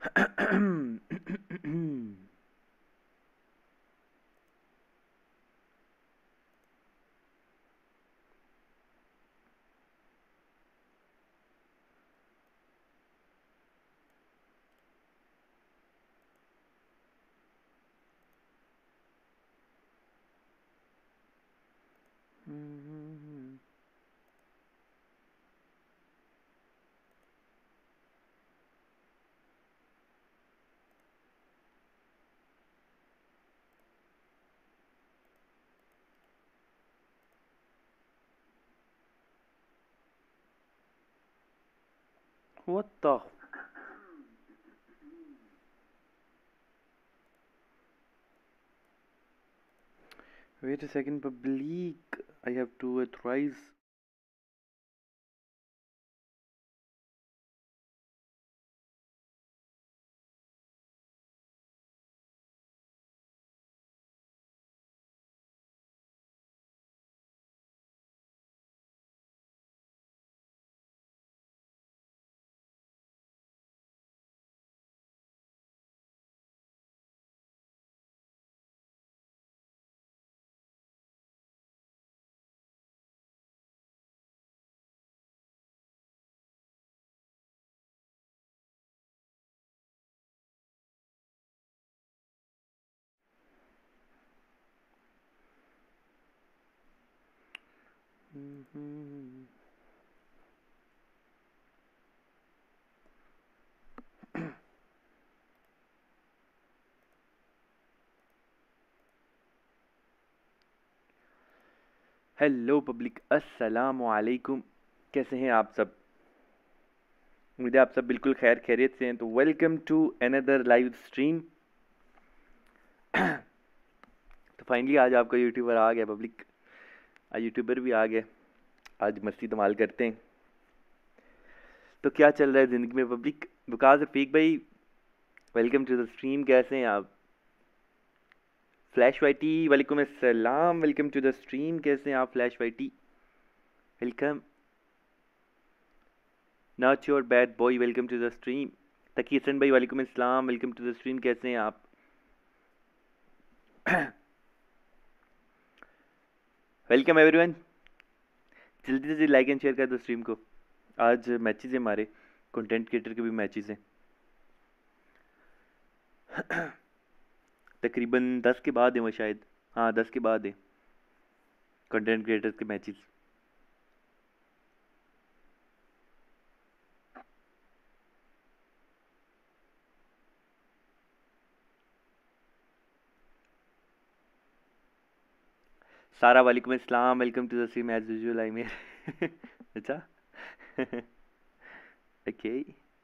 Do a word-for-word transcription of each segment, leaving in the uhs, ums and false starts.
What the? Wait a second, public. I have to authorize. Hello public, अस्सलाम वालेकुम। कैसे हैं आप सब? उम्मीद है आप सब बिल्कुल खैर खैरियत से हैं। तो welcome to another live stream. तो फाइनली आज आपका यूट्यूबर आ गया पब्लिक। आज यूट्यूबर भी आ गया। आज मस्ती धमाल करते हैं। तो क्या चल रहा है ज़िंदगी में पब्लिक? बुकास रफीक भाई, वेलकम टू द स्ट्रीम। कैसे हैं आप? फ्लैश वाईटी, वालेकुम अस्सलाम, वेलकम टू द स्ट्रीम। कैसे हैं आप Flash YT? Welcome. Not your bad boy, welcome to the stream. Taqi Hasan भाई, वालेकुम अस्सलाम, वेलकम टू द स्ट्रीम। कैसे हैं आप? Welcome everyone. जल्दी से जल्दी लाइक एंड शेयर कर दो स्ट्रीम को। आज मैचेस हैं हमारे, कंटेंट क्रिएटर के भी मैचेस हैं। तकरीबन दस के बाद है वो शायद। हाँ, दस के बाद है कंटेंट क्रिएटर्स के मैचेस। सारा वालेकुम अस्सलाम, welcome to the stream as usual. आई मेर अच्छा। ओके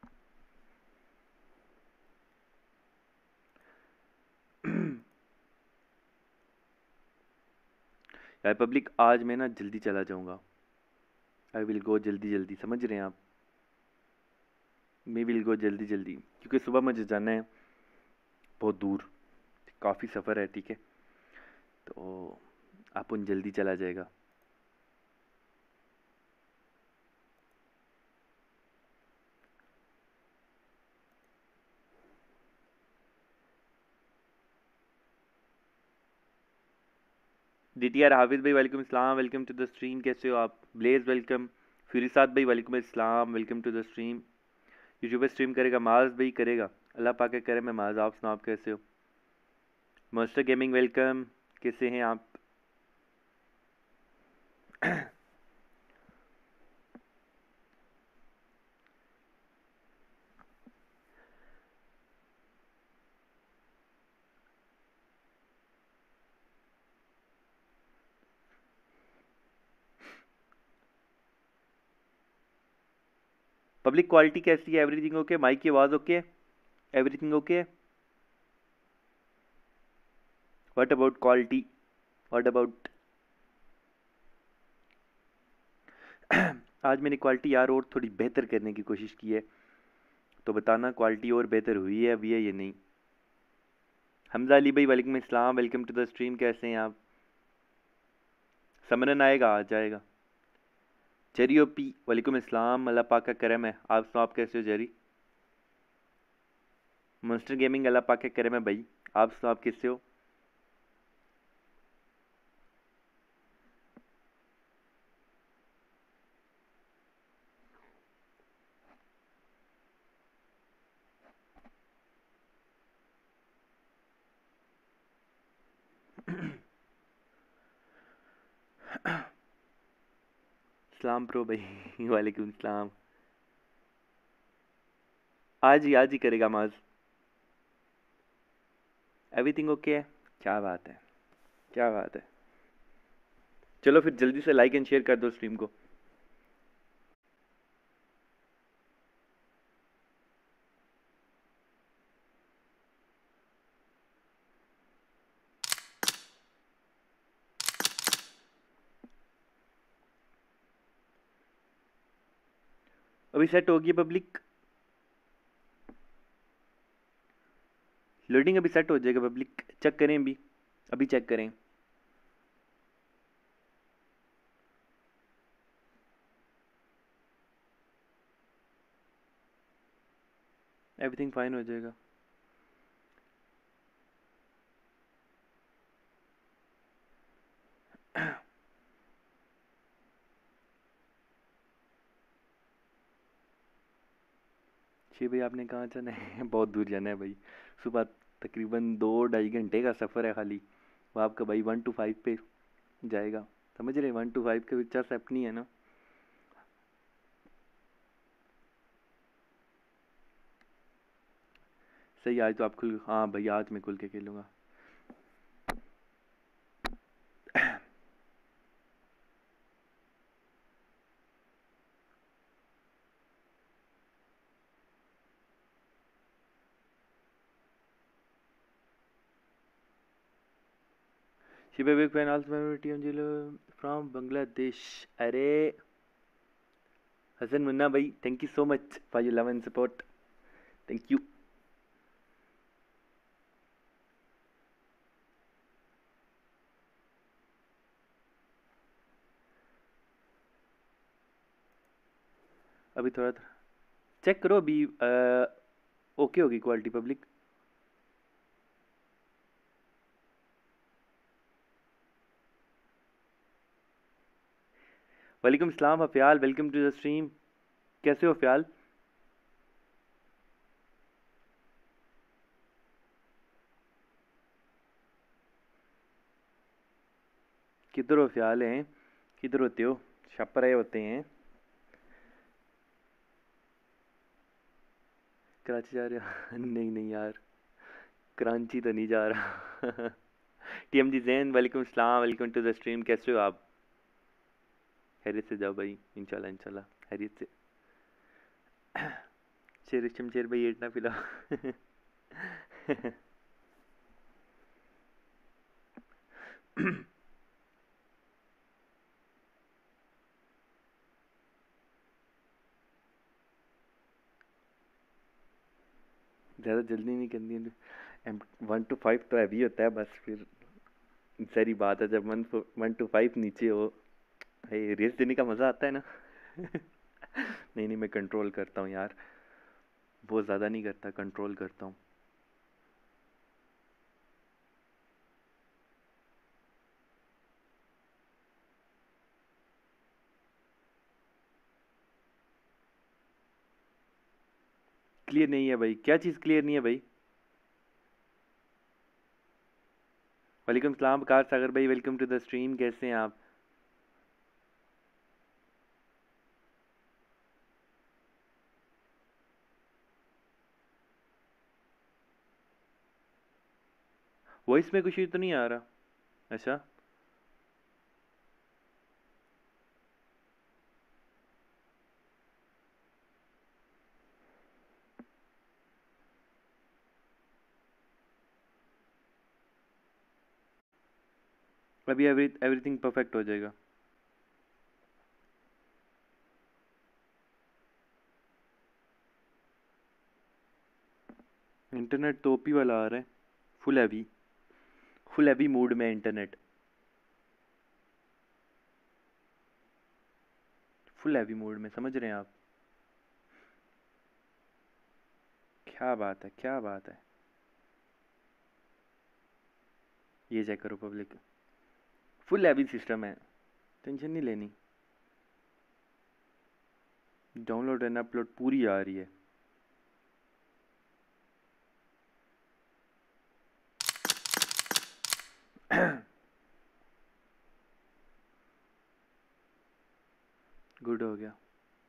यार पब्लिक, आज मैं ना जल्दी चला जाऊंगा। आई विल गो जल्दी जल्दी, समझ रहे हैं आप? मैं विल गो जल्दी जल्दी, क्योंकि सुबह मुझे जाना है बहुत दूर। काफ़ी सफ़र है, ठीक है? तो अपन जल्दी चला जाएगा। डी टी आर हाफिज़ भाई, वालेकुम अस्सलाम, वेलकम टू द स्ट्रीम। कैसे हो आप? Blaze welcome. फिरिसाद भाई, वालेकुम अस्सलाम, welcome to the stream. YouTuber stream करेगा? माज भाई करेगा। अल्लाह पाक के करे। मैं माज, आप सुनाओ आप कैसे हो? मस्टर गेमिंग वेलकम। कैसे हैं आप? पब्लिक क्वालिटी कैसी है? Everything okay? माइक की आवाज़ okay? Everything okay? What about quality? What about आज मैंने क्वालिटी यार और थोड़ी बेहतर करने की कोशिश की है। तो बताना क्वालिटी और बेहतर हुई है अभी है या नहीं। हमजा अली भाई, वालेकुम अस्सलाम, वेलकम टू द स्ट्रीम। कैसे हैं आप? समरन आएगा? आ जाएगा। जेरी ओपी, वालेकुम अस्सलाम, अल्लाह पाक का करम है। आप सुनाओ आप कैसे हो जेरी? मॉन्स्टर गेमिंग अल्लाह पाक के करे में भाई। आप तो आप किससे हो? सलाम प्रो भाई। वालेकुम सलाम। आज ही आज ही करेगा माज। एवरीथिंग ओके है? क्या बात है, क्या बात है। चलो फिर जल्दी से लाइक एंड शेयर कर दो स्ट्रीम को। अभी सेट होगी पब्लिक, लोडिंग अभी सेट हो जाएगा पब्लिक। चेक करें अभी, अभी चेक करें। एवरीथिंग फाइन हो जाएगा। जी भाई आपने कहाँ जाना है? बहुत दूर जाना है भाई। सुबह तकरीबन दो ढाई घंटे का सफ़र है खाली। वो आपका भाई वन टू फाइव पे जाएगा, समझ रहे? वन टू फाइव के विचार से अपनी है ना। सही, आज तो आप खुल, हाँ भाई आज मैं खुल के खेलूँगा। Shiba big fan also team from Bangladesh. अरे हसन मुन्ना भाई, thank you so much for your love and support. Thank you. अभी थोड़ा चेक करो अभी। ओके होगी क्वालिटी पब्लिक। वालेकुम सलाम अफयाल, वेलकम टू द स्ट्रीम। कैसे हो अफयाल? किधर हो अफयाल हैं? किधर होते हो? छापर रहे होते हैं। कराची जा रहे हो? नहीं नहीं यार, कराची तो नहीं जा रहा। टीएम जी जैन वालेकुम सलाम, वेलकम टू द स्ट्रीम। कैसे हो आप? हैरियत से जाओ भाई, इंशाल्लाह इंशाल्लाह हैरियत से। शेर शमशेर भाई एट ना पिलाओ। ज़्यादा जल्दी नहीं करनी है। एम वन टू फाइव तो हैवी होता है बस, फिर सारी बात है जब वन वन टू फाइव नीचे हो, भाई रेस देने का मज़ा आता है ना। नहीं नहीं मैं कंट्रोल करता हूँ यार, बहुत ज़्यादा नहीं करता, कंट्रोल करता हूँ। क्लियर नहीं है भाई? क्या चीज़ क्लियर नहीं है भाई? वालेकुम सलाम कार सागर भाई, वेलकम टू द स्ट्रीम। कैसे हैं आप? वॉइस में कुछ तो नहीं आ रहा? अच्छा, अभी एवरी एवरीथिंग परफेक्ट हो जाएगा। इंटरनेट तो ओपी वाला आ रहा है, full heavy, full heavy mood में इंटरनेट, फुल हैवी मूड में, समझ रहे हैं आप? क्या बात है, क्या बात है। ये चेक करो पब्लिक, फुल हैवी सिस्टम है, टेंशन नहीं लेनी। डाउनलोड एंड अपलोड पूरी आ रही है। गुड हो गया।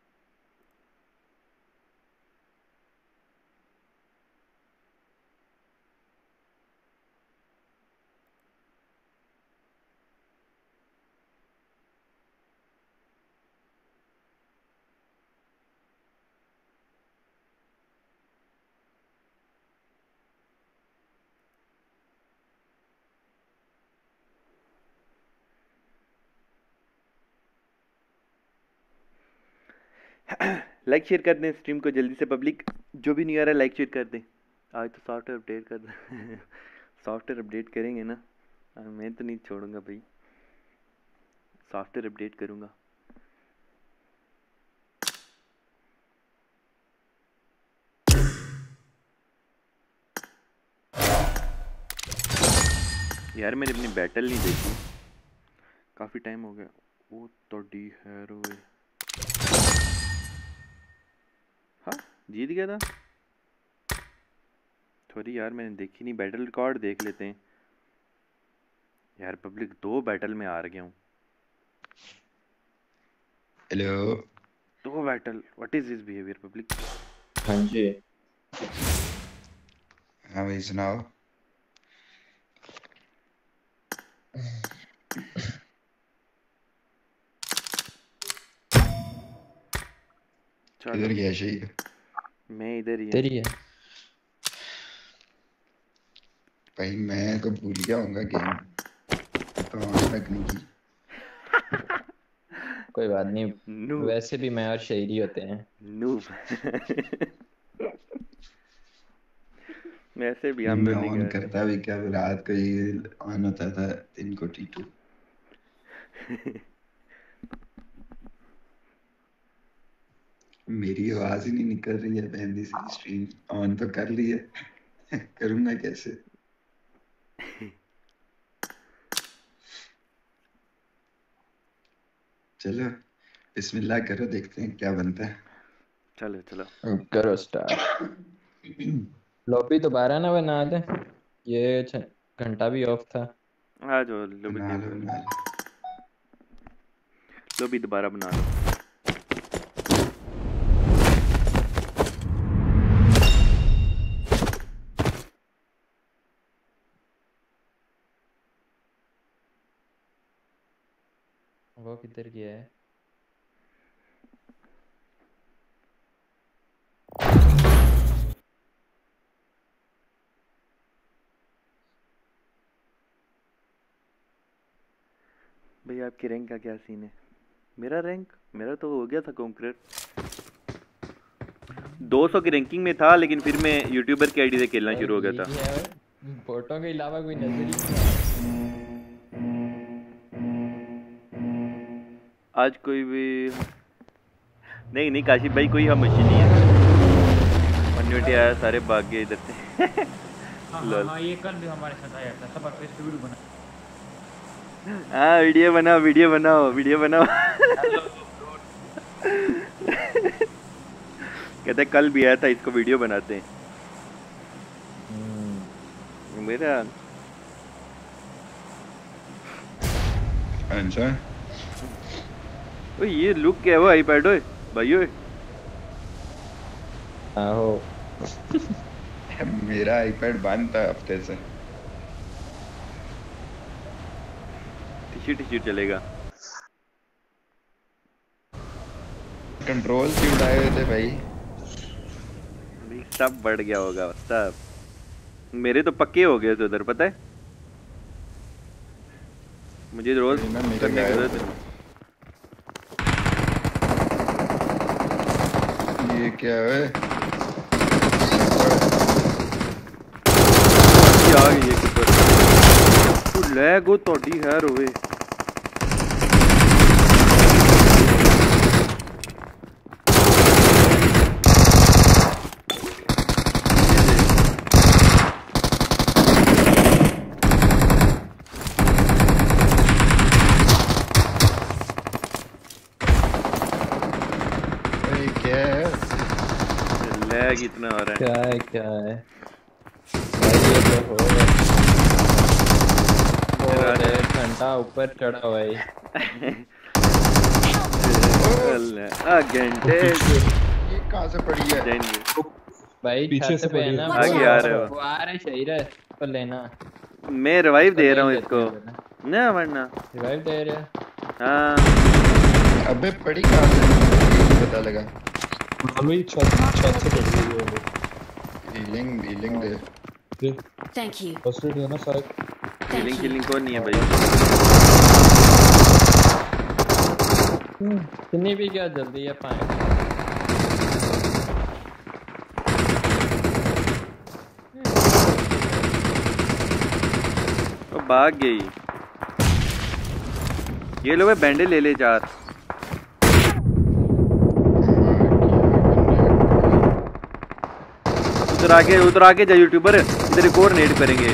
लाइक शेयर कर दें स्ट्रीम को जल्दी से पब्लिक, जो भी नहीं आ रहा लाइक शेयर कर दें। आज तो सॉफ्टवेयर अपडेट कर दें। सॉफ्टवेयर अपडेट करेंगे ना, मैं तो नहीं छोड़ूंगा भाई, सॉफ्टवेयर अपडेट करूंगा। यार मैंने अपनी बैटल नहीं देखी, काफी टाइम हो गया। वो तो डी हैरो, हाँ जीत गया था। सॉरी यार मैंने देखी नहीं, बैटल रिकॉर्ड देख लेते हैं। यार पब्लिक दो बैटल में हार गया हूँ। हेलो, दो battle, what is this behaviour public. हाँ जी, हाँ भाई सुनाओ। चलो किधर गया शहीद? मैं इधर ही हूँ। तेरी है भाई मैं तो भूल गया होऊंगा गेम तो ऑन रखने की। कोई बात नहीं, नूब, वैसे भी मैं और शायरी होते हैं। नूब। वैसे भी नहीं हम मैं तो नहीं ऑन कर रहे। करता भी क्या, रात को ये ऑन होता था दिन को टी टू। मेरी आवाज ही नहीं निकल रही है बहन सी, स्ट्रीम ऑन तो कर ली है। करूंगा कैसे? चलो बिस्मिल्लाह करो, देखते हैं क्या बनता है। चलो चलो करो स्टार्ट। लॉबी दोबारा ना बना दे, ये छ- घंटा भी ऑफ था। आ जाओ लोबी बना देख लो लो, बना लो। लोबी दोबारा बना लो। वो किधर गया है? भाई आपके रैंक का क्या सीन है? मेरा रैंक, मेरा तो हो गया था कॉन्करर, दो सौ की रैंकिंग में था, लेकिन फिर मैं यूट्यूबर की आईडी से खेलना शुरू हो गया था। ये है, फोटो के अलावा कोई नजर ही नहीं आज कोई भी नहीं, नहीं काशिफ भाई कोई हम मशीन नहीं है। वन आया, सारे भाग गए इधर से। हाँ हाँ हाँ, ये कल भी हमारे साथ आया था, सब पे इस वीडियो बना। हाँ वीडियो बनाओ, वीडियो बनाओ, वीडियो बनाओ। कहते कल भी आया था, इसको वीडियो बनाते हैं। मेरा अच्छा ओ ये लुक क्या है वो आईपैड ओए भाई ओए। आहो मेरा आईपैड बंद था हफ्ते से। टी शर्ट चलेगा। कंट्रोल क्यों उड़ाए हुए थे भाई? भाई सब बढ़ गया होगा सब, मेरे तो पक्के हो गए थे उधर, पता है मुझे रोज ना मेरे करने की गायब जरूरत है। ये क्या है? आ गई एक ऊपर तू लैग हो तोड़ी है रोवे। लैग इतना हो रहा है। क्या है क्या है भाई, ये तो हो गया। मेरा और एक घंटा ऊपर चढ़ा भाई। अल्लाह आ घंटे ये कहाँ से पड़ी है? जाएंगे भाई पीछे छत से पे है पड़ी ना, है। आगे वो- आ रहे हो। वो आ रहे सही रहे तो लेना। मैं रिवाइव दे रहा हूँ ले इसको लेते हैं। ना वरना। रिवाइव दे रहे हैं। हाँ अबे पड़ी कहाँ से? नहीं पता लगा। भाई छत छत से पड़ गई है वो। हीलिंग हीलिंग दे। ये Thank you. फर्स्ट एड है ना शायद। Thank killing you. किलिंग को नहीं है भाई। इतनी भी क्या जल्दी है पाए। वो भाग गई। ये लो बैंडे ले ले चार। उधर आके उधर आके जा यूट्यूबर, इधर एक और नेट करेंगे।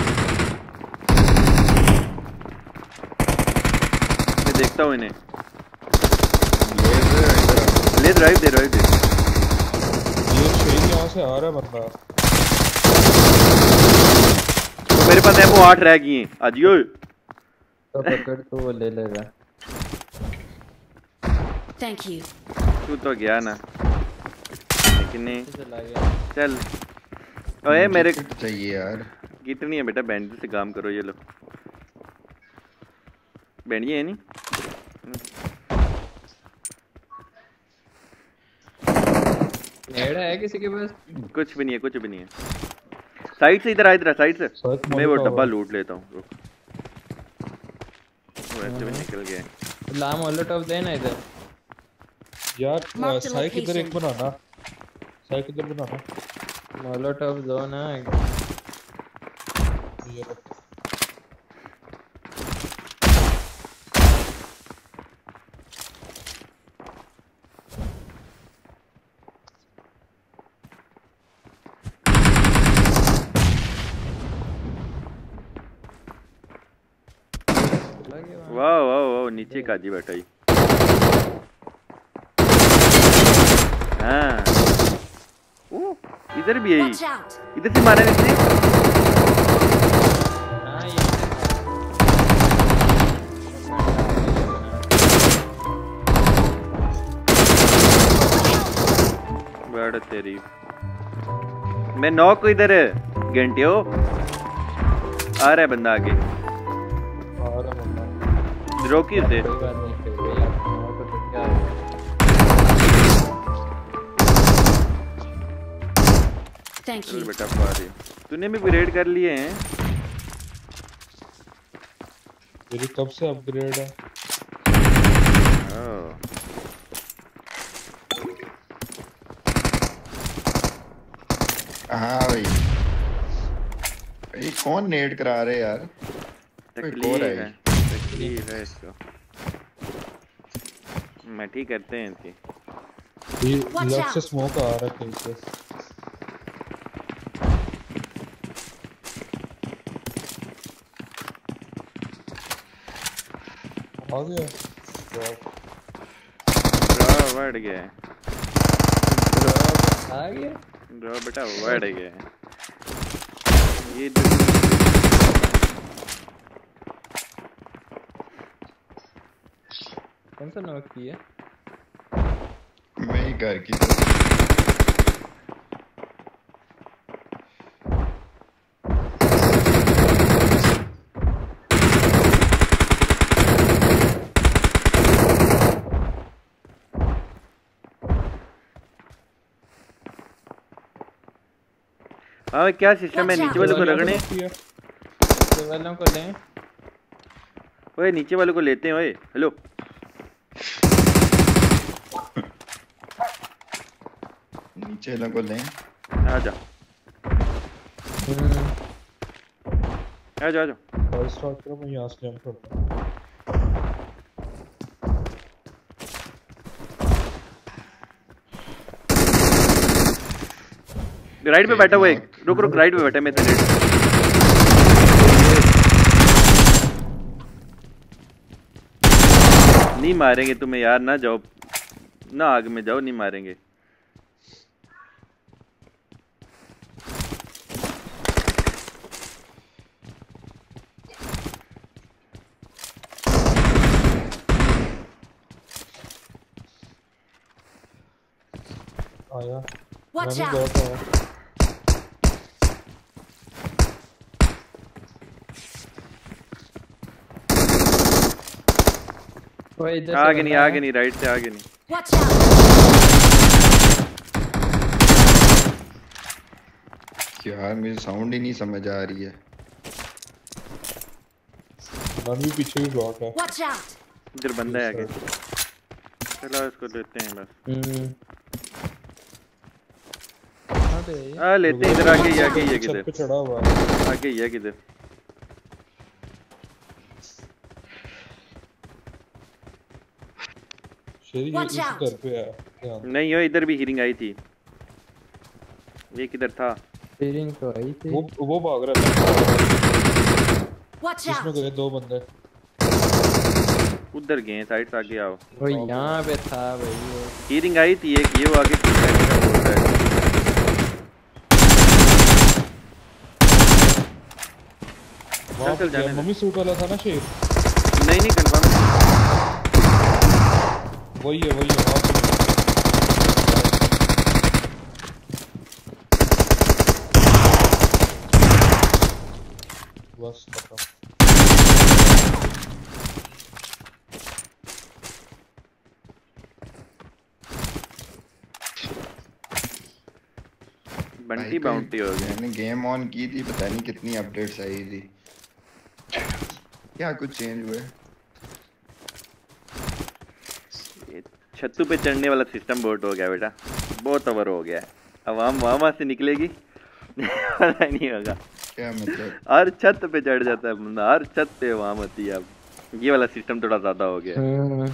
मैं देखता हूँ इन्हें। ले ड्राइव दे ड्राइव दे। ये शेर यहाँ से आ रहा है बंदा। तो मेरे पास एमओ आठ रह गई हैं। आजियो तो पकड़ तो वो ले लेगा। Thank you. तू तो गया ना, लेकिन नहीं चला गया। चल। ओए मेरे चाहिए यार। कितनी है बेटा? बैंड से काम करो। ये लो बैंड ये है नहीं। नेड़ा है किसी के पास? कुछ भी नहीं है, कुछ भी नहीं है। साइड से इधर आ, इधर साइड से। साइड मैं वो मोनिका डब्बा हुआ। लूट लेता हूँ। रुक, वो ऐसे में निकल गया। ला मोलोटॉव देना इधर। यार Mark the साइक इधर एक location. बनाना। साइक इधर बनाना। मोलोटॉव दो ना। ये रख। चला गया वहाँ। वाह वाह वाह, नीचे काजी बैठा ही। हाँ ओ, इधर भी है। Watch out. इधर से मारा इसने। हाँ ये बड़ा तेरी। मैं नॉक इधर घंटे हो आ रहा है बंदा आगे। आ रहा है बंदा। रोकी उसे। कोई बात नहीं फिर भी यार हमारे को तो क्या है। Thank चल you. बेटा पा रही। तूने भी अपग्रेड कर लिए हैं? मेरी कब से अपग्रेड है? ओह, हाँ भाई। भाई कौन नेट करा रहे यार? तकलीफ और है, है। तकलीफ है इसको। मैं ठीक करते हैं इनकी। ये Watch लेफ्ट से out. स्मोक आ रहा है कहीं से। आ गया। ड्रॉ बढ़ गया है। आ गया। ड्रॉ बेटा बढ़ गया है। ये कौन सा नॉक किया? मैं ही घर की तरफ। हाँ क्या सिस्टम है? नीचे वाले को रगड़े। नीचे वालों को लें। ओए नीचे वाले को लेते हैं। ओए हेलो, नीचे लोगों को लें। आ जा हम्म, आ जा आ जा। और स्टार्ट करो, मैं यहाँ से जंप करता हूँ। राइट पे बैठा हुआ है। रुक रुक, राइट पे बैठा है। मैं तेरे नहीं मारेंगे तुम्हें यार। ना जाओ ना, आग में जाओ, नहीं मारेंगे। आया Watch रनिंग out! बहुत है ओए इधर से आगे नहीं बंदा आगे है। नहीं राइट से आगे नहीं Watch out! यार मुझे साउंड ही नहीं समझ आ रही है। रन भी पीछे भी बहुत है Watch out! इधर बंदा है आगे इस चलो इसको लेते हैं बस हम्म कहाँ पे है ये? आ लेते हैं इधर आगे ही आगे ही है छत किधर पे चढ़ा हुआ है आगे ही है किधर शेरी ये Watch इस out! घर पे है ध्यान नहीं हो इधर भी हीलिंग आई थी ये किधर था फीलिंग तो आई थी। वो वो भाग रहा था Watch जिसमें out! गए दो बंदे उधर गए साइड से आगे आओ वो यहाँ पे था भाई वो। हीलिंग आई थी एक ये वो आगे पीछे का बोल रहा है वहाँ चल पे जाने दे। मम्मी सूट वाला था ना शेर नहीं नहीं कंफर्म वही है वही है वहाँ पे बस खत्म बंटी बाउंटी हो गया मैंने गेम ऑन की थी, पता नहीं कितनी अपडेट्स आई थी। क्या कुछ चेंज हुआ है? ये छत्तू पे चढ़ने वाला सिस्टम बहुत हो गया बेटा बहुत ओवर हो गया है अवाम वहां से निकलेगी पता नहीं होगा क्या मतलब? हर छत पे चढ़ जाता है बंदा हर छत पे वहां होती है अब ये वाला सिस्टम थोड़ा ज्यादा हो गया है हम्म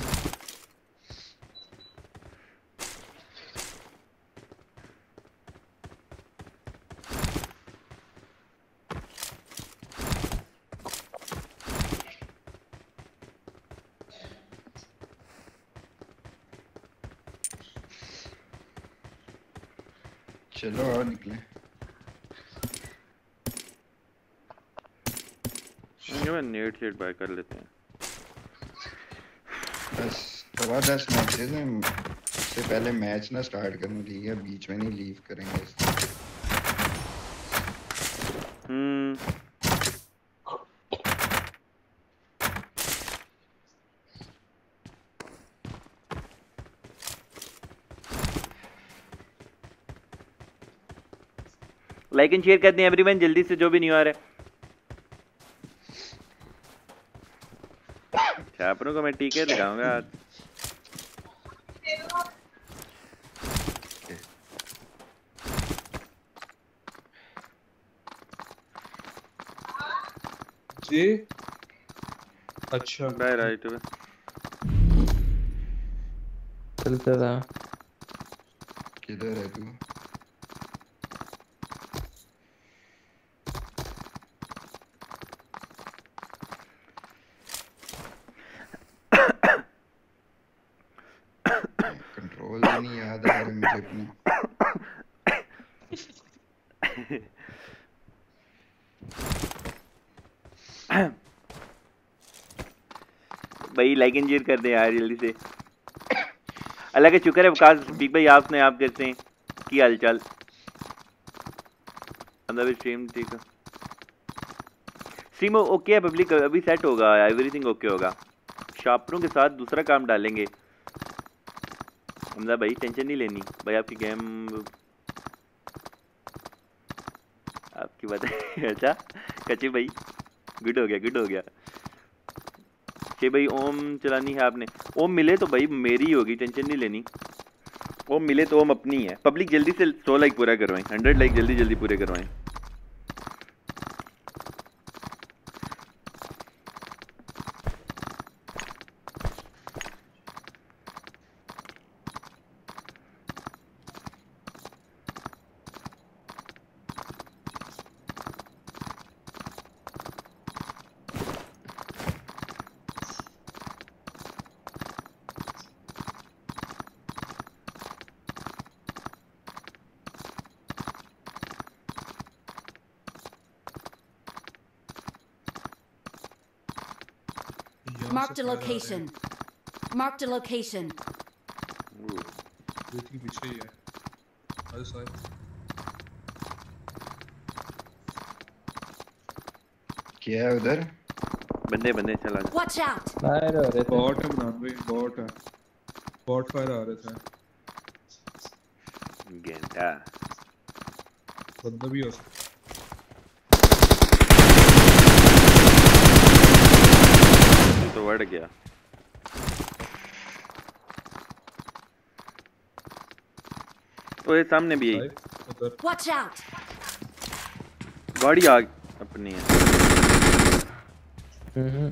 चलो और निकले। ये नेट शेट बाय कर लेते हैं बस सवा दस मैचेस हैं, इससे पहले मैच ना स्टार्ट करना, ठीक है? बीच में नहीं लीव करेंगे। हम्म लाइक एंड शेयर कर दें एवरीवन जल्दी से जो भी नहीं आ रहा है छापरों को मैं टीके लगाऊंगा आज जी अच्छा बाय राइट पे चलता था। किधर है तू? कंट्रोल ही नहीं याद आ रहा मुझे अपना। भाई लाइक एंड शेयर कर दें यार जल्दी से अल्लाह का शुक्र है वकास बिग भाई आपने आप कैसे हैं की हाल चाल अंदर स्ट्रीम ठीक है स्ट्रीम ओके है पब्लिक अभी सेट होगा एवरीथिंग ओके होगा शार्परों के साथ दूसरा काम डालेंगे हमदा भाई टेंशन नहीं लेनी भाई आपकी गेम आपकी बात अच्छा कच्चे भाई गुड हो गया गुड हो गया कि भाई ओम चलानी है आपने ओम मिले तो भाई मेरी होगी टेंशन नहीं लेनी ओम मिले तो ओम अपनी है पब्लिक जल्दी से सौ लाइक पूरा करवाएं हंड्रेड लाइक जल्दी जल्दी पूरे करवाएं Marked a location. Marked a location. ये तो पीछे ही है अरे साहब क्या है उधर? बंदे बंदे चला जा। Watch out! फायर हो रहे थे। बॉट है बना भाई, बॉट है, बॉट फायर आ रहे थे। गेंडा बंदा भी हो सकता ये तो बढ़ गया। ओए सामने भी है उधर। Watch out! गाड़ी आ अपनी है। हम्म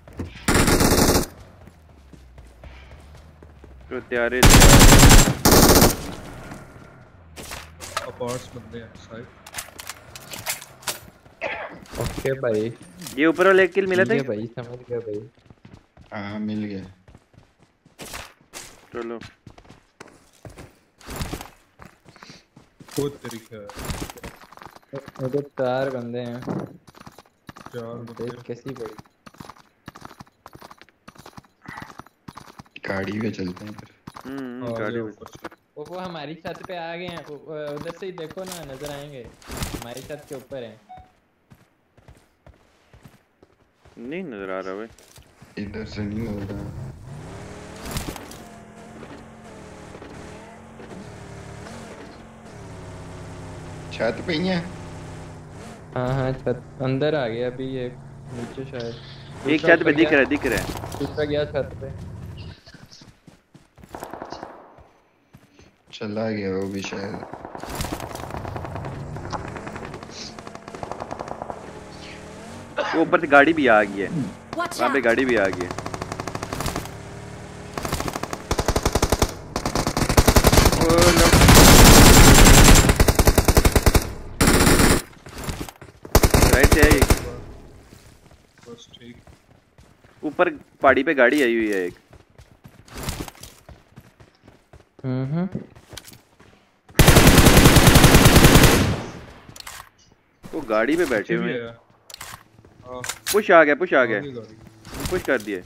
तो तैयारे अपार्ट्स बंदे हैं साइड। ओके भाई, ये ऊपर वाले किल मिला था। ठीक है भाई, समझ गया भाई। हाँ मिल गया। चलो वो तरीका है। उधर चार बंदे हैं। चार बंदे देख कैसी बड़ी गाड़ी पे चलते हैं फिर। हम्म आ गाड़ी गए में। ऊपर से। वो वो हमारी छत पे आ गए हैं। वो- वो उधर से ही देखो ना, नजर आएंगे। हमारी छत के ऊपर है। नहीं नजर आ रहा भाई। इधर से नहीं हो रहा। छत पे ही है। हाँ हाँ, छत अंदर आ गया अभी। ये नीचे शायद एक दूसरा छत पे ऊपर दिख गया- रहा है दिख रहा है। दूसरा गया छत पे। चला गया वो भी शायद। वो ऊपर से गाड़ी भी आ गई है। Watch वहाँ पे out! गाड़ी भी आ गई है। ओ लो। राइट से आई। बस ठीक। ऊपर पहाड़ी पे गाड़ी आई हुई है एक। हम्म वो गाड़ी पे बैठे हुए हैं। हैं। हाँ पुश आ गया पुश आ गया। आगे गाड़ी। पुश कर दिए।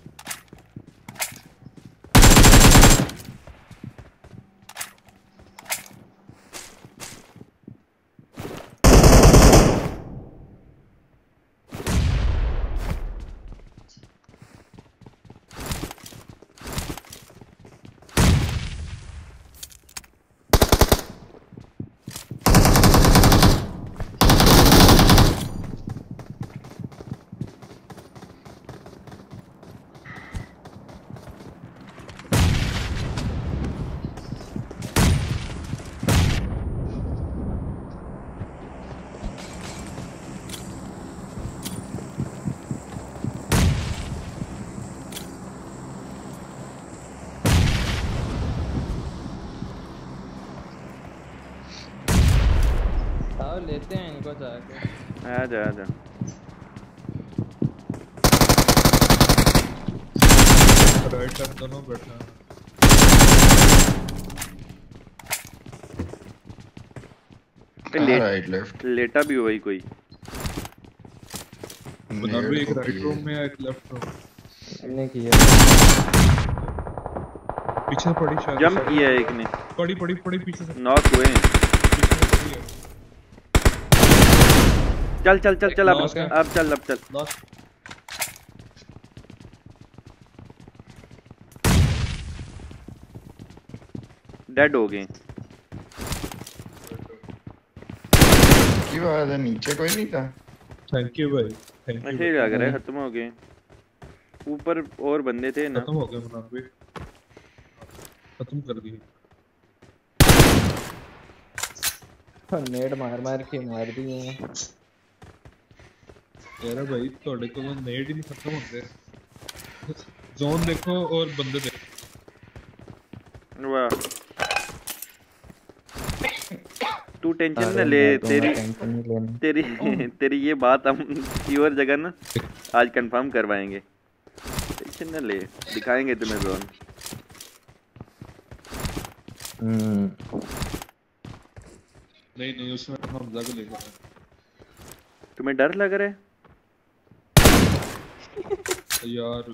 आओ लेते हैं इनको जाके। आ जा आ जा। राइट साइड दोनों बैठे हैं। पे ले, राइट लेफ्ट। लेटा भी हुआ ही कोई। बना भी एक राइट रूम में है, एक लेफ्ट रूम। हमने किया। पीछे पड़ी शायद। जंप किया है एक ने। पड़ी पड़ी पड़ी पीछे से। नॉक हुए हैं। पीछे से पड़ी है। चल चल चल चल अब Lost है। अब चल अब चल। लास्ट डेड हो गए। की बात है, नीचे कोई नहीं था। थैंक यू भाई, थैंक ऐसे ही यू। लग रहा है खत्म हो गए। ऊपर और बंदे थे ना। खत्म हो गए बना भी। खत्म कर दिए। नेड मार मार के मार दिए हैं। यार भाई थोड़े को नेट ही नहीं खत्म होते। जोन देखो और बंदे देखो। वाह तू टेंशन अरे न ले। मैं तो तेरी टेंशन नहीं लेनी। तेरी तेरी ये बात हम किसी और जगह ना आज कंफर्म करवाएंगे। टेंशन न ले, दिखाएंगे तुम्हें जोन। हम्म नहीं नहीं उसमें हमजा को लेकर आए। तुम्हें डर लग रहा है? यार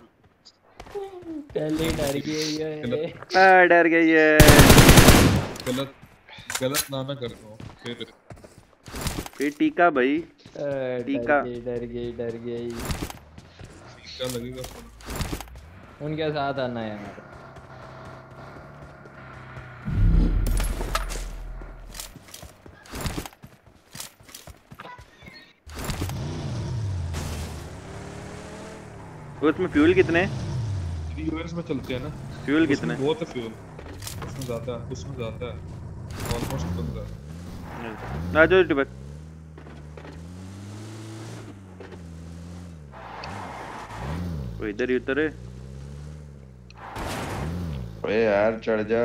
पहले ही डर गई है। आ, डर गई है। गलत गलत ना ना कर दो फिर फिर टीका भाई, डर टीका गई डर गई डर गई। टीका लगेगा फिर। उनके साथ आना यार। उसमें फ्यूल कितने? यूएस में चलते हैं ना, फ्यूल उसमें कितने? बहुत है फ्यूल, उसमें ज्यादा है, उसमें ज्यादा है, ऑलमोस्ट पंद्रह। आ जाओ टिबक। वो इधर ही उतरे। ओए यार चढ़ जा।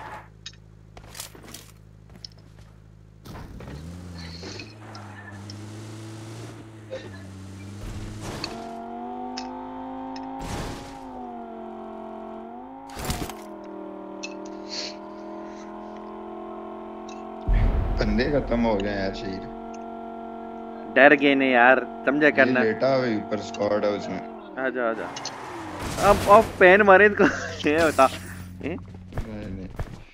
बंदे खत्म हो गए यार शीर। डर गए ने यार, समझा ये करना। लेटा हुआ ऊपर स्क्वाड है उसमें। आजा आजा। अब ऑफ पेन मारे इसको। ये बता। ए? नहीं नहीं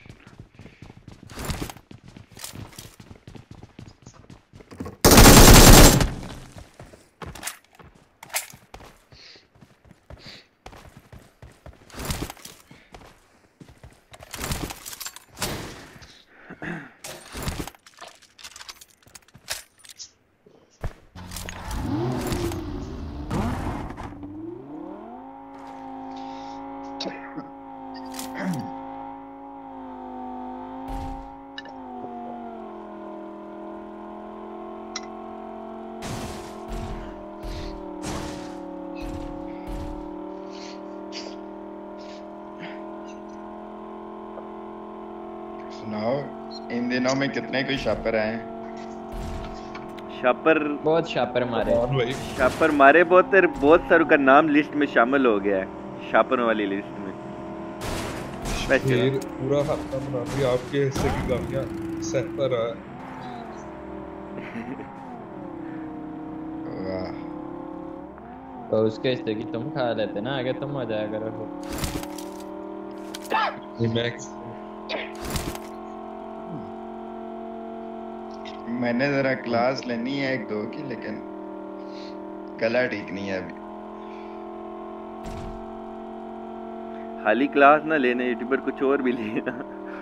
सुनाओ, इन दिनों में कितने कोई शापर आए हैं? शापर बहुत शापर मारे। और भाई शापर मारे बहुत तेरे, बहुत सारों का नाम लिस्ट में शामिल हो गया है, शापरों वाली लिस्ट में। बस चलो। फिर पूरा हफ्ता मना लिया आपके हिस्से की गालियां सह पर रहा है। वाह तो उसके हिस्से की तुम खा लेते ना, आगे तुम हो जाया करो। मैक्स मैंने जरा क्लास लेनी है एक दो की, लेकिन गला ठीक नहीं है अभी। खाली क्लास ना लेने, यूट्यूबर कुछ और भी लेना।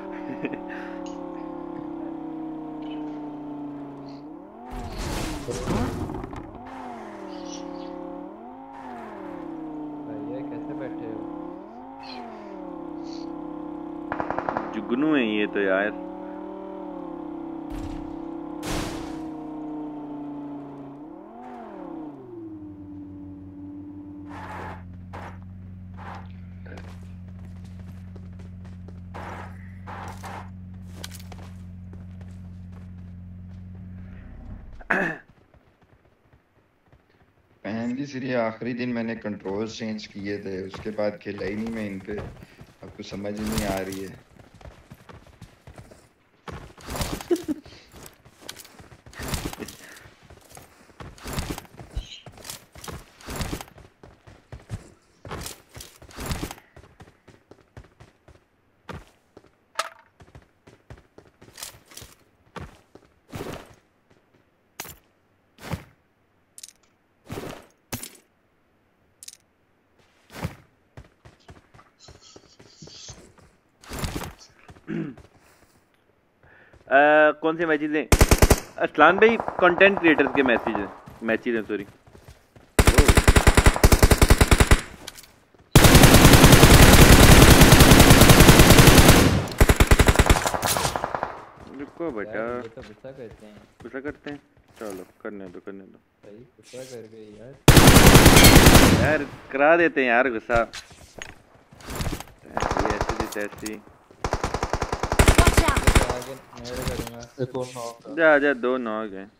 भैया कैसे बैठे हो? जुगनू है ये तो यार। पहली सीरी आखिरी दिन मैंने कंट्रोल्स चेंज किए थे, उसके बाद खेला ही नहीं मैं इन पे। अब कुछ समझ ही नहीं आ रही है। आ, कौन से मैचेज हैं? असलान भाई कंटेंट क्रिएटर्स के मैसेज हैं, मैचेज हैं सॉरी। रुको बेटा, यार ये तो गुस्सा करते हैं। गुस्सा करते हैं, चलो करने दो करने दो भाई गुस्सा कर गए यार। यार, करा देते हैं यार गुस्सा। ऐसी ऐसी तैसी। Watch out! तो आगे नेड़ करूंगा। एक और नॉक है। जा जा, दो नॉक हैं।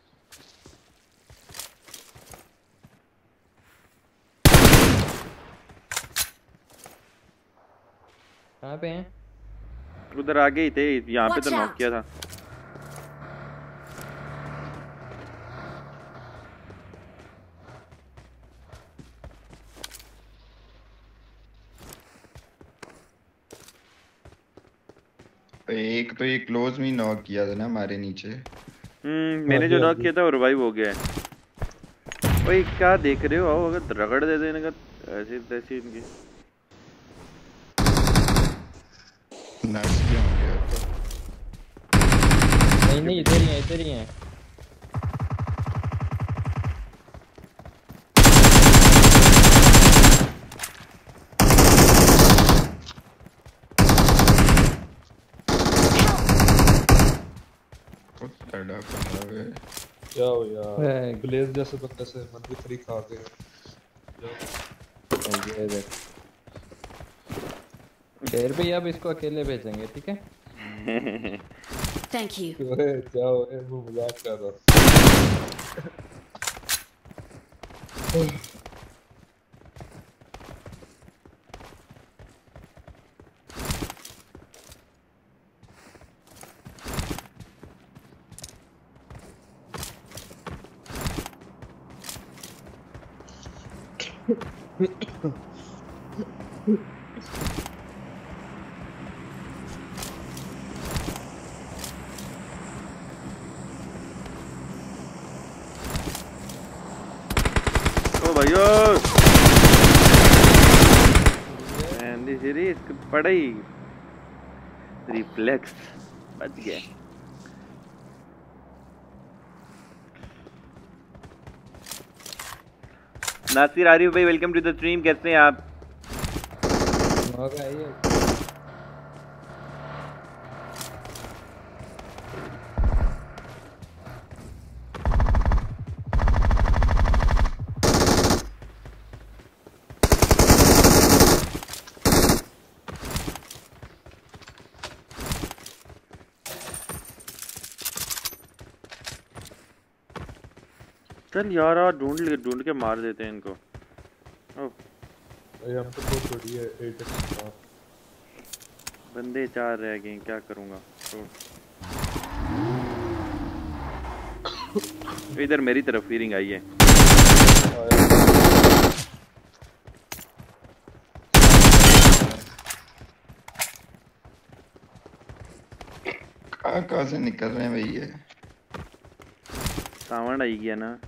कहाँ पे हैं? उधर आगे ही थे, यहाँ पे तो Watch नॉक out! किया था। एक तो ये क्लोज में नॉक किया था ना हमारे नीचे। हम्म मैंने हाँ जी जो हाँ नॉक जी। किया था वो रिवाइव हो गया है। ओए क्या देख रहे हो? आओ अगर रगड़ दे देने का ऐसे तैसे इनके। नर्स क्यों हो गया तो? नहीं नहीं इधर ही है इधर ही है। कुछ तड़ा पड़ा है। जाओ यार, ए, ब्लेज जैसे बंदे से मन भी फ्री खा गए। जाओ। ये देख शेर भाई अब इसको अकेले भेजेंगे ठीक है। Thank you. ओए जाओ, ए, वो मजाक कर रहा था। ओ भाइयों एंडी सीरीज पड़ई रिफ्लेक्स बच गए। नासिर आरिफ भाई वेलकम टू द स्ट्रीम, कैसे हैं आप? होगा ये चल यार यार ढूंढ ले ढूंढ के मार देते हैं इनको। ओ ये हम तो बहुत थोड़ी है एट एक्स का। बंदे चार रह गए, क्या करूंगा? छोड़। इधर मेरी तरफ फीरिंग आई है। कहाँ कहाँ से निकल रहे हैं भैया? सावंड आई गया ना।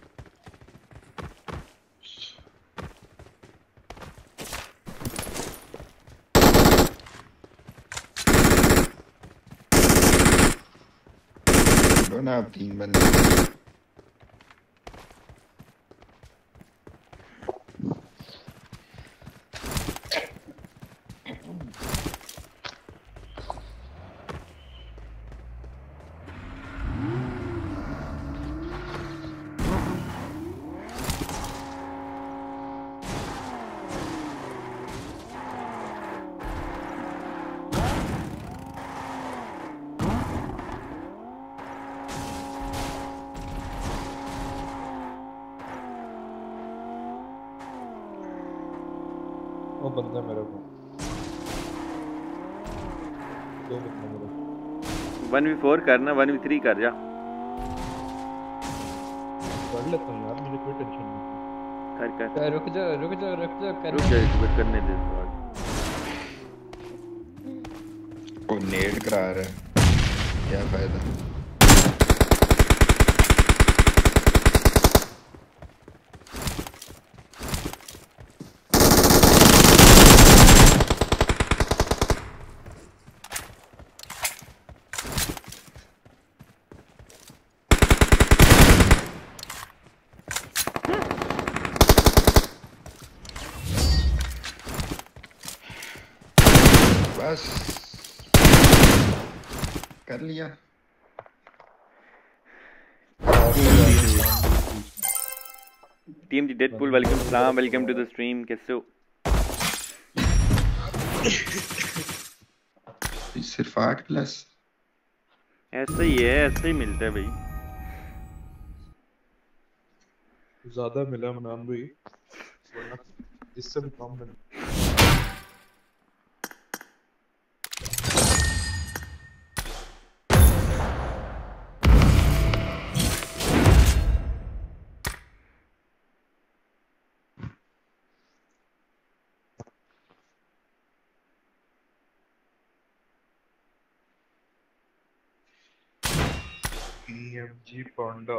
दो ना आप तीन बंदे। वो बंदा मेरे को दो बंदा मेरे को वन वी फोर करना, वन वी थ्री कर जा। पढ़ लेता हूँ यार, मुझे कोई टेंशन नहीं। कर कर कर, रुक जाओ रुक जाओ रुक जाओ रुक करने जा, इसको करने दे इसको आज। वो नेड करा रहा है, क्या फायदा? बस कर लिया। टीम दी डेडपूल वेलकम सलाम, वेलकम टू द स्ट्रीम, कैसे हो? सिर्फ आठ प्लस ऐसा ही है, ऐसा ही मिलता है भाई। ज्यादा मिला मनान भाई, वरना इससे भी कम मिला। पीएमजी पांडा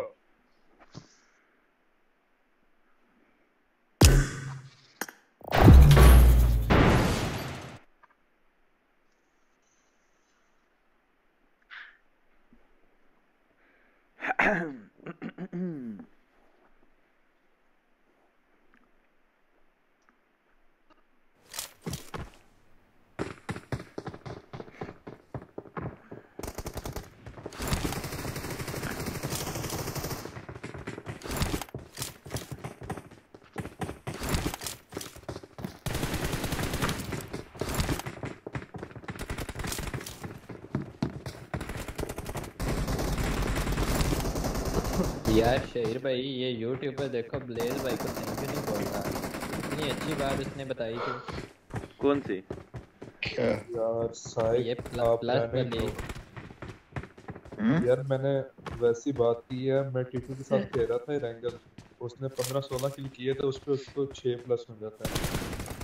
यार शहीर भाई ये यूट्यूब पे देखो ब्लेज भाई को थैंक यू नहीं बोलता। इतनी अच्छी बात उसने बताई थी। कौन सी? क्या यार साइक ये प्लस आप प्लस मैंने वाली हम्म? यार मैंने वैसी बात की है। मैं टीटू के साथ खेल रहा था रैंगल, उसने पंद्रह सोलह किल किए थे, उस पे उसको छह प्लस मिल जाता है।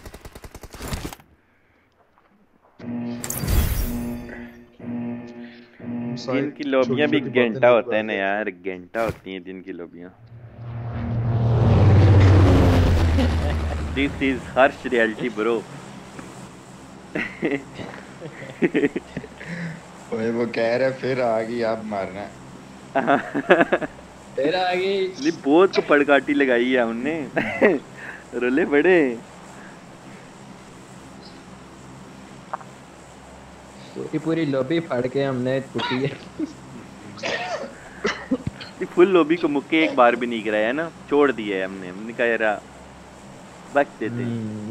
दिन की लोबियां भी घंटा होता है ना यार, घंटा होती हैं दिन की लोबियां। This is harsh reality bro. ओए वो कह रहे फिर आ गई आप मारना। फिर आ गई। नहीं बहुत को पड़काटी लगाई है हमने। रोले बड़े पूरी पूरी लॉबी फाड़ के हमने टूटी है। फुल लॉबी को मुक्के एक बार भी नहीं कराया है ना, छोड़ दिया है हमने। हमने कहा यार बच देते।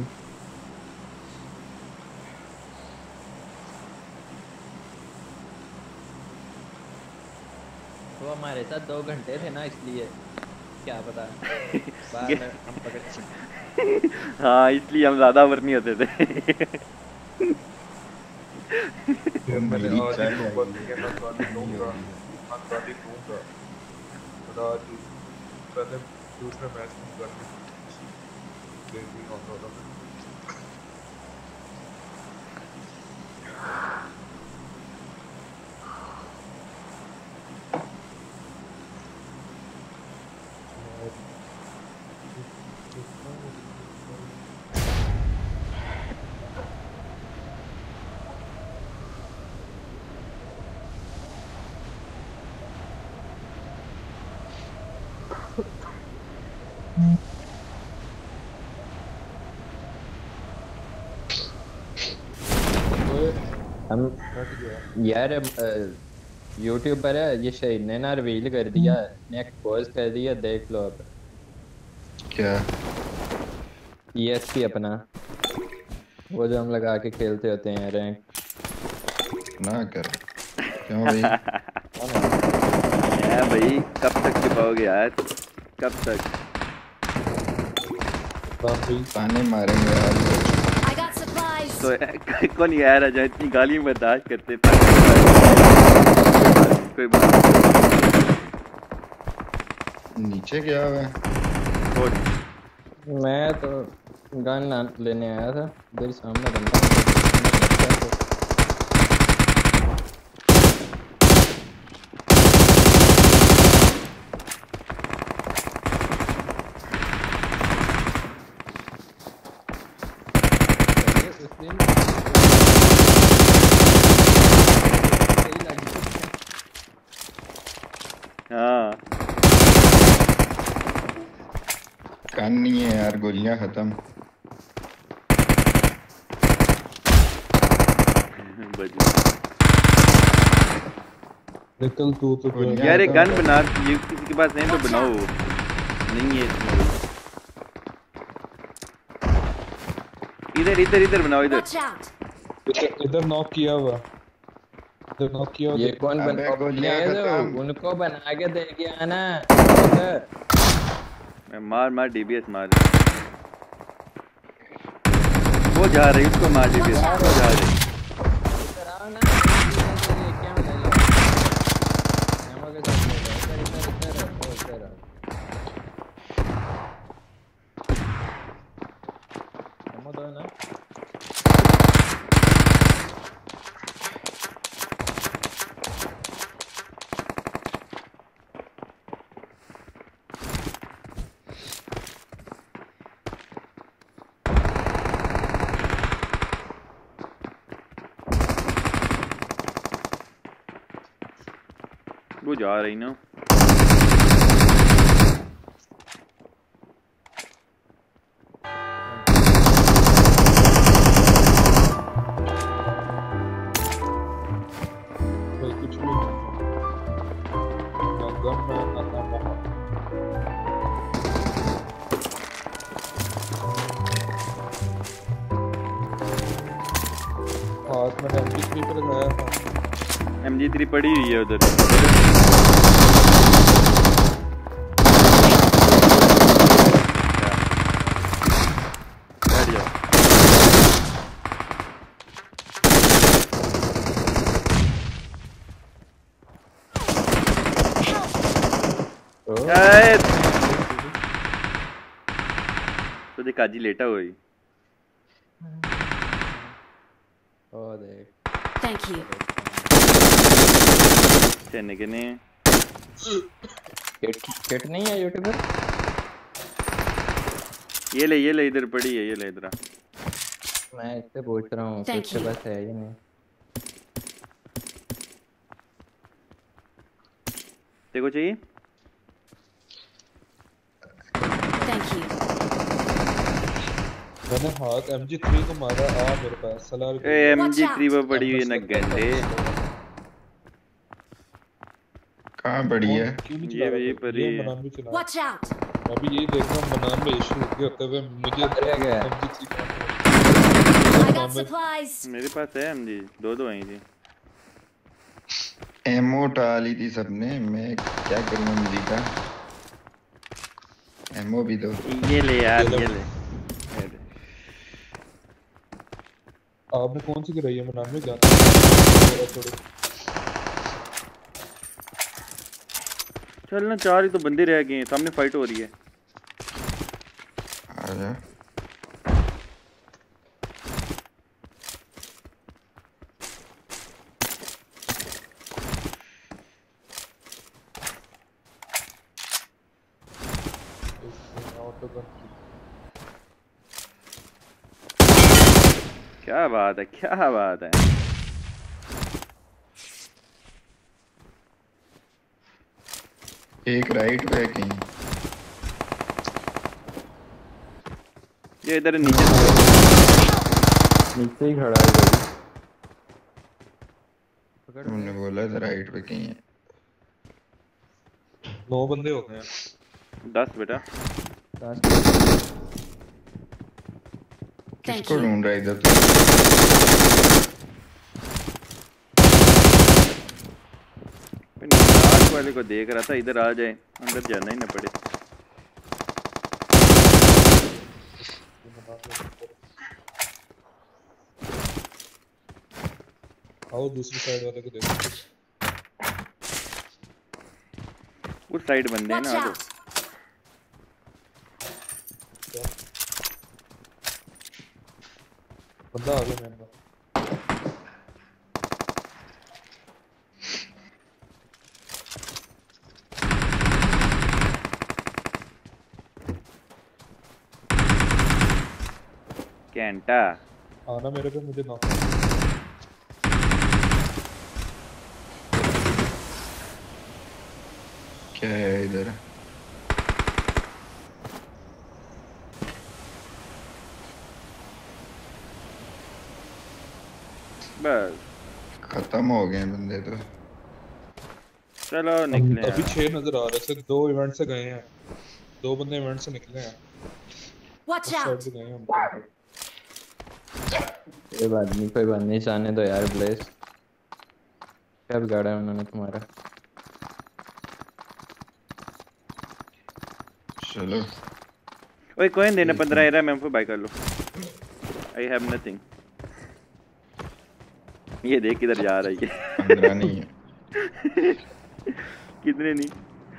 वो हमारे साथ दो घंटे थे ना इसलिए क्या पता बाद में हम पकड़। हाँ इसलिए हम ज्यादा ओवर नहीं होते थे। यार मैंने मेरी आज चाय ही आई नंबर है। दिए, मैं गाली दूंगा, मैं गाली दूंगा। और आज ही पहले दूसरे मैच में गाली दे दी होता था। हम यार यूट्यूब पर है ये शहीद ने ना रिवील कर दिया, ने एक्सपोज कर दिया, देख लो अब। क्या? ईएसपी अपना वो जो हम लगा के खेलते होते हैं रैंक। ना कर क्यों भाई? है भाई कब तक छिपाओगे यार, कब तक? ताने मारेंगे यार। I got supplies. तो कौन यार आ जाए, इतनी गाली बर्दाश्त करते कोई बात नीचे क्या हुआ है? मैं तो गन लेने आया था, इधर सामने बंदा हाँ कान नहीं है यार, गोलियां खत्म। निकल तू तो गोलियां यार ये खत्म गन कर। बना, ये किसी के पास नहीं तो बनाओ। नहीं है इसमें। इधर इधर इधर बनाओ इधर। Watch out. इधर इधर नॉक किया हुआ, इधर नॉक किया हुआ। ये कौन अबे बना गोलियां ले दो, खत्म। उनको बना के दे गया ना इधर। मैं मार मार डीबीएस मार। वो जा रही उसको मार डीबीएस, वो जा रही। इधर आओ ना, ये क्या हो रहा है? नमक के साथ इधर इधर इधर ओ इधर आओ। नमक दो ना। जा रही ना भाई कुछ भी नहीं ना गम ना ना ना वहाँ हाथ में एम जी थ्री पर लगाया था एम जी थ्री पड़ी हुई है उधर बैठ जाओ ए, तो देख काजी लेटा हुआ ही ओ देख Thank you. कहने के ने किट किट नहीं है यूट्यूबर ये ले ये ले इधर पड़ी है ये ले इधर आ। मैं इससे पूछ रहा हूँ Thank किसके you. पास है ये नहीं देखो चाहिए Thank you. मैंने हाथ एम जी थ्री को मारा आ मेरे पास Salar a M G three पर पड़ी हुई है ना घंटे कहाँ पड़ी है? क्यों नहीं ये चला भी रहा? परी ये है। मनान भी चला Watch out! मैं भी यही देख रहा हूँ मनान में इशू होते हुए मुझे अरे क्या? M G three I got supplies. मेरे पास है एम जी दो दो आई थी एमओ डाली थी सबने, मैं क्या करूँ एम जी का? एमओ भी दो। ये ले यार ये ले आपने कौन सी गिराई है मनान में जाता है थोड़ी चल ना चार ही तो बंदे रह गए हैं सामने फाइट हो रही है आजा। क्या बात है क्या बात है एक राइट पे कहीं। ये इधर नीचे नीचे ही खड़ा है भाई पकड़ तुमने बोला था राइट पे कहीं है। नौ बंदे हो गए हैं दस बेटा Thank किसको you. ढूंढ रहा है इधर तो? मैं नाक वाले को देख रहा था इधर आ जाए अंदर जाना ही ना पड़े आओ दूसरी साइड वाले को देखो उस साइड बंदे हैं Watch ना आ जाओ out! बंदा आ गया मेरे पास कैंटा आना मेरे पे मुझे ना क्या है इधर? बस खत्म हो गए बंदे तो। चलो निकले अभी यार। छह नजर आ रहे थे दो इवेंट से गए हैं दो बंदे इवेंट से निकले हैं Watch उस साइड out! से गए हैं हम कोई बात नहीं कोई बात नहीं जाने दो यार ब्लेस क्या बिगाड़ा है उन्होंने तुम्हारा चलो ओए कॉइन देना पंद्रह एरा मैं बाय कर लो आई हैव नथिंग ये देख किधर जा रही है पंद्रह नहीं है। कितने नहीं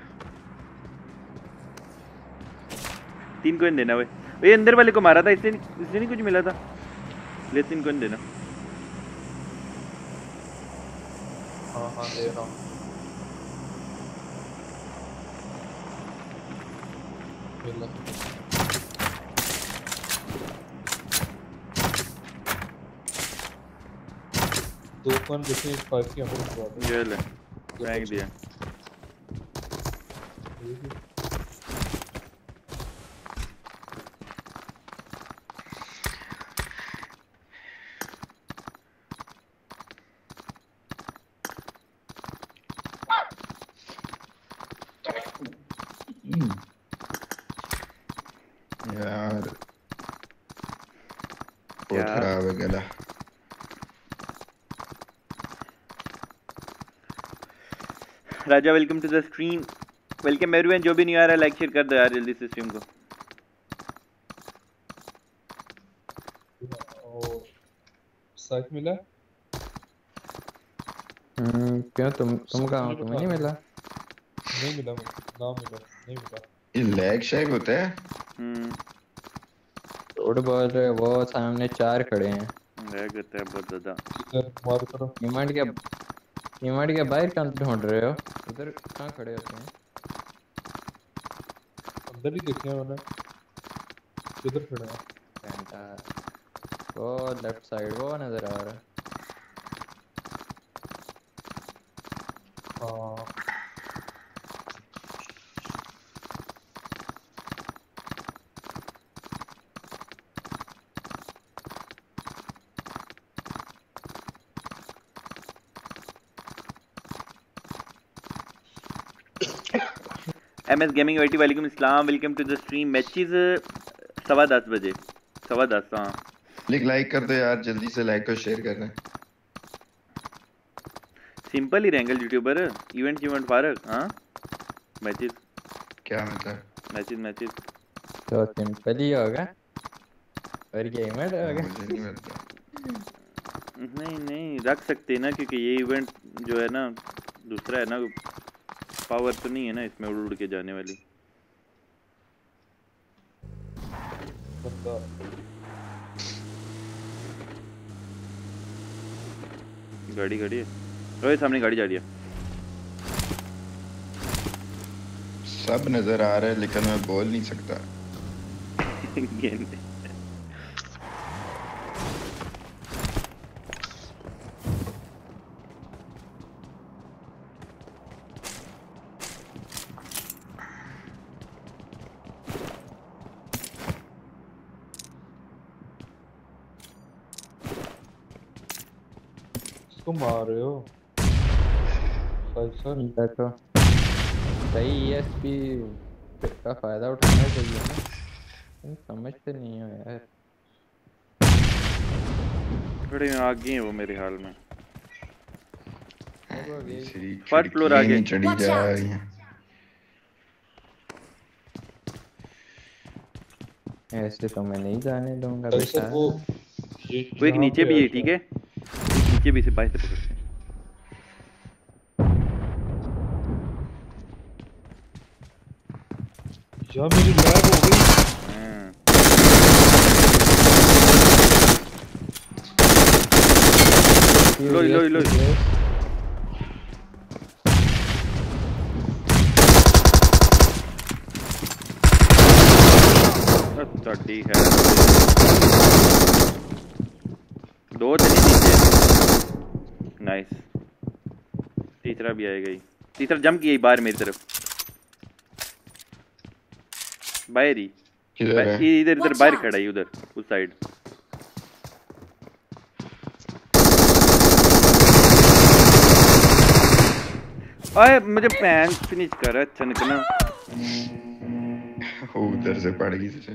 तीन कॉइन देना वे ये अंदर वाले को मारा था इससे इससे नहीं कुछ मिला था ले तीन कॉइन देना हाँ हाँ दे रहा हूँ मिला दो कौन कितने फाइव की हमको ये ले फेंक दिया ठीक है यार बहुत क्या खराब है गला। Raja welcome to the stream. Welcome everyone, जो भी नहीं आ रहा लाइक शेयर कर दो यार जल्दी से स्ट्रीम को। और साइक मिला हम्म क्यों तुम तुम साइक कहाँ हो? मुझे तुम्हें बता नहीं दो मिला? नहीं मिला मुझे ना मिला नहीं मिला ये लैग शैग होता है। हम्म झूठ बोल रहे हो, वो सामने चार खड़े हैं। लैग होता है बहुत ज्यादा। इधर तुम्हारी तरफ इमार्ट के इमार्ट के बाहर कहाँ ढूंढ रहे हो? उधर कहाँ खड़े होते हैं? अंदर ही देखे मैंने किधर खड़ा है घंटा वो लेफ्ट साइड वो नजर आ रहा है। हाँ एम एस गेमिंग वाईटी वालेकुम अस्सलाम, welcome to the stream. Matches सवा दस बजे सवा दस हाँ लिख लाइक कर दो यार जल्दी से, लाइक और शेयर कर रहे हैं। सिंपल ही रहेंगे यूट्यूबर। इवेंट इवेंट फारक हाँ मैचेस क्या मतलब? मैचेस मैचेस तो सिंपल ही होगा और ये इवेंट होगा। मुझे नहीं पता। नहीं नहीं रख सकते ना, क्योंकि ये इवेंट जो है ना दूसरा है ना, पावर तो नहीं है ना इसमें उड़ उड़ के जाने वाली। बंदा गाड़ी गाड़ी है ओए सामने गाड़ी जा रही है। सब नजर आ रहा है लेकिन मैं बोल नहीं सकता। गेंद इसको मार रहे हो साइक सर देखो सही ईएसपी का फायदा उठाना चाहिए ना, तुम समझते नहीं हो यार। थोड़े में आगे हैं वो मेरे हाल में। दूसरी फर्स्ट फ्लोर खिड़कियां आगे। नहीं चढ़ी Watch जा out! रही हैं। ऐसे तो मैं नहीं जाने दूंगा साइक सर बेटा। वो ये वो एक यहाँ नीचे पे भी है, ऐसा ठीक है एक नीचे भी से बाइक से पकड़ते हैं। यार मेरी लैग हो गई हाँ। लो लो लो अच्छा ठीक है दो चली नीचे। नाइस तीसरा भी आएगा ही। तीसरा जंप किया ही बाहर मेरी तरफ बाहर ही किधर है? ये इधर इधर Watch बाहर out! खड़ा है उधर उस साइड। अरे मुझे पैन फिनिश कर अच्छा निकलना। वो उधर से पड़ गई तुझे।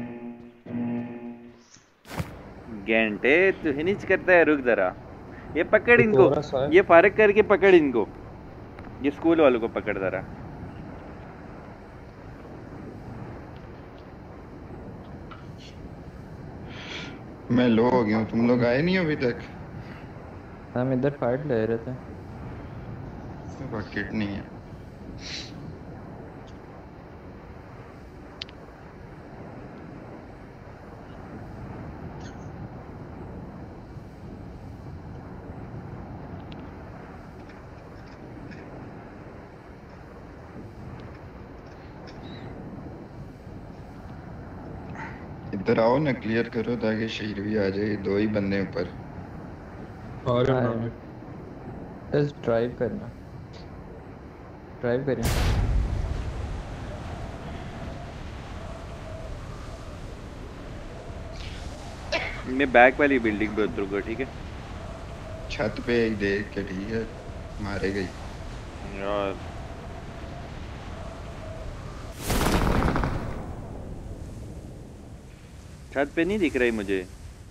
घंटे तू फिनिश करता है, रुक जरा ये पकड़ एक इनको, और है शायद। ये फारक करके पकड़ इनको, ये स्कूल वालों को पकड़ जरा। मैं लो हो गया हूँ, तुम लोग आए नहीं अभी तक? हम इधर फाइट ले रहे थे। बकेट नहीं है। इधर आओ ना, क्लियर करो ताकि शेर भी आ जाए। दो ही बंदे ऊपर। आ रहे हाँ, हैं बस ड्राइव करना, ड्राइव करें। मैं बैक वाली बिल्डिंग पे उतरूंगा, ठीक है? छत पे एक देख के, ठीक है, मारे गई। यार छत पे नहीं दिख रही मुझे।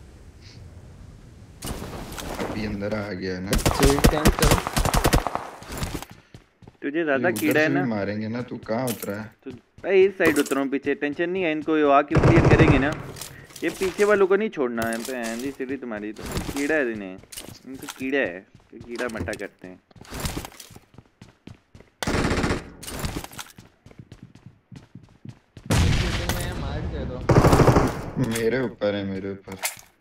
अभी अंदर आ गया ना। तुझे ज्यादा ये उधर कीड़ा है से ना, भी मारेंगे ना। तू कहाँ उतरा है? तो भाई इस साइड उतरा हूँ पीछे, टेंशन नहीं है, इनको आके क्लियर करेंगे ना। ये पीछे वालों को नहीं छोड़ना है। पे एंडी सीढ़ी तुम्हारी तो कीड़ा है, इन्हें इनको कीड़ा है, तो कीड़ा मटा करते हैं। मार दे दो। मेरे ऊपर है, मेरे ऊपर।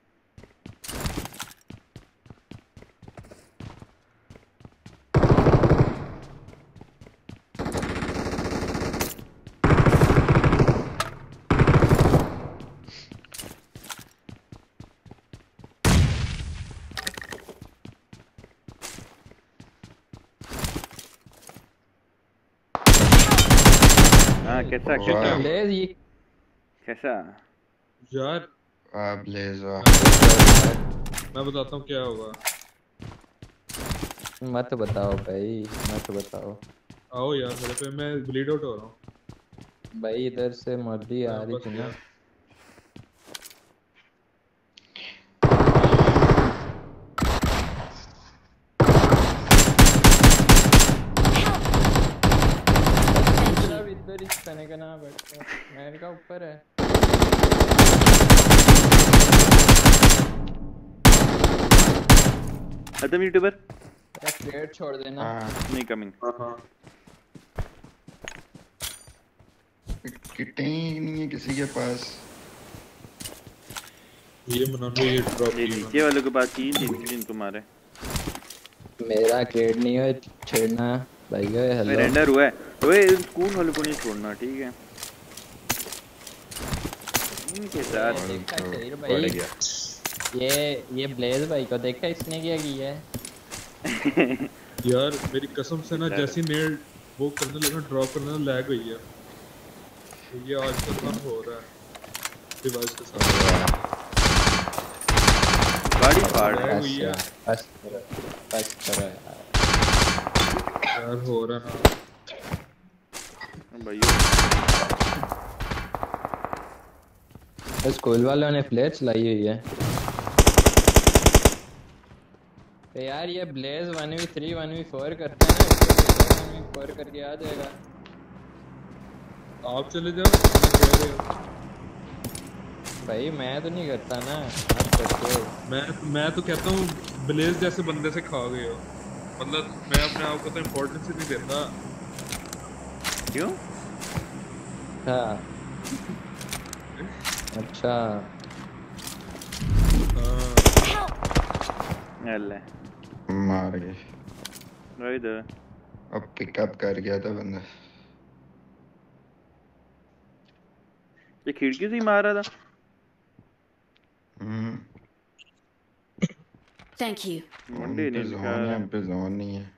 हाँ कैसा वाह। कैसा ब्लेज ये कैसा? यार वाह ब्लेज वाह। मैं बताता हूँ क्या होगा। मत बताओ भाई, मत बताओ आओ यार मेरे पे, मैं ब्लीड आउट हो रहा हूँ। भाई। इधर से मर्दी आ रही बस थी ना। यार। अब इधर इस तने का ना बैठ, मेरे का ऊपर है। खत्म यूट्यूबर क्रेट छोड़ देना। हाँ नहीं कमिंग। हाँ हाँ किटें ही नहीं है किसी के पास। ये मना लो, ये ड्रॉप ये नीचे वालों के पास तीन तीन तीन तुम्हारे। मेरा क्रेट नहीं है छेड़ना भाई। गए हेलो रेंडर हुआ है। ओए स्कूल वालों को नहीं छोड़ना, ठीक है? इनके साथ देखा शहीर बढ़ भाई। गया। ये ये ब्लेज भाई को देखा इसने क्या किया है। यार मेरी कसम से ना, जैसी नेड वो करने लगा, ड्रॉप करने लगा, लैग हुई है। तो ये आजकल कम हो रहा है डिवाइस के साथ। गाड़ी फाड़ लैग हुई है बस करो, बस करो यार। यार, हो रहा है भाई। तो स्कूल वालों ने प्लेट लाई हुई है। तो यार ये blaze one v three one v four करते हैं ना, वन वी फोर करके आ जाएगा। आप चले जाओ, मैं कह रहे हो। भाई मैं तो नहीं करता ना, आप करते हो। मैं मैं तो कहता हूँ ब्लेज जैसे बंदे से खा गए हो। मतलब मैं अपने आप को तो इम्पोर्टेंस ही नहीं देता। क्यों? हाँ अच्छा। हाँ अल्लाह मार गए। भाई तो अब पिकअप कर गया था बंदा। ये खिड़की से ही मार रहा था। हम्म Thank you. मुंडे उन पे नहीं जोन लिखा है, हम पे जोन नहीं है।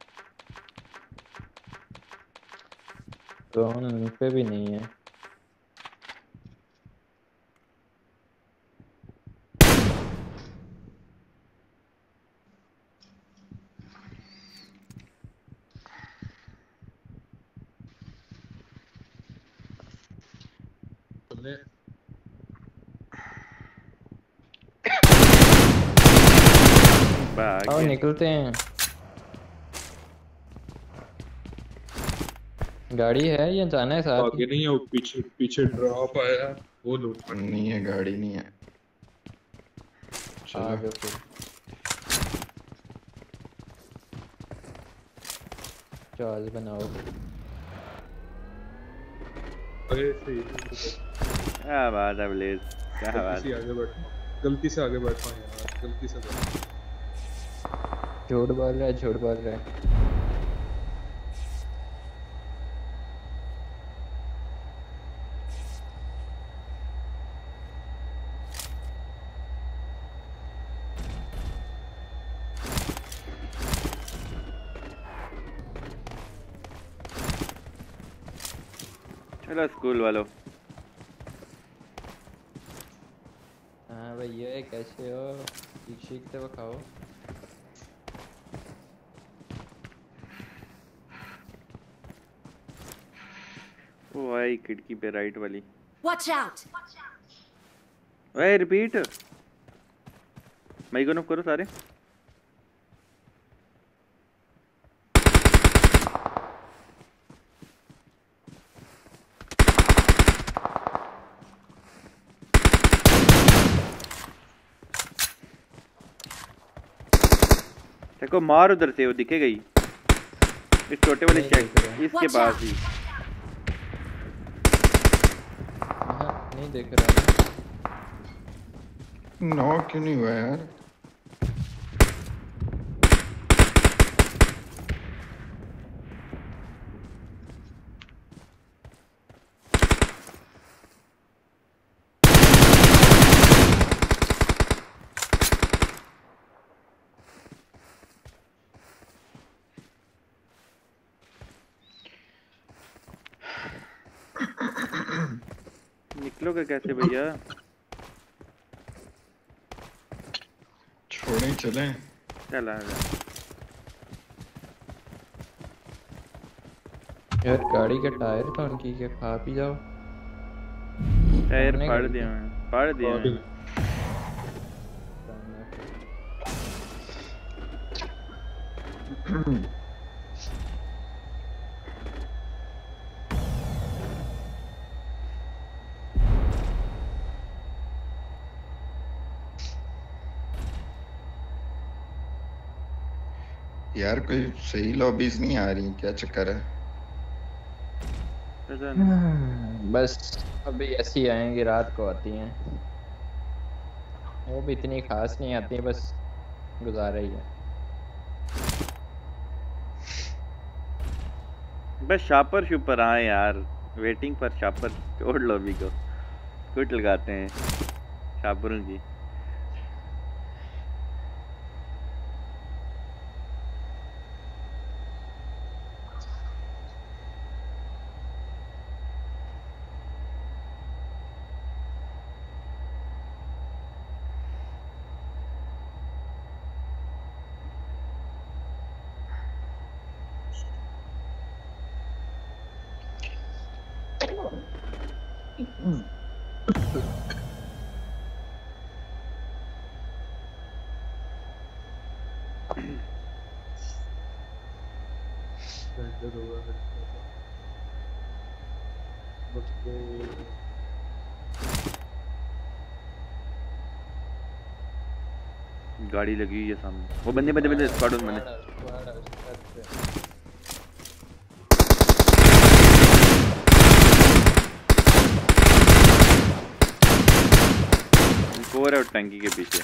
तो उन पे भी नहीं है। चले भाग और गया। निकलते हैं। गाड़ी है या जाना है साथ आगे नहीं है, वो पीछे पीछे ड्रॉप आया, वो लूट कर। नहीं है, गाड़ी नहीं है। चलो आगे फिर चार्ज बनाओ। अरे सही, क्या बात है ब्लेज, क्या गलती बात से है। आगे बैठा, गलती से आगे बैठा हूँ यार, गलती से बैठा। झूठ बोल रहा है, झूठ बोल रहा है। चलो स्कूल वालों, हाँ भैया कैसे हो? ठीक ठीक से बखाओ। वो आई खिड़की पे राइट वाली। Watch out! ओए रिपीट। माइक ऑन करो सारे। देखो मार उधर से, वो दिखेगा ही इस छोटे वाले नहीं शेड दिख रहा। इसके Watch पास out! ही। हाँ नहीं दिख रहा। नॉक क्यों नहीं हुआ यार? निकलोगे कैसे भैया? छोड़ें चलें? चला यार गाड़ी के टायर तो उनकी के खा पी जाओ। टायर हमने फाड़ कर दिया दी। मैं, फाड़ दिया और मैं। यार कोई सही लॉबीज नहीं आ रही, क्या चक्कर है? पता नहीं। बस अभी ऐसी आएंगी, रात को आती हैं। वो भी इतनी खास नहीं आती है, बस गुजारा ही है। बस शापर शुपर आए यार, वेटिंग पर शापर छोड़ लो अभी को, कुट लगाते हैं शापरों की। रेंडर हुआ है बस वो गाड़ी लगी हुई है सामने। वो बंदे बंदे बंदे स्क्वाड बंदे। और है टंकी के पीछे।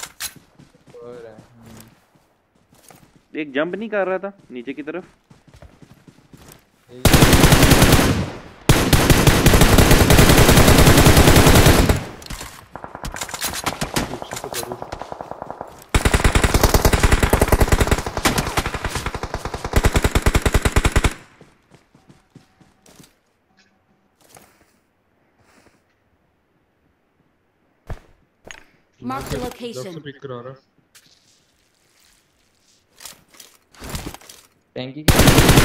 एक जंप नहीं कर रहा था नीचे की तरफ? Mark the लेफ्ट से location. पिक करा रहा। टैंकी के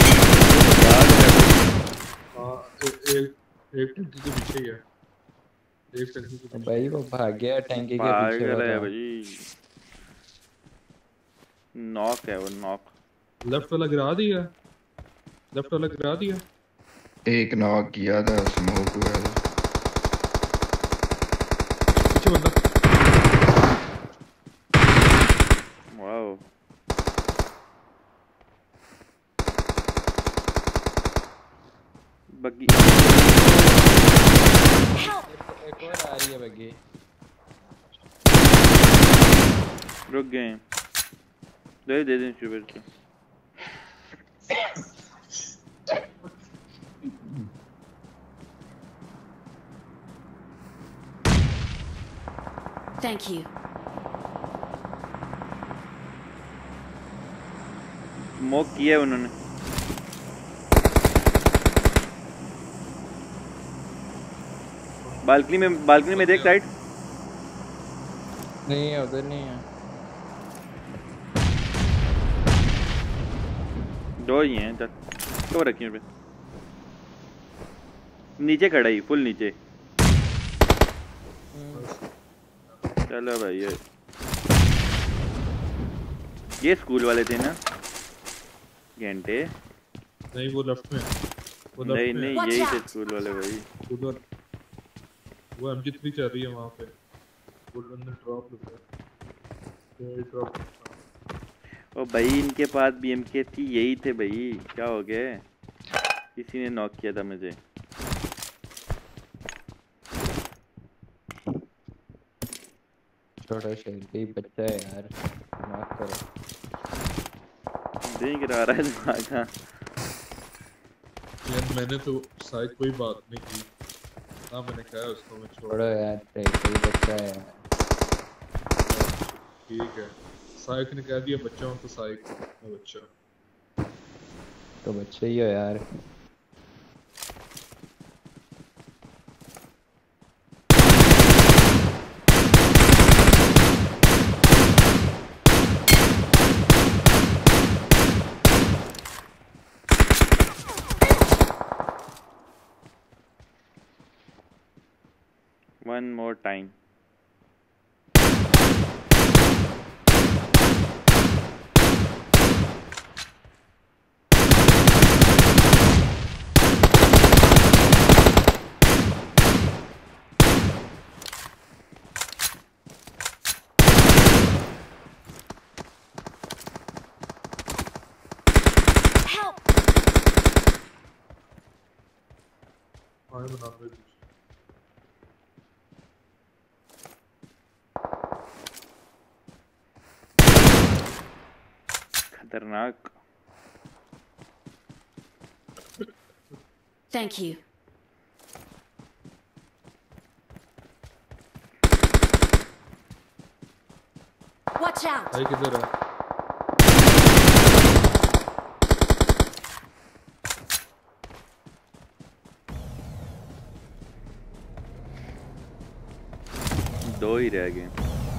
हाँ ए- एक एक टंकी के पीछे ही है। एक टंकी के पीछे। भाई वो भाग गया टैंकी के पीछे पागल है वाला। भाई। नॉक है वो, नॉक। लेफ्ट वाला गिरा दिया। लेफ्ट वाला गिरा दिया। एक नॉक किया था, स्मोक हुआ था। पीछे बंदा। वाओ। Buggy Help! एक और आ रही है बग्गी। रुक गए हैं। दे दे दें शुरू से। Thank you. स्मोक किया है उन्होंने। बालकनी में, बालकनी में देख साइड। नहीं है उधर नहीं है। दो ही हैं, चल तो रखिए पे नीचे खड़ा ही फुल नीचे। चलो भाई ये ये स्कूल वाले थे ना घंटे? नहीं वो लेफ्ट में, वो नहीं लेफ्ट में नहीं Watch यही थे out! स्कूल वाले भाई। उधर वो एम जी थ्री चल रही है वहाँ पे, वो अंदर ड्रॉप लग रहा है, ये ड्रॉप। ओ भाई इनके पास बी एम के थी, यही थे भाई, क्या हो गया? किसी ने नॉक किया था मुझे। छोटा शेर भी बच्चा है यार, माफ करो। नहीं गिरा रहा है दिमाग का। यार मैंने तो साइड कोई बात नहीं की, हाँ मैंने कहा उसको मैं छोड़। छोड़ो यार, कोई बच्चा है यार। ठीक है, साइक ने कह दिया बच्चा हूँ तो साइक मैं बच्चा। तो बच्चे ही हो यार। One more time. Help! हाँ बना दे कुछ। खतरनाक। Thank you. Watch out! भाई किधर है? दो ही रह गए।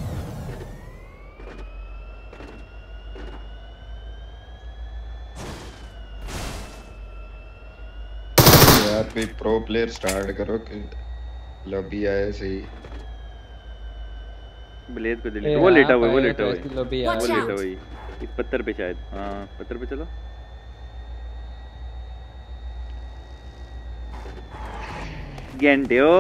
यार कोई प्रो प्लेयर स्टार्ट करो कि लॉबी आए सही। ब्लेड को ए, डिलीट, वो लेटा हुआ है, वो आप आए लेटा तो हुआ ऐसी है, लॉबी वो आ Watch रही लेटा out! हुआ है इस पत्थर पे शायद। हाँ पत्थर पे चलो। घंटे हो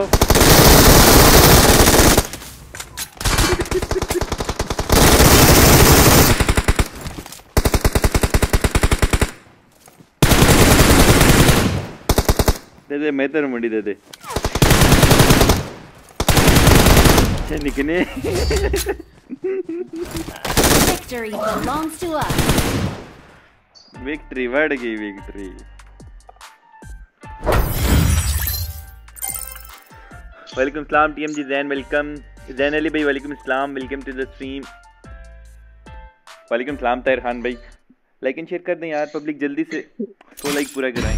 दे दे, मैं तेरे मुंडी दे दे निकने। Victory belongs to us. Victory word की विक्ट्री। वेलकम सलाम टीएम जी जैन, वेलकम जैन अली भाई, वेलकम सलाम, welcome to the stream. Welcome सलाम ताहिर खान भाई, लाइक एंड शेयर कर दें यार, पब्लिक जल्दी से सौ लाइक पूरा कराएं।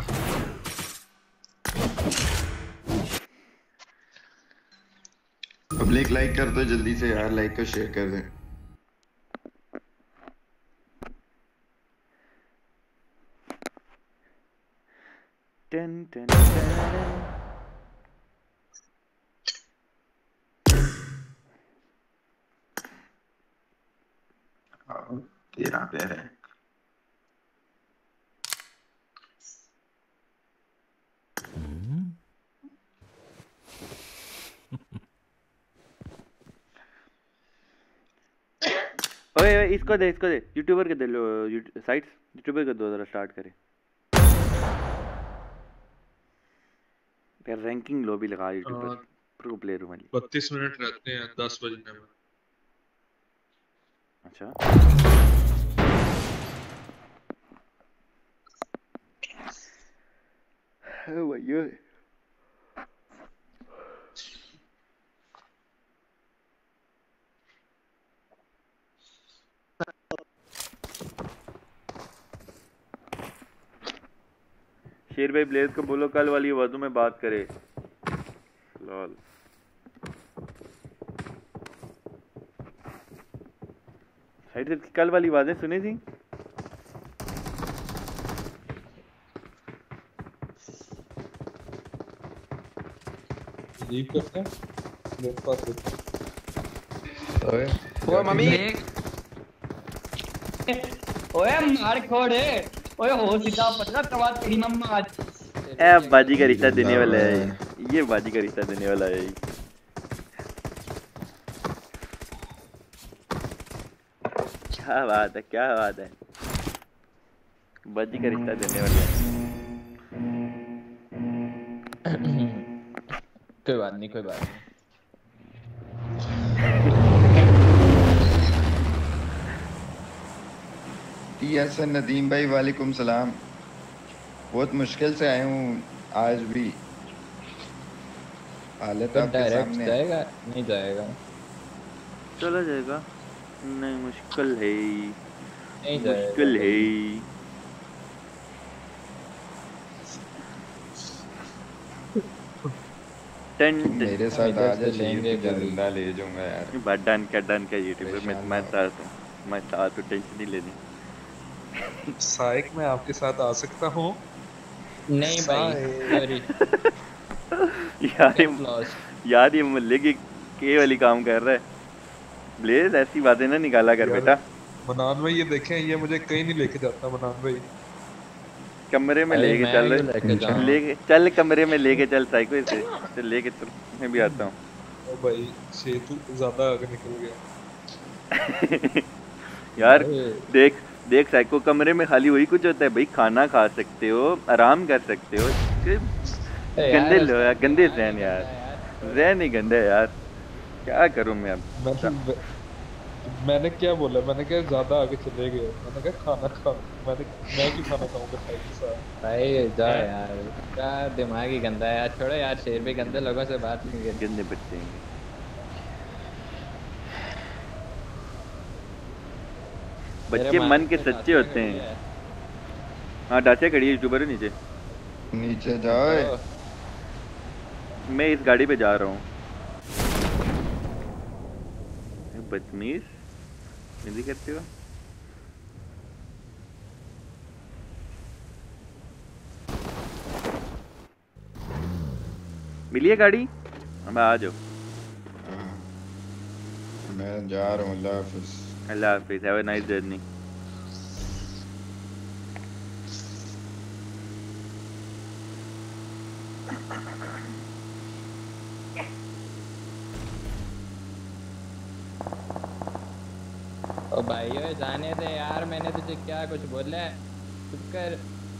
पब्लिक लाइक कर दो जल्दी से यार, लाइक को शेयर कर दें। टन टन टन। तेरा पैर है। ओए ओए इसको दे, इसको दे, यूट्यूबर के दे लो, साइट्स यूट्यूबर के दो, जरा स्टार्ट करें यार। रैंकिंग लो भी लगा यूट्यूबर, प्रो प्लेयर वाली। बत्तीस मिनट रहते हैं दस बजने में। अच्छा भैया शेर भाई ब्लेज को बोलो कल वाली आवाजों में बात करे। लॉल साइड से कल वाली आवाजें सुनी थी। लीव करते हैं मेरे पास देखो। ओए ओए मम्मी ओए मार खोड़े ओए हो सीधा पतला तवा तेरी मम्मा आज ए बाजी का रिश्ता देने वाला है ये, बाजी का रिश्ता देने वाला है। क्या बात है, क्या बात है, बाजी का रिश्ता देने वाला है। कोई बात नहीं, कोई बात नहीं। टी एस एन नदीम भाई वालेकुम सलाम। बहुत मुश्किल से आए हूँ आज भी, हालत तो आपके डायरेक्ट सामने है। जाएगा नहीं जाएगा? चला जाएगा, नहीं मुश्किल है, नहीं जाएगा मुश्किल है। टन मेरे साथ इधर आ से जा, लेंगे शेर गाड़ी। जिंदा ले जाऊंगा यार। बात डन का डन का यूट्यूब पे मैं परेशान मैं ना हो। साथ हूँ, मैं साथ हूँ, टेंशन नहीं लेनी। साइक मैं आपके साथ आ सकता हूँ? नहीं भाई सॉरी यार ये लॉस। यार ये मुल्ले की के वाली काम कर रहा है। ब्लेज ऐसी बातें ना निकाला कर यार, बेटा। मनान भाई ये देखें, ये मुझे कहीं नहीं लेके जाता मनान भाई। कमरे में अरे लेके मैं चल क्यों लेके जाऊँ? लेके चल कमरे में लेके चल साइको इसे, चल लेके चल, मैं भी आता हूँ। ओ भाई सेतु ज्यादा आगे निकल गया। यार अरे, देख देख साइको, कमरे में खाली वही कुछ होता है भाई, खाना खा सकते हो, आराम कर सकते हो। यार, गंदे लो यार, गंदे यार, जहन यार, यार। जहन ही गंदे यार, क्या करूँ मैं अब। मैंने मैंने क्या बोला? मैंने कहा ज्यादा आगे चले गए। मैंने कहा खाना खा, मैंने मैं क्यों खाना खाऊंगा साइक के साथ? भाई जा यार, क्या दिमाग ही गंदा है यार। छोड़ो यार, शेर भी गंदे लोगों से बात नहीं करती। गंदे बच्चे हैं। बच्चे मन के सच्चे होते हैं। हाँ डाचे खड़ी है, यूट्यूबर है नीचे। नीचे जाओ। मैं इस गाड़ी पे जा रहा हूँ। बदतमीज हिंदी करते हो। मिली है गाड़ी, अब आ जाओ। मैं जा रहा हूँ, अल्लाह हाफिज। अल्लाह हाफिज, हैव अ नाइस जर्नी। ओ भाई ओए जाने दे यार, मैंने तुझे क्या कुछ बोला है? चुप कर।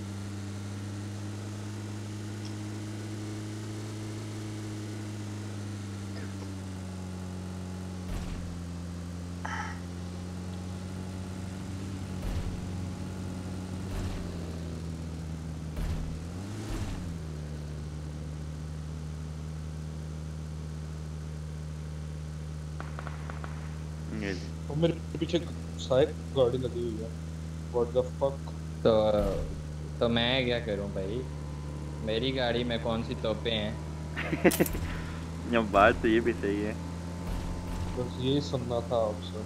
ये जी। और मेरे पीछे साइक गाड़ी लगी हुई है। What the fuck? तो तो मैं क्या करूं भाई, मेरी गाड़ी में कौन सी तोपें हैं? अब बात तो ये भी सही है। बस यही सुनना था आपसे।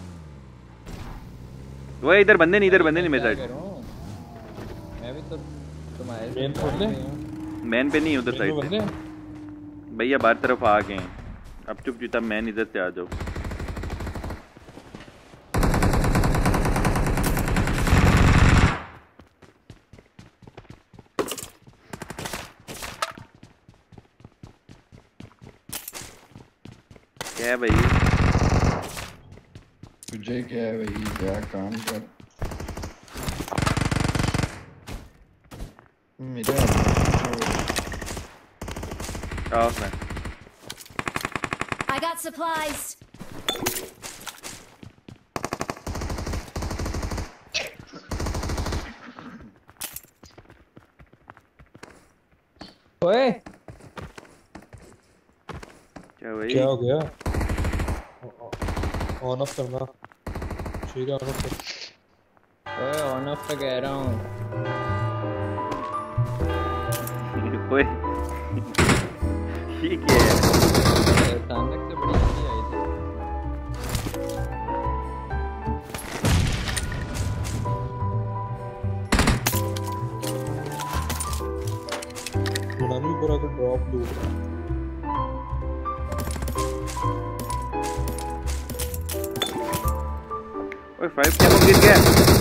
वो इधर बंदे नहीं, इधर बंदे नहीं मेरे क्या साइड। करूं? मैं भी तो तुम्हारे मेन साथ खोल ले। ही हूं। मैन पे नहीं, उधर मेन साइड में पे। बंदे हैं? भैया बाहर तरफ आ गए हैं, अब चुप चुपचाप मैन इधर से आ जाओ। क्या है भाई? तुझे क्या है भाई, क्या काम कर। मेरे ऑफ है। I got supplies. ओए क्या भाई? क्या हो गया? ऑन ऑफ करना। ठीक है, ऑन ऑफ कर। ओए ऑन ऑफ तो कह रहा हूं। ओए ये क्या है? अचानक से बड़ी जल्दी आई थी। टॉप लूट। ओए फाइव क्या गिर गया।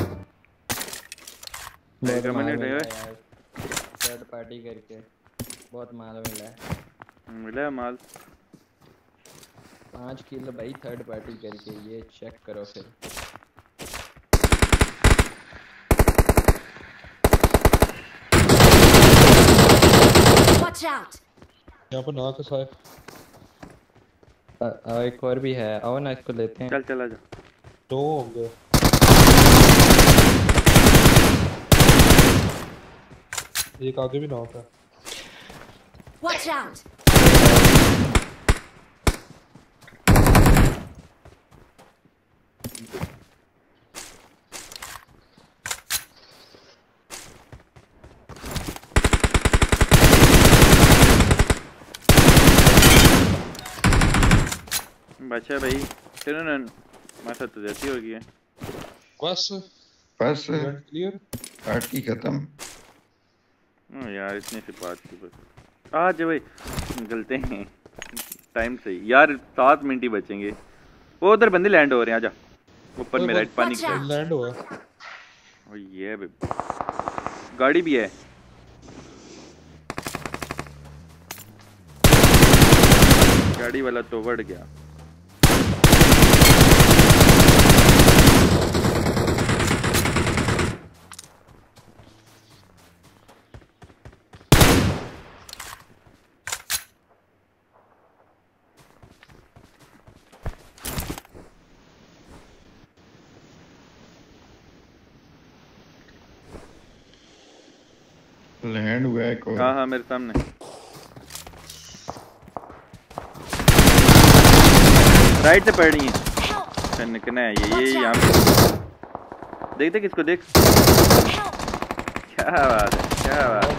बहुत का माल मिनट मिला है यार थर्ड पार्टी करके, बहुत माल मिला है। मिला है माल। पाँच किलो भाई थर्ड पार्टी करके, ये चेक करो फिर। Watch out! यहाँ पर नाक है। अ- अ, एक और भी है, आओ ना इसको लेते हैं। चल चला जा। दो होंगे। एक आगे भी नाक है। Watch out! बचा भाई चलो ना, मासा तो जैसी हो गई है। बस बस क्लियर। पार्टी खत्म। हाँ यार इतनी सी बात थी बस। आज भाई निकलते हैं टाइम से यार, सात मिनट ही बचेंगे। वो उधर बंदे लैंड हो रहे हैं, आजा ऊपर में राइट पानी की लैंड हुआ। और ये भाई गाड़ी भी है। गाड़ी वाला तो बढ़ गया। लैंड हुआ है कोई। हाँ हाँ मेरे सामने। राइट से पड़ रही है। अच्छा निकलना है ये ये यहाँ पे। देख देख इसको देख। क्या बात है, क्या बात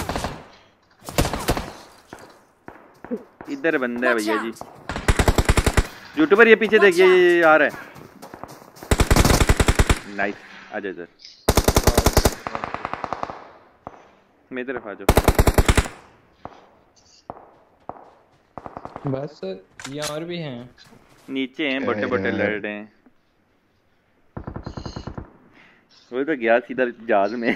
है। इधर बंदा है भैया जी। यूट्यूबर ये पीछे देखिए, ये आ रहा है। नाइस, आजा इधर मेरी तरफ आ जाओ। बस ये और भी हैं नीचे हैं, बटे बटे लड़ रहे हैं। वो तो गया सीधा जहाज में।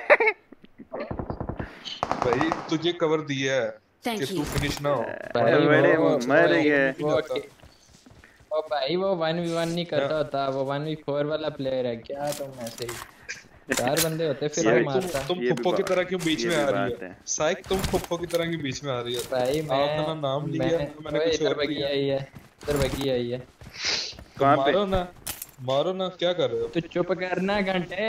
भाई तुझे कवर दिया है Thank कि you. तू फिनिश ना हो। भाई बड़े वो मर गए। वो ओ भाई वो वन वी वन नहीं करता होता, वो वन वी फोर वाला प्लेयर है क्या? तुम ऐसे ही चार बंदे होते फिर वो मारता। तुम ये भी फुप्पो की बात- तरह क्यों बीच ये में भी आ रही बात है? है। साइक तुम फुप्पो की तरह की बीच में आ रही है। भाई मैं आपने ना नाम लिया, मैं- मैंने ओए, कुछ इधर और बगी लिया। आई है, इधर बगी आई है। तो कहाँ पे? मारो ना, मारो ना, क्या कर रहे हो? तू चुप करना घंटे।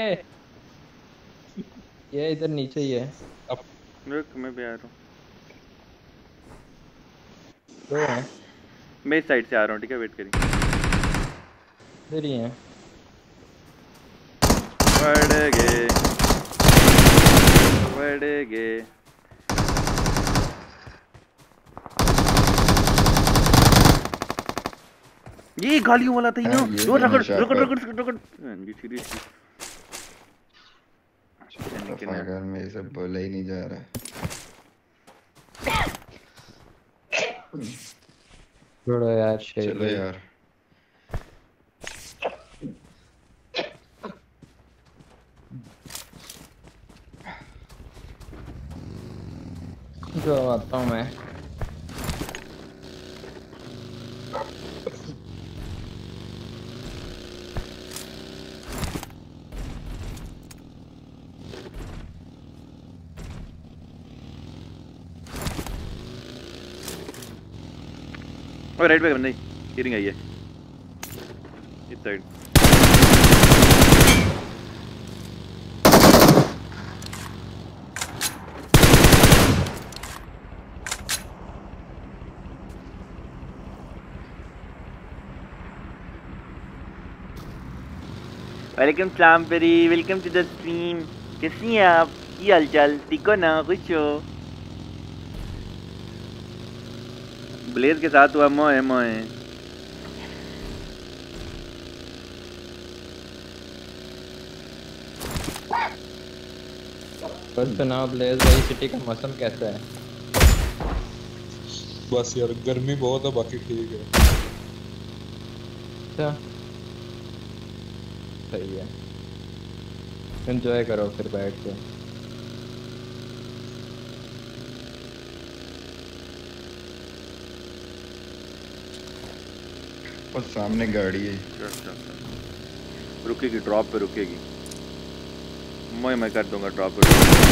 ये इधर नीचे ही है। रुक मैं भी आ रहा हूँ। दो हैं मैं इस साइड से आ रहा हूँ, ठीक है वेट करिए। इधर ही हैं। बढ़ गए बढ़ गए। ये गालियों वाला था ये ना। हाँ, ये वो भी रगड़ नशा रगड़ कर। रगड़ रगड़ ये सीरियसली अगर मेरे से बोला ही नहीं जा रहा। छोड़ो यार शेर चलो यार जो आता हूँ मैं। और राइट पे बंदा हीरिंग आई है इस साइड। वालेकुम सलाम Perry, welcome to the stream. कैसी हैं आप? की हालचाल? ठीक हो ना? खुश हो? ब्लेज के साथ हुआ मोए मोए। बस सुनाओ ब्लेज भाई, सिटी का मौसम कैसा है? बस यार गर्मी बहुत है, बाकी ठीक है। अच्छा सही है, एंजॉय करो फिर बैठ के। और सामने गाड़ी है। चल चल चल। रुकेगी, ड्रॉप पे रुकेगी। मैं मैं कर दूंगा ड्रॉप पे।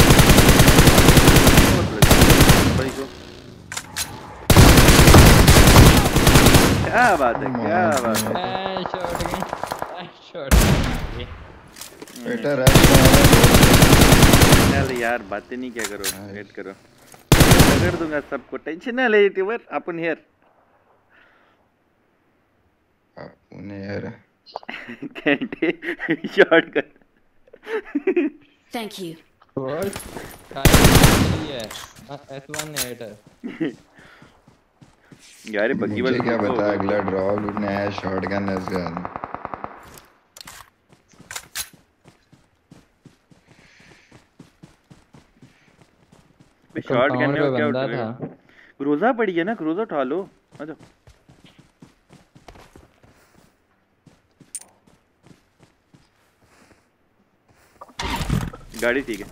भाई को क्या बात है, क्या बात है। शॉट गई, शॉट गई। बेटा रश चल यार बातें नहीं क्या करो, वेट करो, पकड़ दूंगा सबको, टेंशन ना ले यूट्यूबर, अपन हियर। अपन यार घंटे शॉट कर। Thank you. और काई है एस वन एट है यार बग्गी वाला क्या बता, अगला ड्रॉप लूटने आया शॉटगन एस गन। शॉट करने पे को क्या बंदा उठेगा? था। क्रूजा पड़ी है ना, क्रूजा उठा लो। आ जाओ। गाड़ी ठीक है।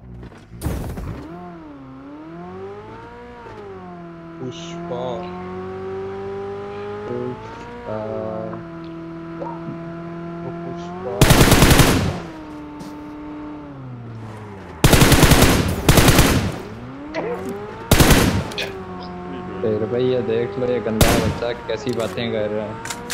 पुष्पा पुष्पा ओ पुष्पा फिर भाई ये देख लो, ये गंदा बच्चा कैसी बातें कर रहा है।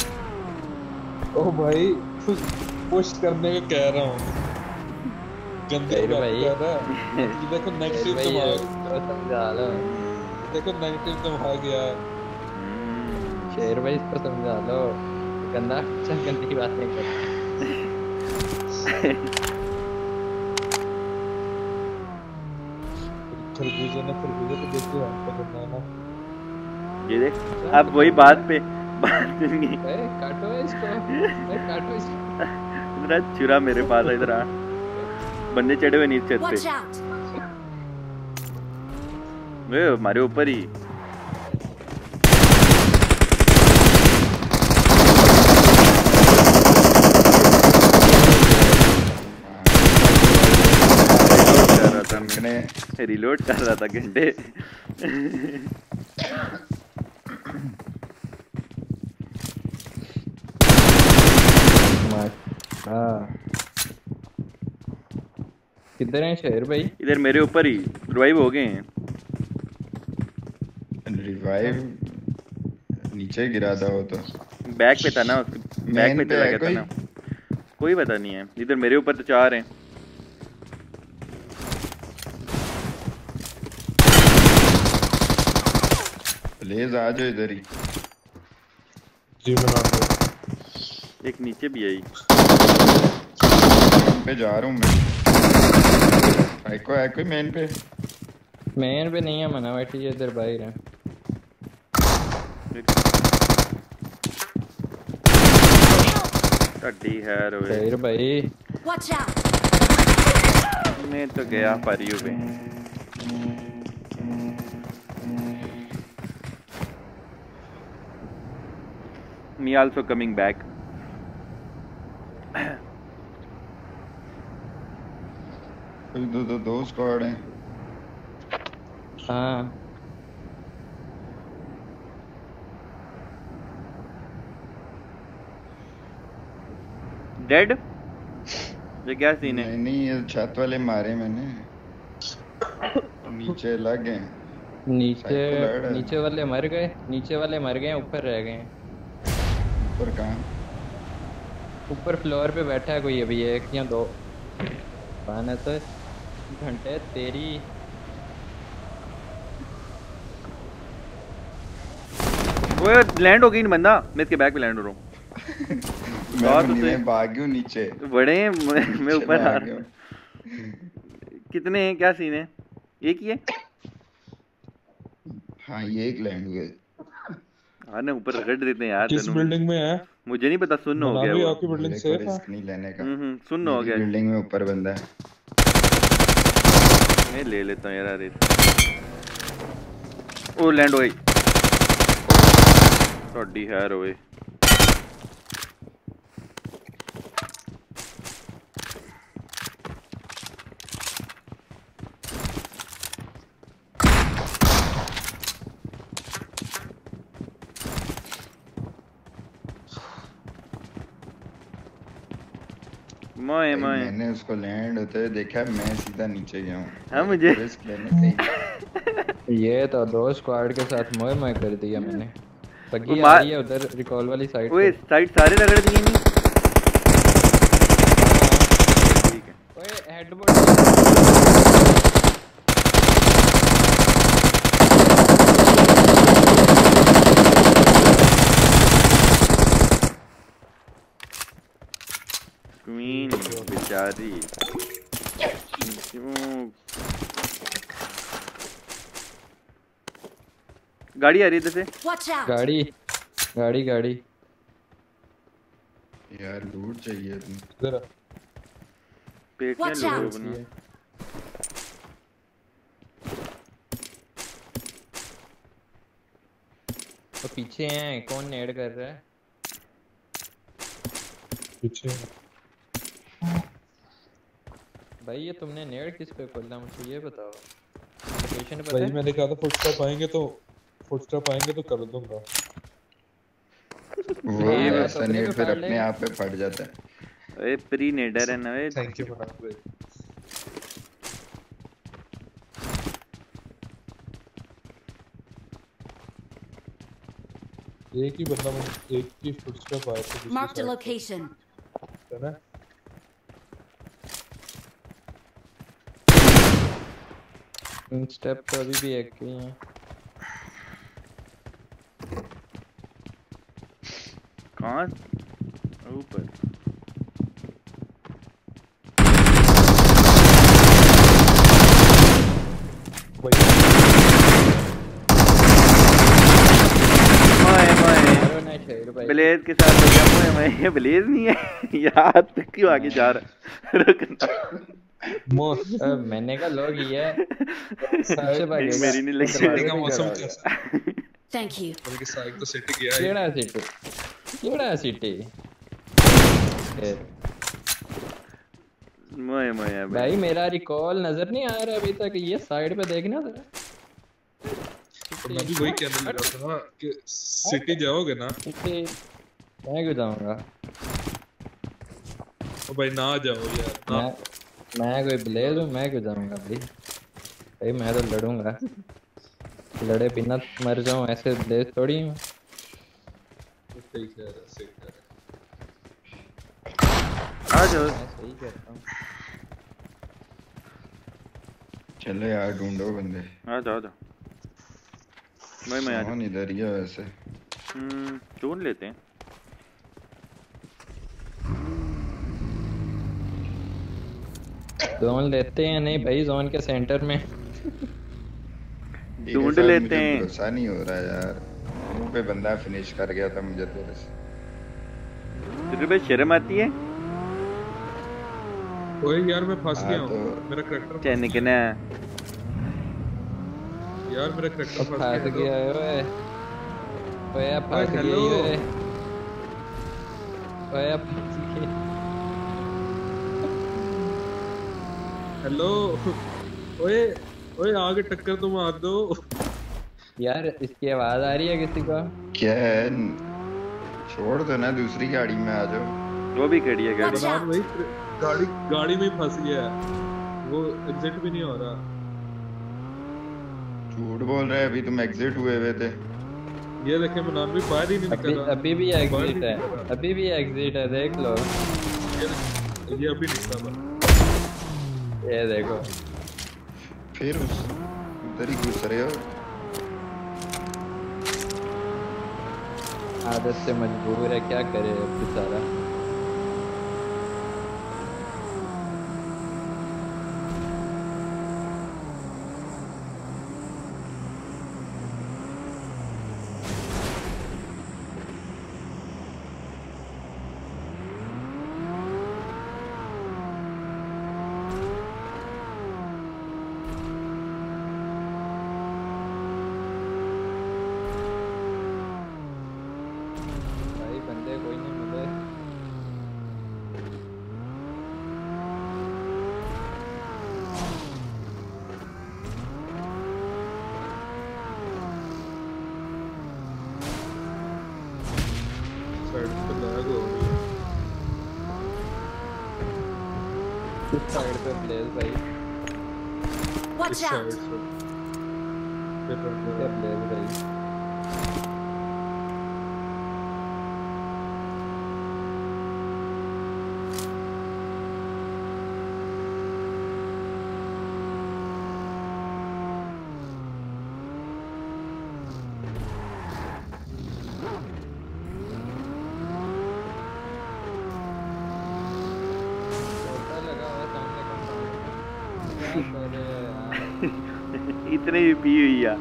ओ भाई पुश करने को कह रहा हूँ, गंदे फिर बात भाई कर रहा है। ये देखो फिर नेगेटिव भाई ये दिमाग, तो समझा लो, देखो नेगेटिव दिमाग यार। शेर भाई इसको समझा लो, गंदा बच्चा गंदी बातें कर रहा है। खरबूजे ने खरबूजे तो देखिए हमको बनाना। ये देख, अब वही बात पे बात सुनगी। ए काटो इसको, ए काटो इसको। इधर चुरा मेरे पास, इधर आ। बंदे चढ़े हुए नीचे छत Watch पे। out. वे हमारे ऊपर ही। रिलोड कर रहा था घंटे। हाँ किधर हैं शेर भाई? इधर मेरे ऊपर ही रिवाइव हो गए हैं। रिवाइव नीचे गिरा था वो तो, बैक पे था ना, उसके बैक पे चला गया था ना, कोई पता नहीं है। इधर मेरे ऊपर तो चार हैं। प्लीज आ जाओ इधर ही। जी बना दो। एक नीचे भी आई। पे जा रहा हूँ मैं। आइको आइको मेन पे। मेन पे नहीं है, मना बैठी है इधर बाहर है। टड्डी है रोए। शेर भाई Watch out. मैं तो गया परियो पे। Me also coming back. दो दो दो स्क्वाड हैं। हाँ डेड? ये क्या सीन है? नहीं नहीं ये छत वाले मारे मैंने, नीचे लग गए। नीचे साइकिल लड़ है। नीचे वाले मर गए, नीचे वाले मर गए, ऊपर रह गए। ऊपर कहाँ? ऊपर फ्लोर पे बैठा है कोई, अभी एक या दो पान है तो घंटे तेरी। वो लैंड हो गई बंदा, मैं इसके बैक पे लैंड हो रहा हूँ। मैं मैं भाग गया नीचे। बड़े मैं मैं ऊपर आ भाग रहा हूँ। गया। कितने हैं, क्या सीन है? एक ही है? हाँ ये एक लैंड हुए। हाँ ना, ऊपर रगड़ देते हैं यार। किस तनु। बिल्डिंग में है? मुझे नहीं पता, सुन्न हो मना गया भी वो। आपकी बिल्डिंग मेरे को सेफ है? रिस्क नहीं लेने का। हम्म हम्म, सुन्न हो गया। बिल्डिंग में ऊपर बंदा है। मैं ले लेता हूँ यार। अरे ओ लैंड हो गई। ਤੁਹਾਡੀ ਹੈਰ ਹੋਏ मोए भाई मोए मैंने उसको लैंड होते हुए देखा, मैं सीधा नीचे गया हूँ। हाँ मुझे रिस्क लेने सही। ये तो दो स्क्वाड के साथ मोए मोए कर दिया मैंने। वो बग्गी आ मार रही है उधर रिकॉल वाली साइड ओए पे। साइड सारे रगड़ दिए नहीं ठीक है ओए हेडबॉट क्वीन बेचारी क्यों गाड़ी आ रही है इधर से Watch out! गाड़ी गाड़ी गाड़ी यार लूट चाहिए तुम। जरा पेटियां Watch लो out! अपना तो पीछे हैं, कौन नेड कर रहा है? पीछे भाई ये तुमने नेड किस पे खोला मुझे ये बताओ। लोकेशन पता भाई है? मैंने कहा था फुटस्टेप आएंगे तो फुटस्टेप आएंगे तो कर दूंगा। वो ये बात वैसा अपने नेट पे फिर पाड़ अपने ले। आप पे फट जाता है। ओए प्री नेडर है ना वे थैंक यू भाई। एक ही बंदा मुझे एक ही फुटस्टेप आया था दूसरी Marked a साइड पे, location. है ना? स्टेप तो अभी भी एक ही है। कहां ऊपर मोए मोए मारो ना शेर भाई। ब्लेज के साथ हो गया मोए मोए ये ब्लेज नहीं है यार तू क्यों आगे जा रहा रुक मौत अब मैंने कहा लोग ये सबसे भागेगा। मेरी नहीं लगी सिटी का मौसम कैसा है? Thank you. बल्कि साइक तो सिटी गया है। केड़ा सिटी केड़ा सिटी ए, मोए मोए भाई मेरा रिकॉल नजर नहीं आ रहा अभी तक। ये साइड पे देखना जरा। तो मैं भी वही कहने लगा था ना कि सिटी जाओगे ना सिटी मैं क्यों जाऊंगा? तो भाई ना जाओ यार ना। मैं मैं कोई ब्लेज हूँ, मैं क्यों जाऊंगा भाई? भाई मैं तो लड़ूंगा। लड़े बिना मर जाऊं ऐसे ब्लेज थोड़ी हूँ। सही कह रहा है सही कह रहा आ जाओ मैं सही कहता हूँ। चलो यार ढूंढो बंदे। आ जाओ आ जाओ मोए मोए आ जाओ कौन इधर ही है वैसे? हम्म ढूंढ लेते हैं जोन लेते हैं नहीं भाई, जोन के सेंटर में। तेरे ढूंढ साथ लेते मुझे हैं भरोसा नहीं हो रहा यार। मुंह पे बंदा फिनिश कर गया था मुझे तेरे से। तेरे पे शर्म आती है ओए यार मैं फंस हाँ, गया हूँ तो- मेरा करैक्टर चैन के ना यार मेरा करैक्टर फंस फंस गया गया है ओए। ओए फंस गया हेलो। ही ओए। ओए फंस गया। हेलो ओए ओए आगे टक्कर तो मार दो। यार इसकी आवाज आ रही है किसी को? क्या है? छोड़ दो ना, दूसरी गाड़ी में आ जाओ। वो भी खड़ी है गाड़ी Watch यार out! भाई गाड़ी गाड़ी में ही फंस गया है वो एग्जिट भी नहीं हो रहा। झूठ बोल रहे हैं, अभी तुम एग्जिट हुए हुए थे। ये देखे मनान भी बाहर ही नहीं अभी निकल रहा। अभी भी बाहर एग्जिट नहीं है, निकल रहा। अभी भी एग्जिट है, देख लो। ये ये अभी निकला बस। ये देखो फिर उस उधर ही घुस रहे हो। आदत से मजबूर है, क्या करे अब बेचारा। इस साइड पे ब्लेज भाई इस Watch साइड out! से फिर रन क्या ब्लेज भाई छोटा लगा हुआ है सामने कंपाउंड क्या करे यार इतने ही पी हुई है।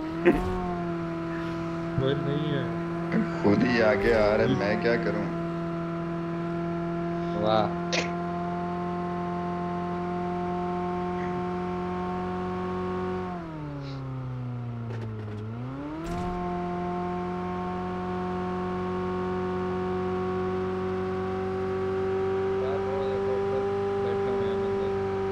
वो नहीं है। खुद ही आगे आ रहा है, मैं क्या करूं? वाह यार वो देखो ऊपर बैठे हुए हैं बंदे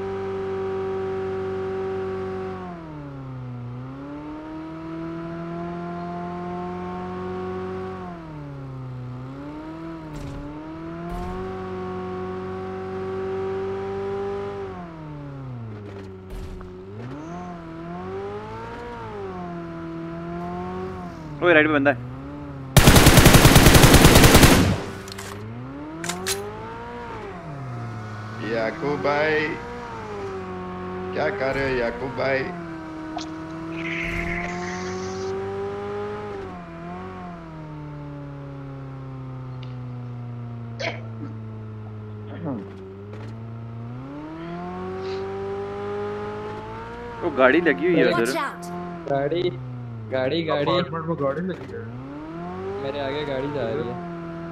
ओए राइट पे बंदा है। याकूब भाई क्या कर रहे हो याकूब भाई? वो गाड़ी लगी हुई है Watch उधर। out! गाड़ी गाड़ी गाड़ी अपार्टमेंट में गाड़ी लगी है। मेरे आगे गाड़ी जा रही है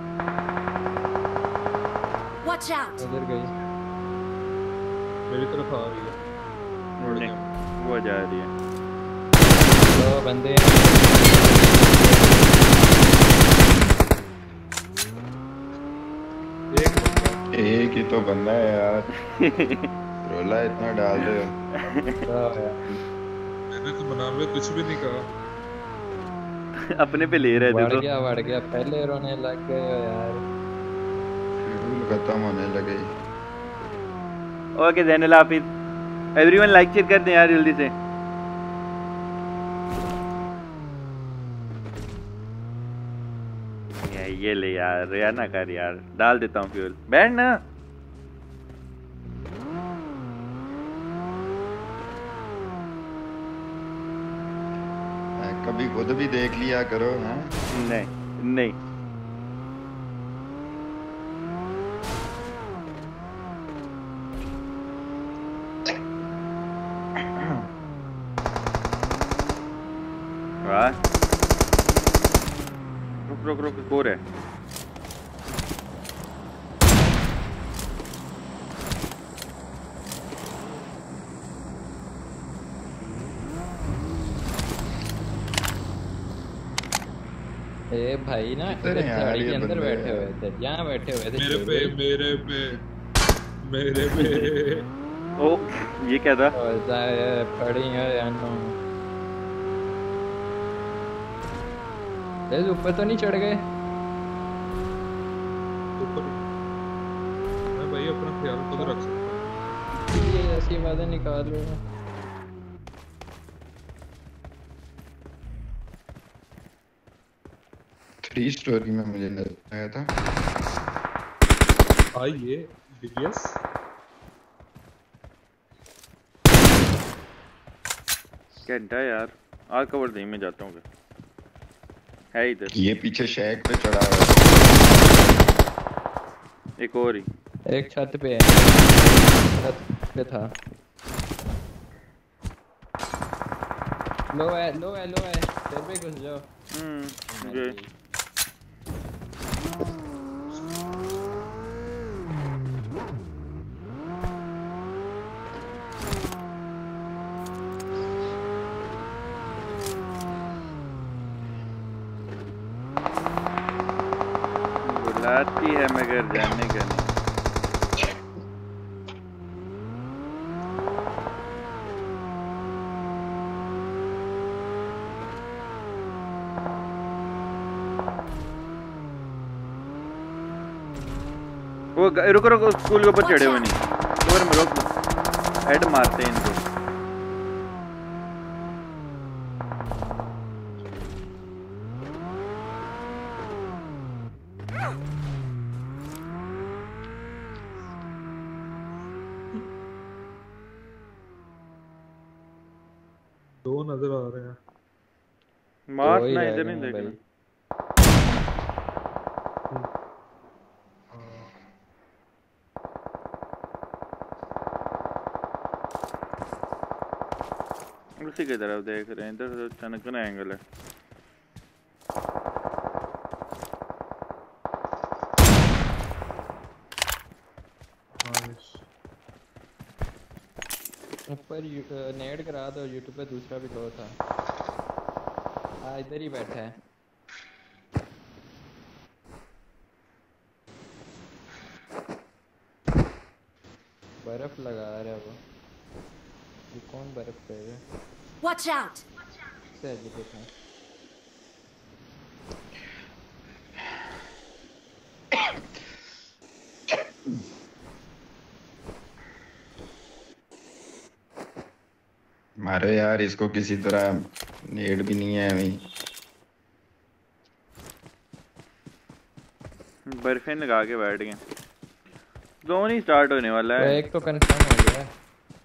Watch out! उधर गई मेरी तरफ आ रही है। मुड़ नहीं, गया। वो जा रही है। दो बंदे हैं एक बंदा। एक ही तो बंदा है यार, रोला इतना डाल रहे हो। दो यार मैंने तो बनावे कुछ भी नहीं कहा। अपने पे ले रहे थे बढ़ तो। गया बढ़ गया पहले रोने लग गए हो यार शेड्यूल खत्म होने लगे। ओके ज़ैनुल हाफिज। एवरीवन लाइक शेयर कर दें यार जल्दी से। ये ये ले यार, या ना कर यार, डाल देता हूँ फ्यूल। बैठ ना। कभी खुद भी देख लिया करो। हाँ नहीं नहीं वाह, रुक रुक रुक कोर है। ए भाई ना किधर इधर हैं यार गाड़ी ये के अंदर बंदे बैठे यार? हुए थे यहाँ बैठे हुए थे मेरे शेर पे भाई। मेरे पे मेरे पे ओ ये क्या था? और जाए पड़ी है यानो ले ऊपर तो नहीं चढ़ गए ऊपर। मैं भाई अपना ख्याल खुद रख सकता हूँ। ये ऐसी बातें निकाल रहे हो थ्री स्टोरी में मुझे नजर आया था। आइए डीएस घंटा यार, आग कवर नहीं, मैं जाता हूँ। है इधर ये पीछे शैक पे चढ़ा हुआ है। एक और ही। एक छत पे है छत पे था लो है लो है लो है फिर भी घुस जाओ हम्म ये बुलाती है मगर जाने का नहीं। वो ग- रुको रुको, स्कूल के ऊपर चढ़े हुए नहीं। कवर में रोक दो, हेड मारते हैं इनको। दो नजर आ रहे हैं। दो ही मारना रह इधर गए नहीं हैं देखना। भाई। उसी की तरफ देख रहे हैं, इधर तो अचानक ना एंगल है। नाइस। ऊपर नेट करा दो, यूट्यूब पे दूसरा भी लो था। हाँ इधर ही बैठा है। बर्फ लगा रहा है वो। ये कौन बर्फ पे है? Watch out! से आगे देखना। मारो यार इसको किसी तरह, नेट भी नहीं है अभी। बर्फे लगा के बैठ गए। जोन ही स्टार्ट होने वाला तो है। एक तो कंफर्म हो गया है।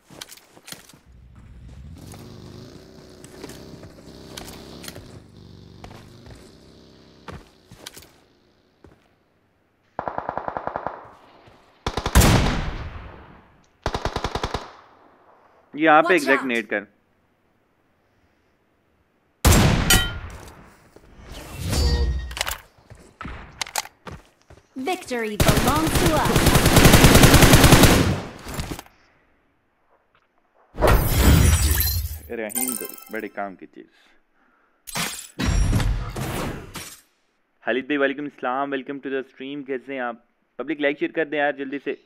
यहाँ पे Watch एग्जैक्ट out! नेट कर। Victory belongs to us. Rahim दल, बड़े काम की चीज। खालिद भाई वालेकुम सलाम, वेलकम टू द स्ट्रीम। कैसे हैं आप? पब्लिक लाइक शेयर कर दें यार जल्दी से।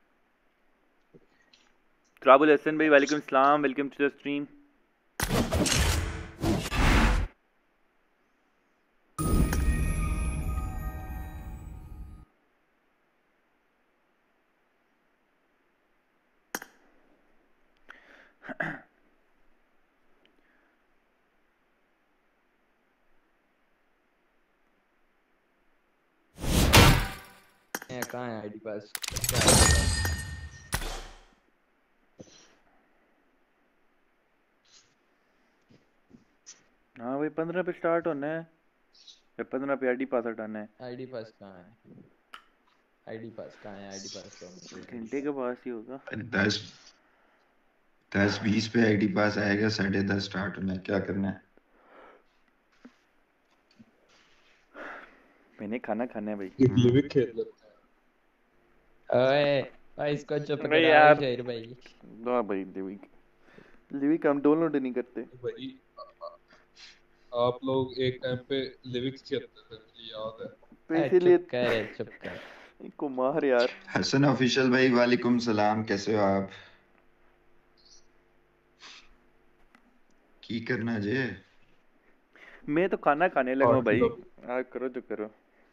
तुराबुल हसन भाई वालेकुम सलाम, वेलकम टू द स्ट्रीम। कहाँ है आईडी पास? क्या आईडी पास? हाँ भाई पंद्रह पे स्टार्ट होना है, पंद्रह पे आईडी पास हटाना है। आईडी पास कहाँ है? आईडी पास कहाँ है? आईडी पास तो मुझे घंटे के पास ही होगा। दस दस बीस पे आईडी पास आएगा, साढ़े दस स्टार्ट होना है, क्या करना है? मैंने खाना खाना है भाई। एक लिविक खेल लेते हैं। ओए भाई इसको चुप भाई कराओ यार। शेर भाई। हाँ भाई लिविक लिविक हम डाउनलोड नहीं करते। भाई आप लोग एक टाइम पे लिविक खेलते थे, मुझे याद है। तो ए, इसीलिए चुप कर चुप कर। इनको मार यार। हसन ऑफिशियल भाई वालेकुम सलाम, कैसे हो आप? की करना जे? मैं तो खाना खाने लगा हूँ भाई। हाँ, आ, करो जो करो।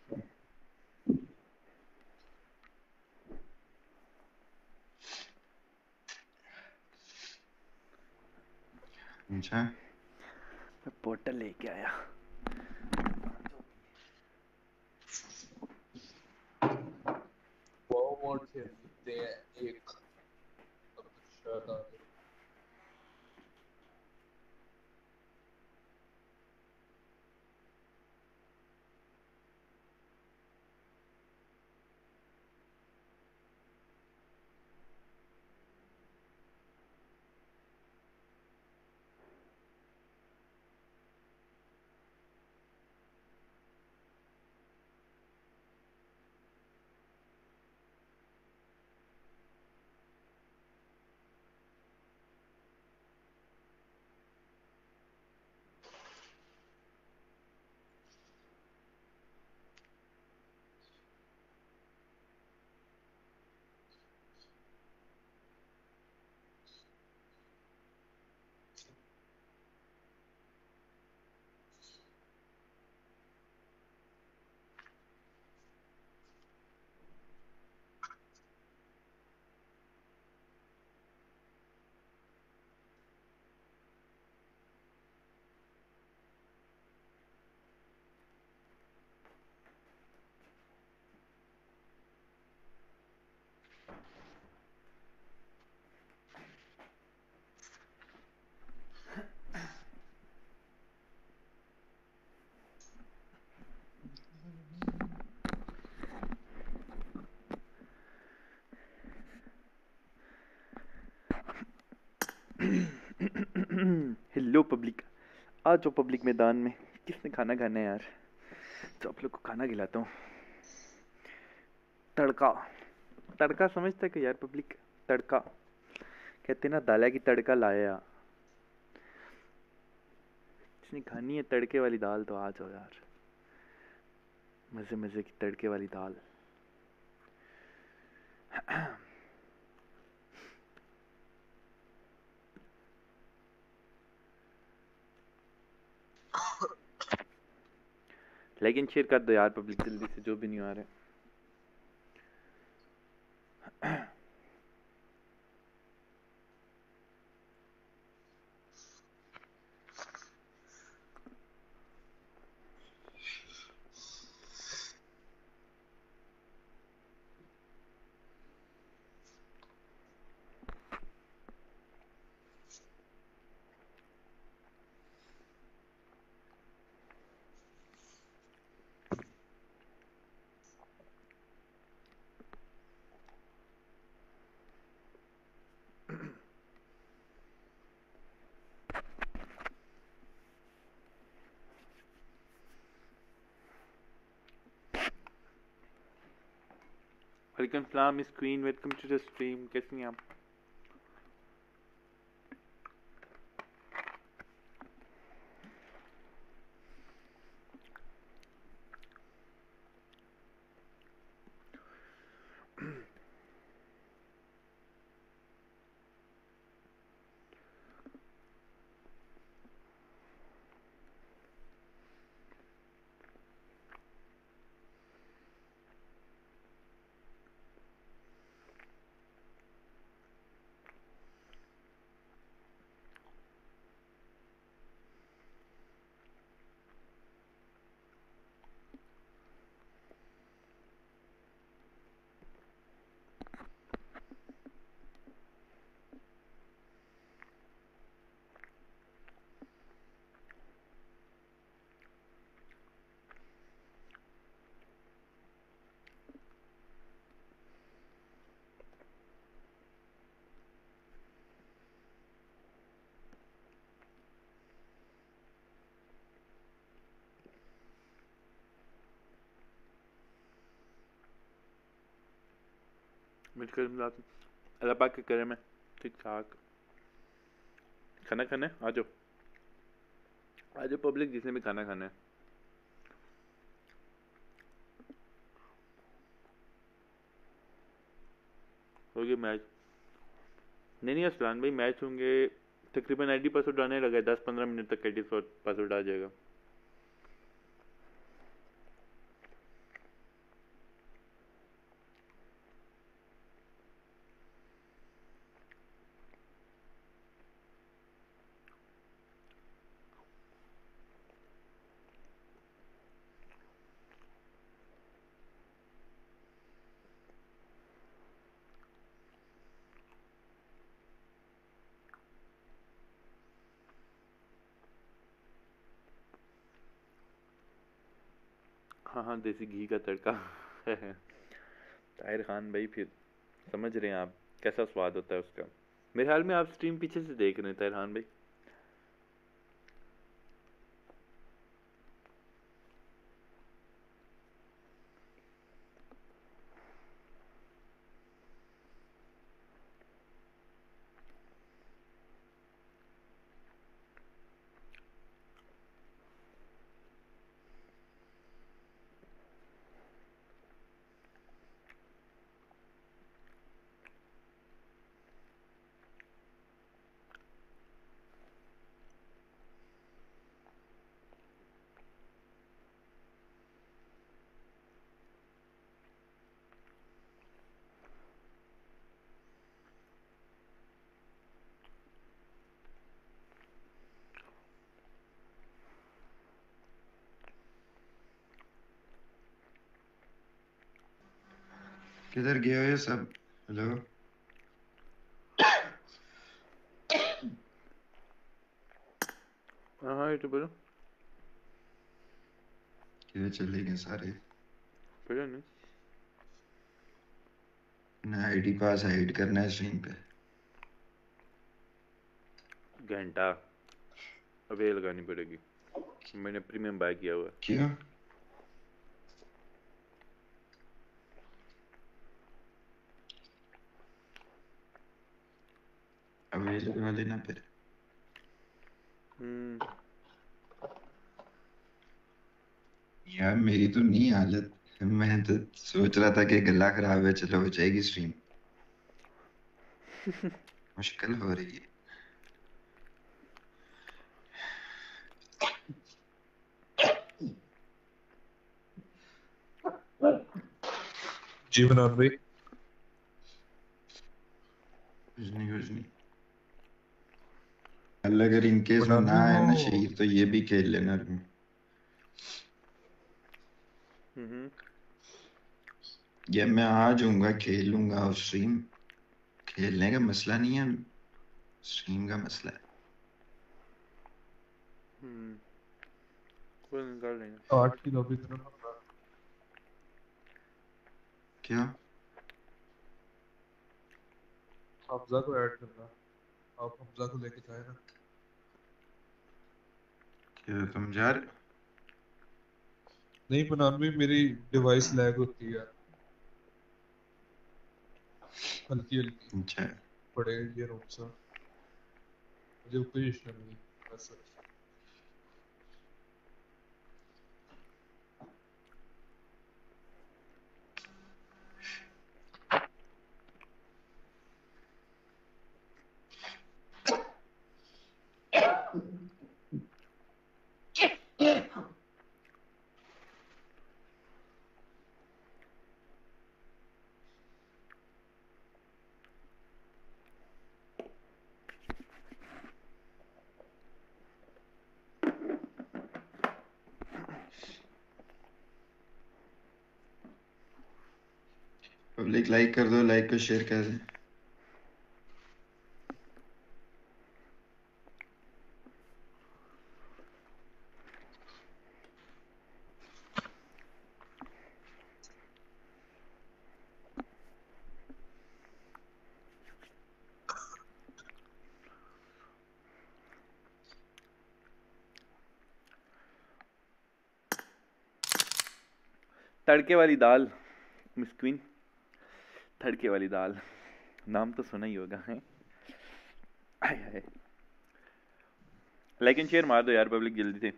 अच्छा मैं बोतल लेके आया। वो वो खेलते हैं एक। अब शायद आ जाए। हेलो पब्लिक, आ जाओ पब्लिक मैदान में। किसने खाना खाना है यार? तो आप लोग को खाना खिलाता हूँ। तड़का, तड़का समझता है कि यार पब्लिक? तड़का कहते ना, दाला की तड़का लाया। जिसने खानी है तड़के वाली दाल तो आ जाओ यार, मजे मजे की तड़के वाली दाल। लाइक एंड शेयर कर दो यार पब्लिक जल्दी से, जो भी नहीं आ रहे। वेलकम सलाम miss queen, welcome to the stream. कैसी हैं आप? मिलकर अल्लाह पाक के करे में ठीक ठाक। खाना खाना है? आ जाओ आ जाओ पब्लिक, जिसने भी खाना खाना है। हो गया मैच? नहीं नहीं असलान भाई, मैच होंगे तकरीबन आई डी पासवर्ड आने लगा है, दस पंद्रह मिनट तक आई डी पासवर्ड आ जाएगा। हाँ हाँ, देसी घी का तड़का। ताहिर खान भाई, फिर समझ रहे हैं आप कैसा स्वाद होता है उसका। मेरे ख्याल में आप स्ट्रीम पीछे से देख रहे हैं ताहिर खान भाई। किधर गए हो ये सब? हेलो, हाँ हाँ, ये तो बोलो। किधर चले गए सारे? पता नहीं। ना आईडी पास हाइड करना है स्ट्रीम पे। घंटा अभी लगानी पड़ेगी, मैंने प्रीमियम बाय किया हुआ है। क्यों? अभी लगा लेना फिर। हम्म यार मेरी तो नहीं हालत, मैं तो सोच रहा था कि गला खराब है, चलो हो जाएगी स्ट्रीम। मुश्किल हो रही है। जी बनान भाई। कुछ नहीं कुछ नहीं। कल अगर इनकेस में बनान ना भाई आए वो ना शहीद तो ये भी खेल लेना रूम। हम्म ये मैं आ जाऊंगा, खेलूंगा और स्ट्रीम। खेलने का मसला नहीं है, स्ट्रीम का मसला है। हम्म कोई निकाल लेंगे। आठ की लॉबी करना होगा। क्या? हमजा को ऐड करना, आप हमजा को लेके जाए ना। क्या तुम जा रहे? नहीं बनान भाई, मेरी डिवाइस लैग होती है हल्की हल्की, अच्छा बड़े ये रूम से मुझे कोई इशू नहीं बस। पब्लिक लाइक कर दो, लाइक को शेयर कर दें। तड़के वाली दाल मिस क्वीन, तड़के वाली दाल नाम तो सुना ही होगा है। आय हाय, लाइक एंड शेयर मार दो यार पब्लिक जल्दी से।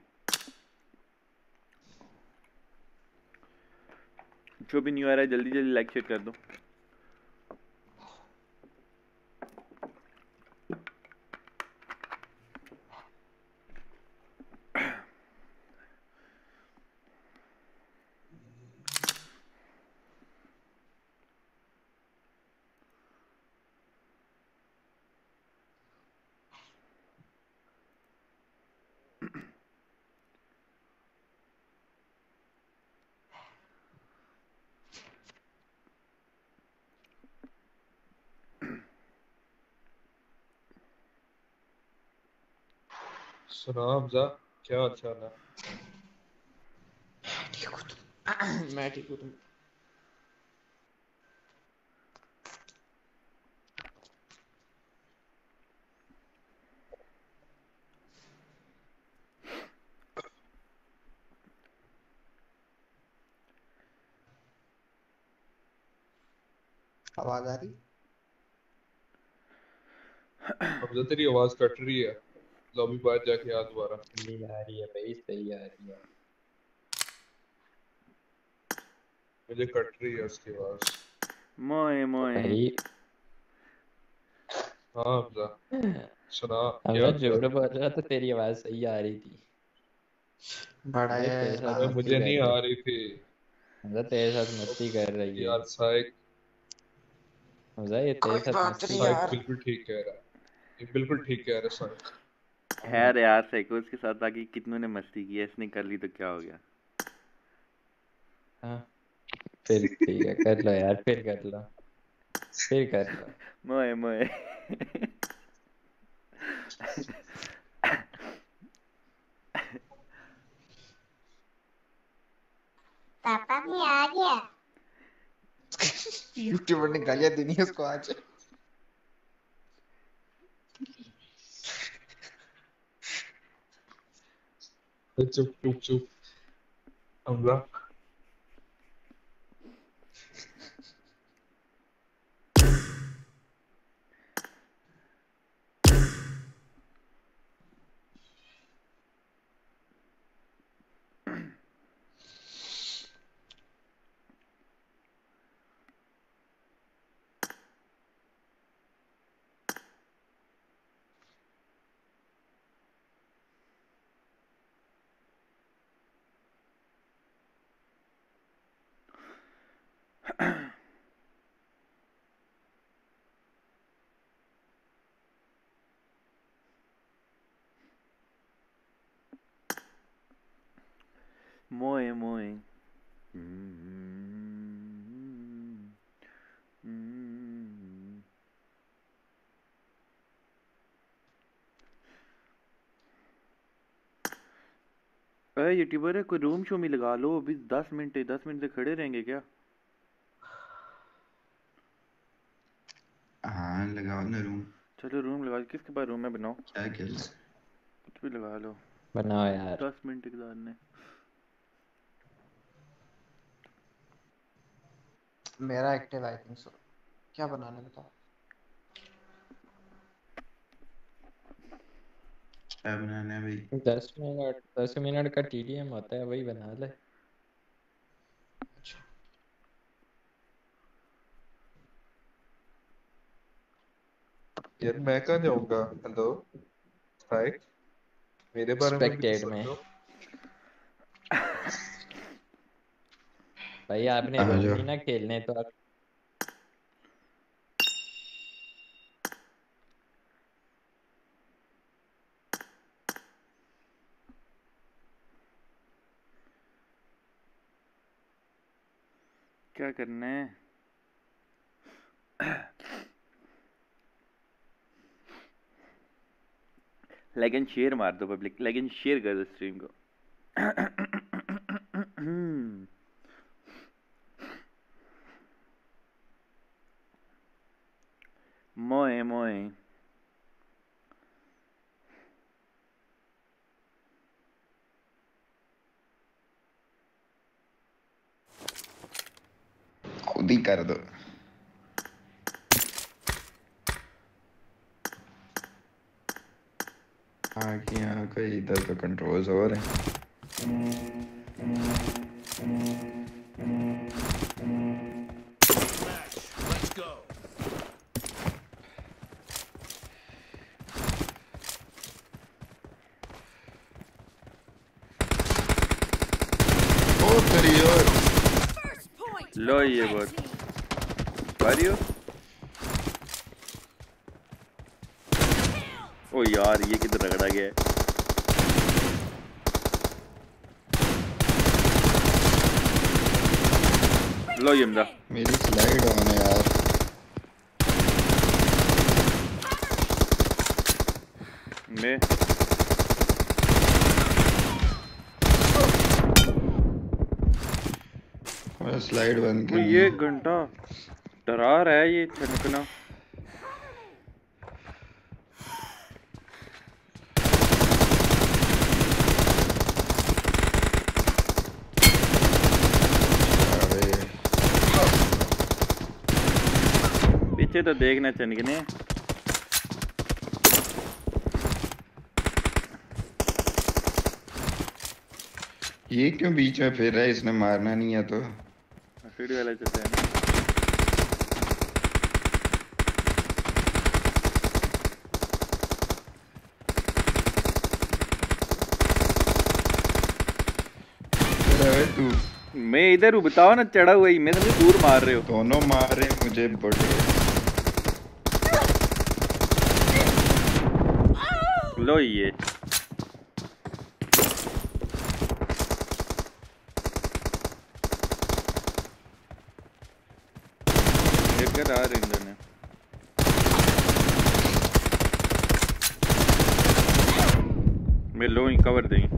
जो भी न्यू आ रहा है जल्दी जल्दी लाइक शेयर कर दो। सुना हमजा, क्या अच्छा ना। मैं ठीक हूँ। तुम आवाज आ रही? हमजा तेरी आवाज कट रही है, लॉबी बाहर जाके आ दोबारा। नहीं आ रही है भाई, सही आ रही है। मुझे कट रही है उसकी आवाज। मोए मोए भाई हाँ हमजा सुना, क्या हमजा हाल झूठ चाल? बोल रहा था, तेरी आवाज सही आ रही थी। बड़ा हमजा है तेरे साथ अबे मस्ती मुझे कर नहीं रही आ है। रही थी हमजा तेरे साथ मस्ती कर रही है। यार। साइक हमजा ये तेरे कोई साथ बात मस्ती नहीं कर साइक यार। बिल्कुल ठीक कह रहा है, ये बिल्कुल ठीक कह रहा है साइक। खैर यार साइकोस के साथ आके कितनों ने मस्ती की है, इसने कर ली तो क्या हो गया। हाँ फिर ठीक है, कर लो यार, फिर कर लो, फिर कर लो। मोए मोए पापा भी आ गया। यूट्यूबर ने गालियां देनी है उसको आज। चुप चुप चुप हमला मोए मोए अरे यूट्यूबर है, कोई रूम शो में लगा लो अभी। दस मिनट दस मिनट से खड़े रहेंगे क्या? हाँ लगाओ ना रूम। चलो रूम लगा। किसके पास रूम है? बनाओ। क्या खेल कुछ भी लगा लो। बनाओ यार। दस मिनट के बाद ने मेरा एक्टिव आई थिंक सो। क्या बनाने बताओ। क्या बनाना है भाई? दस मिनट दस मिनट का टीडीएम होता है, वही बना ले। यार मैं कहाँ जाऊंगा? हेलो हाय, मेरे बारे में भी तो स्पेक्टेट में सोचो। भाई आपने आ रूम जाओ। नहीं ना खेलने तो आप क्या करना है? लेकिन शेयर मार दो पब्लिक, लेकिन शेयर कर दो स्ट्रीम को। मोए मोए खुद ही कर दो। आगे यहाँ कोई इधर तो कंट्रोल्स और हैं। ओ तेरी और लो ये बहुत वारियो। ओ यार ये किधर रगड़ा गया है? लो ये मदा। मेरी स्लाइड ऑन है यार। मैं मैं स्लाइड बंद वो कर ये घंटा डरा रहा है ये छनकना। पीछे तो देखना चनकने। ये क्यों बीच में फिर रहा है? इसने मारना नहीं है तो सीढ़ी वाला चलता है ना। अरे तू मैं इधर हूँ, बताओ ना। चढ़ा हुआ ही मैं समझे दूर मार रहे हो। दोनों मार रहे हैं मुझे बड़े। लो ये लेकर आ रहे इंदर ने। मैं लो ही कवर देंगे।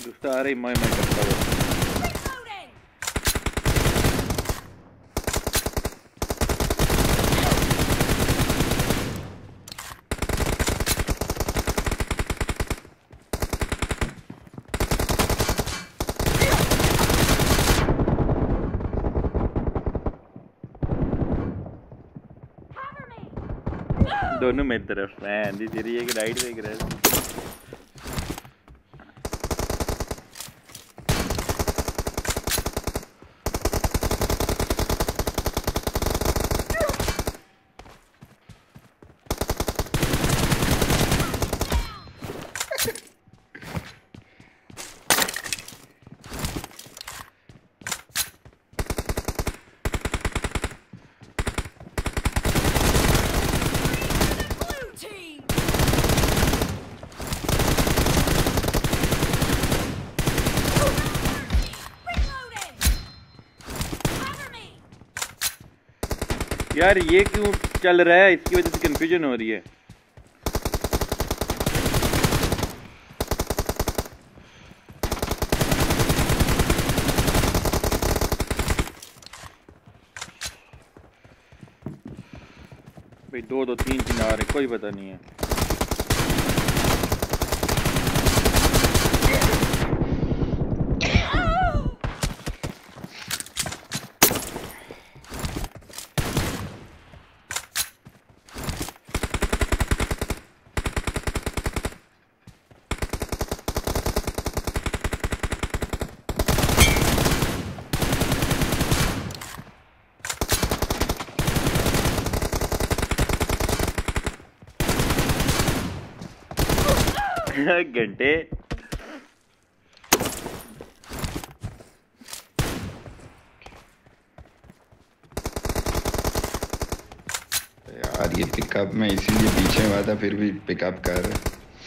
दूसरा आ रही मैं मैं करता हूँ दोनों मेरी तरफ हैं दी तेरी एक राइट देख रहा है यार ये क्यों चल रहा है इसकी वजह से कंफ्यूजन हो रही है भाई दो दो तीन तीन आ रहे कोई पता नहीं है घंटे यार ये पिकअप में इसीलिए पीछे हुआ था फिर भी पिकअप कर रहे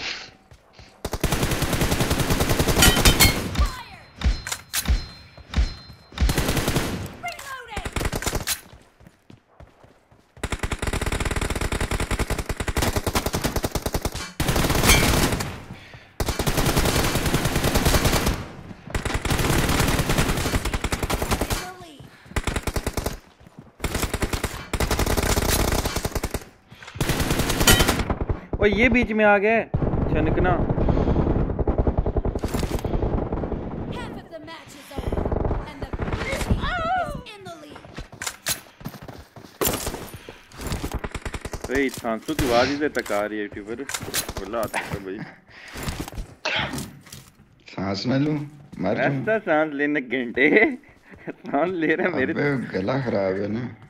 और ये बीच में आ गए छनकना भाई सांसों की आवाज इधर तक आ रही है यूट्यूबर बोला आता है भाई सांस ना लूं मर जाऊं ऐसा सांस लेने घंटे सांस ले रहा मेरे अबे गला खराब है ना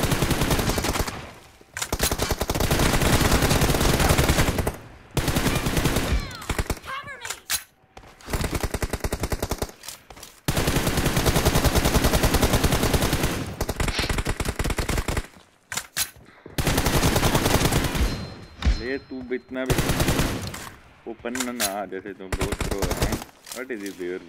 तू इतना भी ओपन ना जैसे तुम बहुत प्रो है व्हाट इज इट योर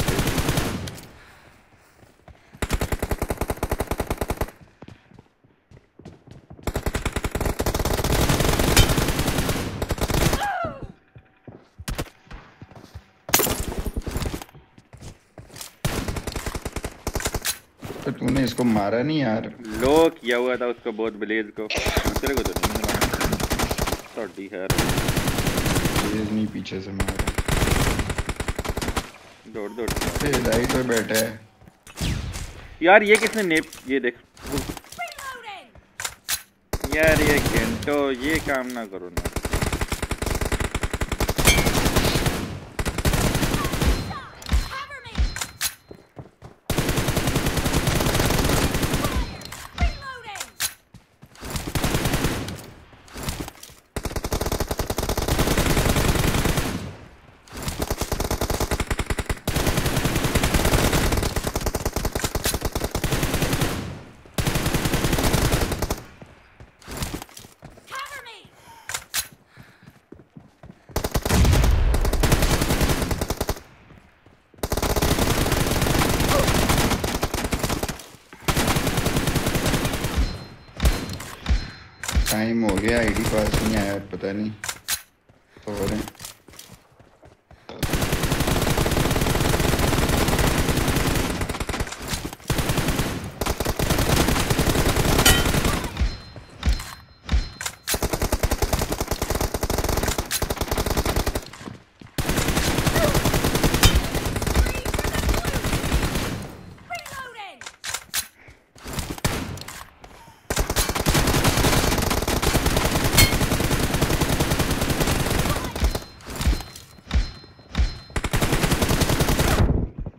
तो तूने इसको मारा नहीं यार लो किया हुआ था उसको बहुत ब्लेज को दूसरे को तो नहीं मारा थोड़ी है ब्लेज नहीं पीछे से मारा दौड़ दौड़ ए राइट पे बैठा है यार ये किसने नेप ये देख यार ये घंटो ये काम ना करो ना टाइम हो गया आईडी पास नहीं आया पता नहीं तो हो रहे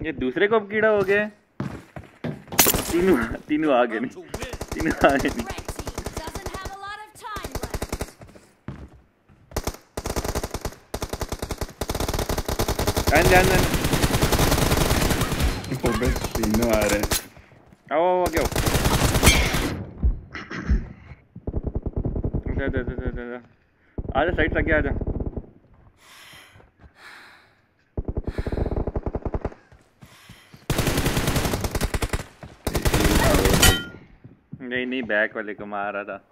ये दूसरे को अब कीड़ा हो गया है। तीनों तीनों आगे नहीं, तीनों आगे नहीं। ध्यान ध्यान ध्यान। तीनों आ रहे हैं। आओ आओ आगे आओ। जा जा जा जा जा। आजा साइड से आगे आजा। नहीं नहीं बैक वाले को मार रहा था।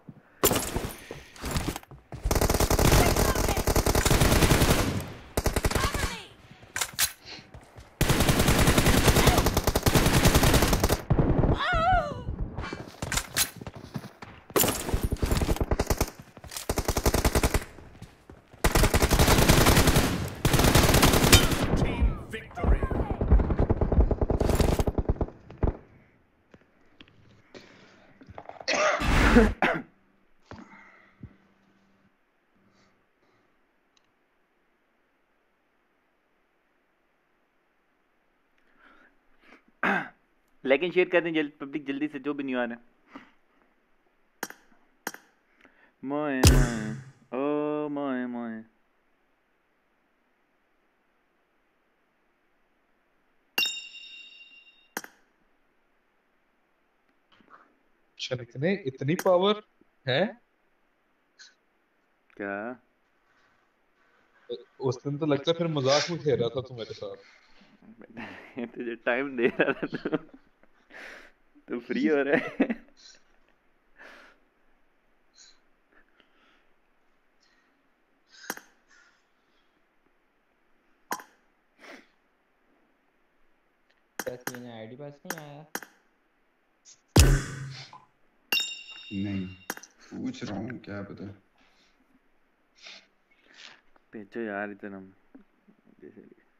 लेकिन शेयर कर दें जल्द पब्लिक जल्दी से जो भी न्यू आ रहा है। मोए मोए ओ मोए मोए इतने इतनी पावर है क्या? उस दिन तो लगता है फिर मजाक में खेल रहा था तू मेरे साथ। तुझे टाइम दे रहा था तो, तो फ्री हो रहा है। कैसी ने आईडी पास नहीं आया? नहीं पूछ रहा हूँ क्या पता। भेजो यार इतना जैसे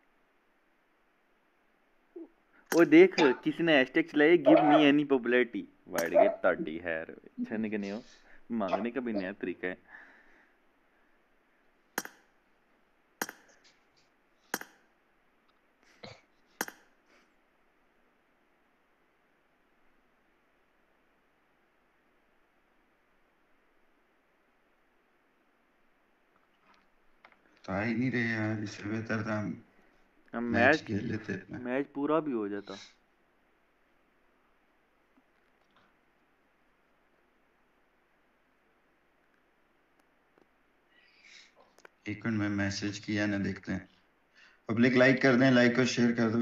वो देख किसी ने हैशटैग चलाया give me any popularity wide gate thirty है छने के नहीं हो मांगने का भी नया तरीका है। आ ही नहीं रहे यार, इससे बेहतर था हम हम मैच मैच खेल लेते अपना। मैच पूरा भी हो जाता। एक मिनट में मैसेज किया ना, देखते हैं। पब्लिक लाइक कर दें, लाइक और शेयर कर दो।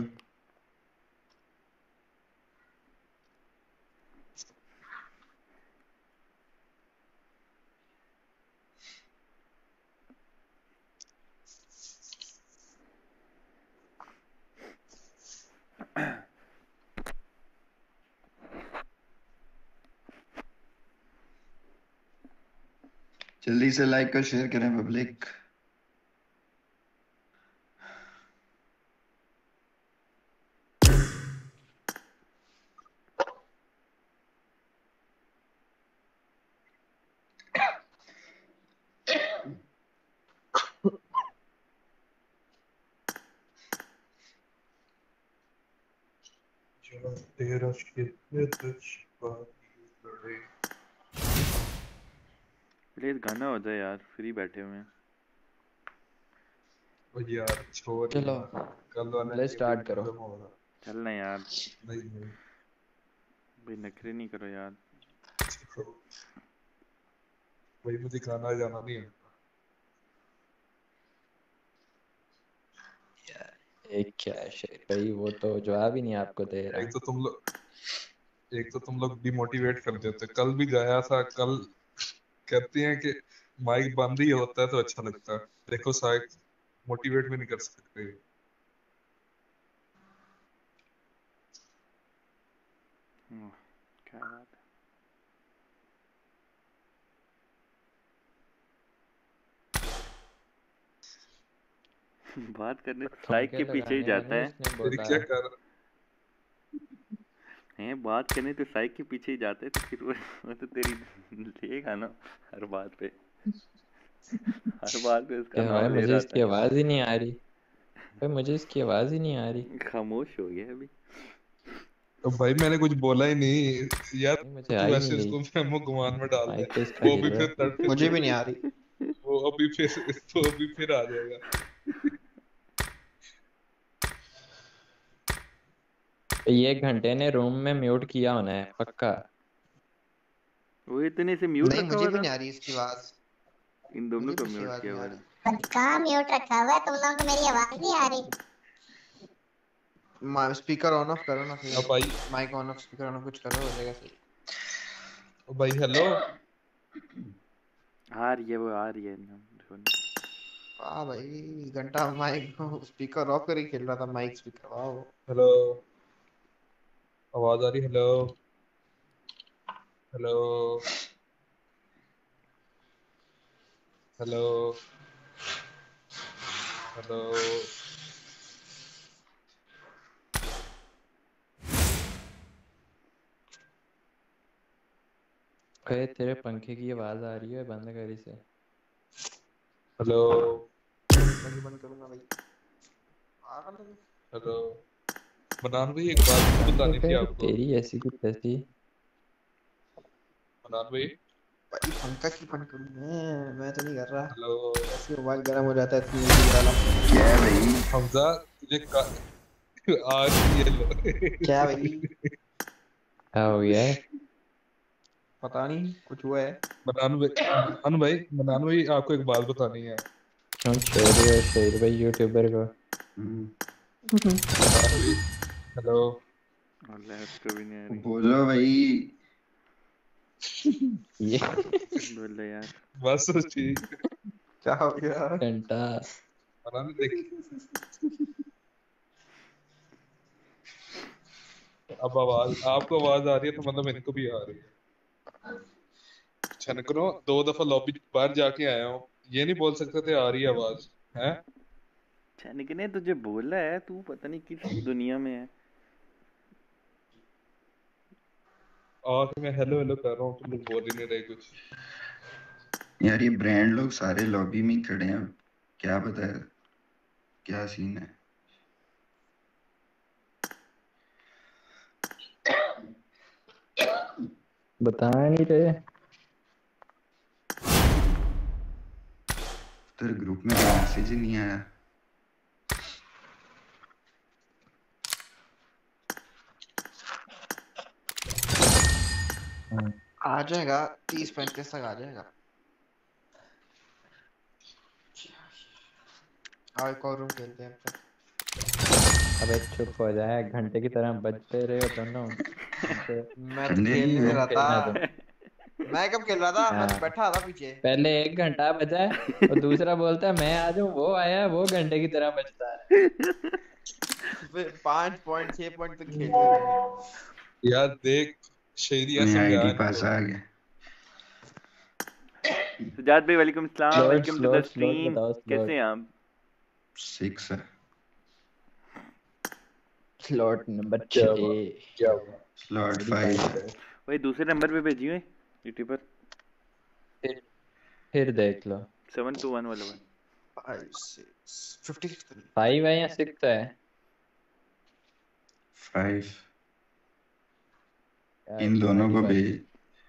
जल्दी से लाइक और शेयर करें पब्लिक। तेरा प्लीज गाना हो जाए यार, फ्री बैठे हुए हैं। ओ यार छोड़ चलो कल वाला ले स्टार्ट करो। चलना यार, नहीं नहीं भाई नखरे नहीं करो यार। भाई मुझे गाना जाना नहीं है। एक क्या है भाई, वो तो जवाब ही नहीं आपको दे रहा। एक तो तुम लोग एक तो तुम लोग डिमोटिवेट कर देते। कल भी गया था, कल कहती हैं कि माइक बंद ही होता है तो अच्छा लगता है। देखो शायद मोटिवेट भी नहीं कर सकते। क्या बात है। बात करने साइक के पीछे ही जाता है। तेरी क्या कर हैं बात करने तो साइक के पीछे ही जाता है, तो फिर वो तो तेरी लेगा ना हर बात पे, हर बात पे उसका नाम ले मुझे रहा इसकी आवाज ही नहीं आ रही। भाई मुझे इसकी आवाज ही नहीं आ रही। खामोश हो गया अभी। तो भाई मैंने कुछ बोला ही नहीं यार, नहीं, मुझे तू आ ही वैसे नहीं इसको रही। मेमो गुमान में डाल दे, माइक तो इसका वो हिल भी रहा फिर है। तड़के मुझे से भी नहीं आ रही। वो अभी फिर वो अभी फिर आ जाएगा। ये घंटे ने रूम में म्यूट किया होना है पक्का। वो इतने से म्यूट नहीं रखा मुझे हुआ भी था। नहीं आ रही इसकी आवाज। इन दोनों मुझे को भी इसकी म्यूट आवाज किया नहीं आ हुआ रही। है। कहाँ म्यूट रखा हुआ है तुम लोगों को? मेरी आवाज नहीं आ रही। स्पीकर ऑन ऑफ करो ना फिर। अब भाई mic on off speaker on off कुछ करो, हो जाएगा सही। ओ भाई हेलो। आ रही है वो, आ रही है। वाह भाई, घंटा माइक स्पीकर ऑफ करके खेल रहा था, माइक स्पीकर। वाह। हेलो आवाज आ रही? Hello hello hello hello. अरे तेरे पंखे की आवाज आ रही है, बंद कर इसे। हेलो मैं बंद करूंगा भाई। हेलो मनान भाई, एक बात बंद बतानी थी कर आपको। तेरी ऐसी की तैसी। मनान भाई भाई पंखा की बंद करूं मैं? मैं तो नहीं कर रहा। हेलो। ऐसे मोबाइल गर्म हो जाता है इतनी ऊंची वाला। क्या है भाई? हमजा तुझे का... आज ये लो। क्या भाई? क्या हो गया है? पता नहीं, कुछ हुआ है। मनान भाई मनान भाई मनान भाई आपको एक बात बतानी है। क्यों छोड़ रहे हो शेर भाई यूट्यूबर को? हम्म, मनान भाई हेलो। अल्लाह उसको भी नहीं आ रही। बोलो भाई। ये बोल रहे यार। बस ठीक। क्या हो गया? घंटा। मनान देख, अब आवाज आपको आवाज आ रही है तो मतलब इनको भी आ रही है। छनकनो दो दफा लॉबी बाहर जाके आया हूँ, ये नहीं बोल सकते थे आ रही है आवाज है। छनक ने तुझे बोला है, तू पता नहीं किस दुनिया में है। और मैं हेलो हेलो कर रहा हूँ, तुम लोग बोल ही नहीं रहे कुछ। यार ये ब्रांड लोग सारे लॉबी में ही खड़े हैं, क्या पता है क्या सीन है। बता नहीं रहे। तेरे ग्रुप में कोई मैसेज ही नहीं आया। आ जाएगा, तीस पैंतीस तक आ जाएगा। आओ एक और रूम खेलते हैं अब तक। अबे चुप हो जाए, घंटे की तरह बजते रहे हो दोनों। हमसे मैं तो ठंडे खेल नहीं नहीं हुए। रहा खेलना तुम। था। मैं कब खेल रहा था? मैं तो हाँ, बैठा था पीछे। पहले एक घंटा बजा है और दूसरा बोलता है मैं आ जाऊं, वो आया वो घंटे की तरह बजता है। फिर पांच पॉइंट छह पॉइंट तक खेल लिया मैंने। यार देख शेरिया मैं आईडी समझाया पास इनको। आ गया। सुजात भाई वालेकुम सलाम, स्लोट वेलकम टू द स्लोट स्लोट स्ट्रीम। बताओ कैसे स्लोट। हैं आप? सिक्स है। स्लोट नंबर क्या छः। हुआ क्या हुआ? स्लॉट आईडी फाइव पास है। है। भाई दूसरे नंबर पे भेजी हुई यूट्यूब पर। फिर फिर देख लो। सेवन टू वन वाला one. Five six fifty six. Five है या सिक्स है? फाइव। क्या इन दोनों आईडी को पास? भेज।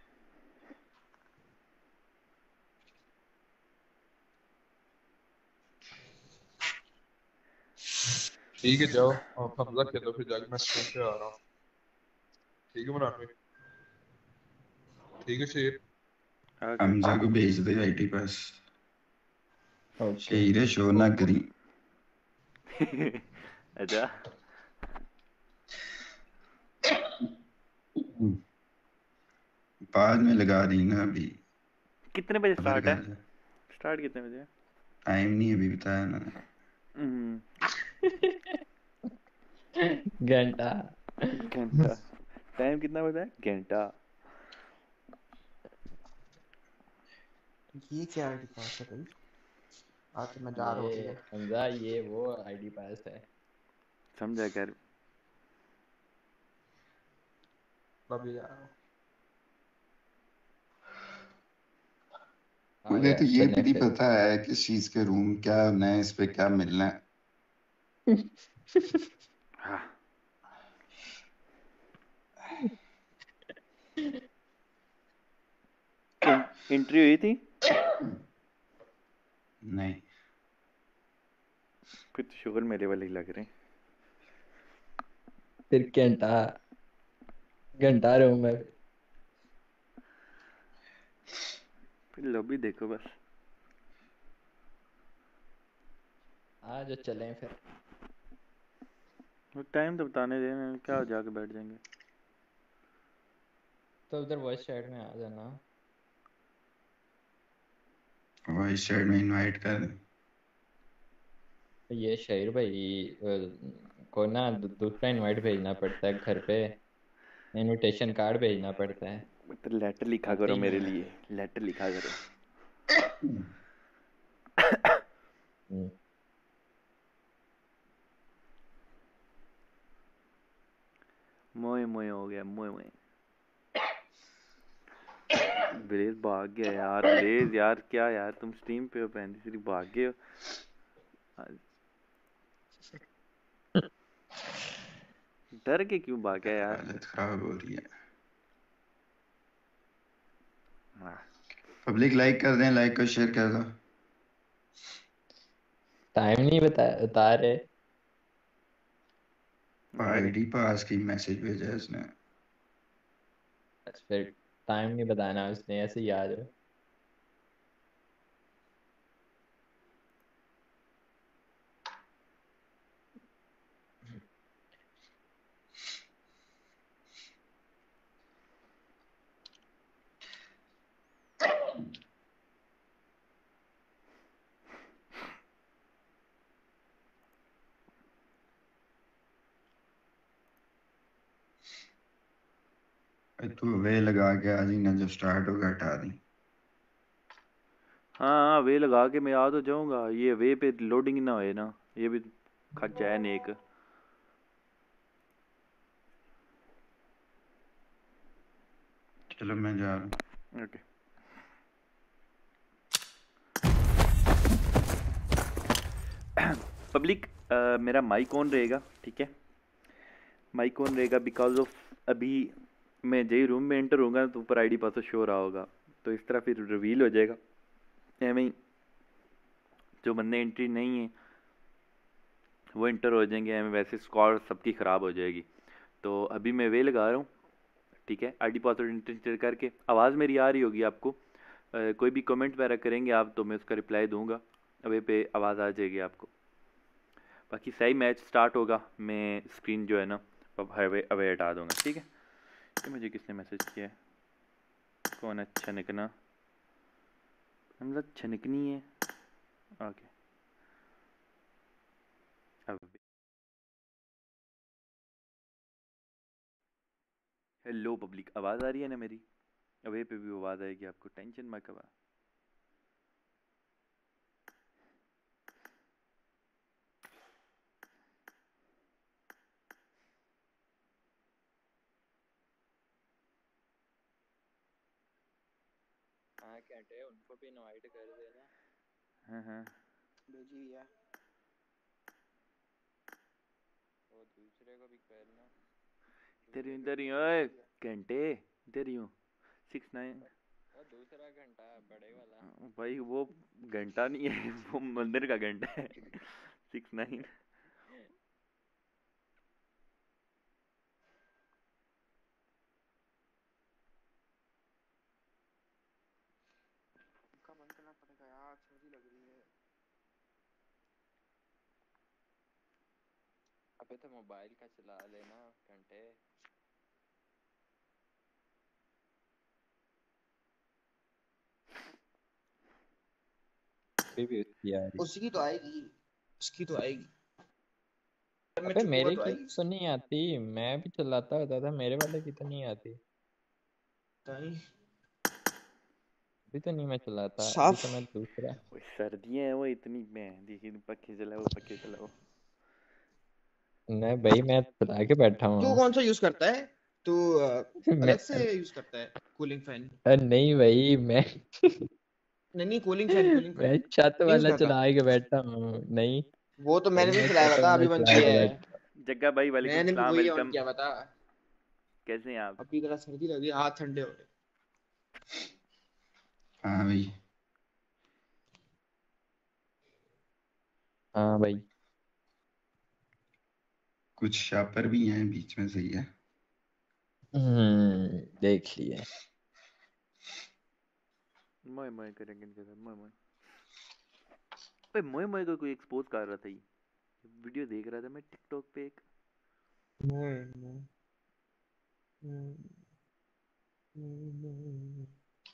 ठीक है जाओ आप हमजा खेलो, फिर जाके मैं स्ट्रीम पे आ रहा हूँ। ठीक है मनान भाई? ठीक है शेर। आ हमजा को भेज दे आईडी पास। ओके। शेर शो ना करी। गए। अच्छा बाद में लगा दी ना अभी। कितने बजे खबर स्टार्ट है? कर। स्टार्ट कितने बजे है? टाइम नहीं अभी बताया ना। हम्म, घंटा। घंटा। टाइम कितना बजा है? घंटा। ये क्या आईडी पास है भाई? आज तो मैं जा रहा हूँ ये ठीक हमजा, ये वो आईडी पास है। समझा कर। है। अभी जा रहा हूँ। आ मुझे गया, तो ये भी चलें नहीं फिर। पता है किस चीज के रूम क्या होना है, इस पे क्या मिलना है। हाँ इंट्री हुई थी नहीं फिर तो शुगर मेरे वाले ही लग रहे हैं। फिर घंटा घंटा रूम में फिर लॉबी देखो बस। आ जो चलें फिर। वो टाइम तो बताने देना, क्या जाके बैठ जाएंगे। तो उधर वॉइस चैट में आ जाना। वॉइस चैट में इनवाइट कर दे। ये शहीर भाई अ, को ना दू- दूसरा इनवाइट भेजना पड़ता है घर पे, इनविटेशन कार्ड भेजना पड़ता है। तो लेटर लिखा आते करो ही मेरे नहीं लिए, लेटर लिखा करो। हम्म। मोए मोए हो गया, मोए मोए। ब्लेज भाग गया यार, ब्लेज यार क्या यार, तुम स्ट्रीम पे हो पहले सिर्फ भाग गए हो। डर के क्यों भाग गया यार? हालत खराब हो रही है। हाँ। पब्लिक लाइक कर दें, लाइक को शेयर कर दो। टाइम नहीं बता बता रहे। आईडी पास की मैसेज भेजा है इसने। बस फिर टाइम नहीं बताना, उसने ऐसे ही आ जाओ। तू वे लगा के आज ही ना, जब स्टार्ट होगा हटा दी। हाँ हाँ वे लगा के मैं आ तो जाऊंगा, ये वे पे लोडिंग ना होए ना, ये भी खर्चा है नेक। चलो मैं जा रहा हूँ। ओके पब्लिक मेरा माइक ऑन रहेगा, ठीक है? माइक ऑन रहेगा बिकॉज ऑफ अभी मैं जही रूम में एंटर होऊंगा तो ऊपर आईडी पासवर्ड शो रहा होगा, तो इस तरह फिर रिवील हो जाएगा। एवं ही जो बंदे एंट्री नहीं है वो एंटर हो जाएंगे, एवं वैसे स्कोर सबकी ख़राब हो जाएगी। तो अभी मैं वे लगा रहा हूँ, ठीक है? आईडी पासवर्ड एंटर करके आवाज़ मेरी आ रही होगी आपको। आ, कोई भी कमेंट वगैरह करेंगे आप तो मैं उसका रिप्लाई दूंगा, वे पे आवाज़ आ जाएगी आपको। बाकी सही मैच स्टार्ट होगा, मैं स्क्रीन जो है ना अब हवे अवे हटा दूंगा, ठीक है? ये मुझे किसने मैसेज किया है? कौन है? छनकना, मतलब छनकनी है। ओके अब हेलो पब्लिक, आवाज़ आ रही है ना मेरी? अवे पे भी आवाज़ आएगी आपको, टेंशन मत करो। हाँ कहते हैं उनको भी इनवाइट कर देना। हाँ हाँ भेजी है। वो दूसरे को भी करना। इधर ही इधर ही ओए घंटे, इधर ही हूँ। सिक्स नाइन वो दूसरा घंटा बड़े वाला। भाई वो घंटा नहीं है वो मंदिर का घंटा है। सिक्स नाइन का मन करना पड़ेगा यार, सर्दी लग रही है। अबे तो मोबाइल का चला लेना घंटे। अभी भी उसकी आ रही। उसकी तो आएगी, उसकी तो आएगी। मैं अबे चुप हुआ मेरे तो की आएगी। तो नहीं आती, मैं भी चलाता होता था, मेरे वाले की तो नहीं आती। ताई अभी तो नहीं मैं चलाता, अभी साफ। तो मैं दूसरा। वो सर्दियाँ हैं वो इतनी, मैं देखिए पक्के चलाओ पक्के चलाओ। नहीं भाई मैं चला के बैठा तू हूँ। कौन सा यूज करता है? तू अ, मैं अलग से यूज करता है कूलिंग फैन? अरे नहीं भाई मैं नहीं नहीं, कूलिंग फैन, कूलिंग मैं फैन छत नहीं यूज वाला करता। चला के बैठा हूँ। नहीं वो तो मैंने भी तुमने खिलाया तो था, अभी तुमने बन खिलाया किया है। था। जग्गा भाई वालेकुम मैंने भी सलाम, वही ऑन वेलकम। किया बता। कैसे हैं आप? अभी जरा सर्दी लग रही है, हाथ ठंडे हो गए। हाँ भाई। हाँ भाई। कुछ शापर भी हैं बीच में, सही है। हम्म देख लिए। मोए मोए करेंगे इनके साथ, मोए मोए। भाई मोए मोए को कोई एक्सपोज कर रहा था, ये वीडियो देख रहा था मैं टिकटॉक पे एक। मोए मोए मोए मोए।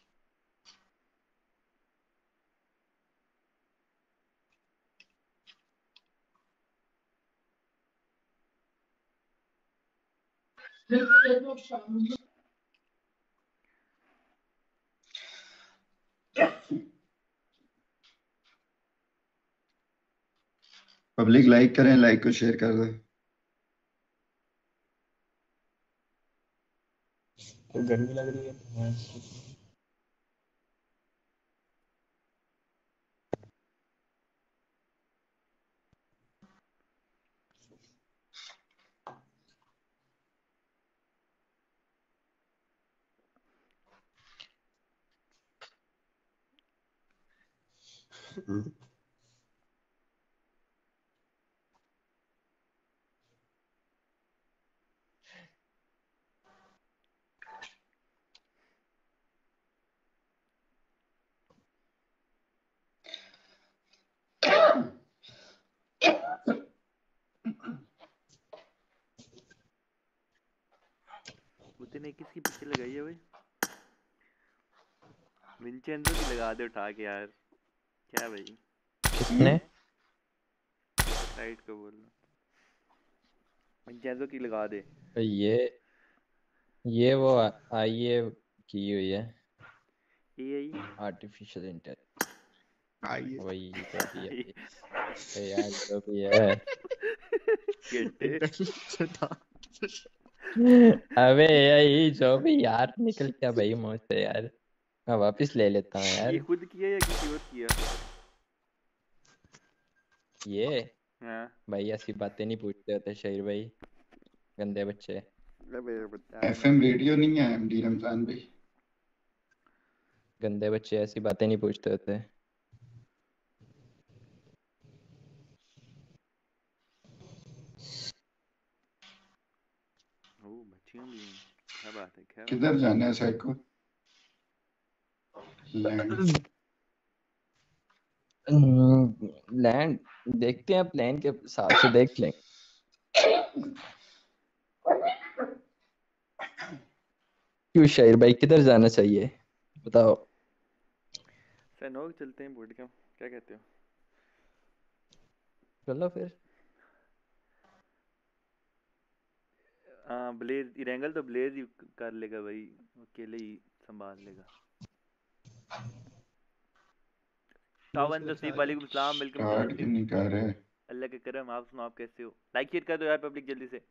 पब्लिक लाइक करें, लाइक को शेयर कर दो। तो गर्मी लग रही है। उतने किसकी पिक्चर लगाई है भाई? विंचेंजो की लगा दे उठा के यार। क्या भाई? किसने? राइट को बोलना, विंचेंजो की लगा दे। ये ये वो आई है की हुई है, एआई आर्टिफिशियल इंटेलिजेंस। आइए वही जो भी है ए यार, जो भी है। गेटे अबे एआई जो भी यार, निकल गया भाई मुंह से यार। मैं वापस ले लेता हूँ ये यार। खुद किया या किसी और किया? ये हाँ भाई ऐसी बातें नहीं पूछते होते शहीर भाई, गंदे बच्चे। अबे बता एफएम रेडियो नहीं है एमडी रमजान भाई। गंदे बच्चे ऐसी बातें नहीं पूछते होते। ओ बच्चियां भी हैं, क्या बात है, क्या बात किधर जाना है साइड को? लैंड लैंड देखते हैं, प्लान के हिसाब से देख लेंगे। क्यों शाहिर भाई, किधर जाना चाहिए बताओ? सैनोक चलते हैं, बोर्ड क्या क्या कहते हो? चलो फिर। हाँ ब्लेज इरेंगल तो ब्लेज ही कर लेगा भाई, अकेले ही संभाल लेगा। तावन तस्लीम वालेकुम सलाम, welcome to the start stream. नहीं कर रहे। अल्लाह के करम, आप सुनाओ आप कैसे हो? लाइक शेयर कर दो यार पब्लिक जल्दी से।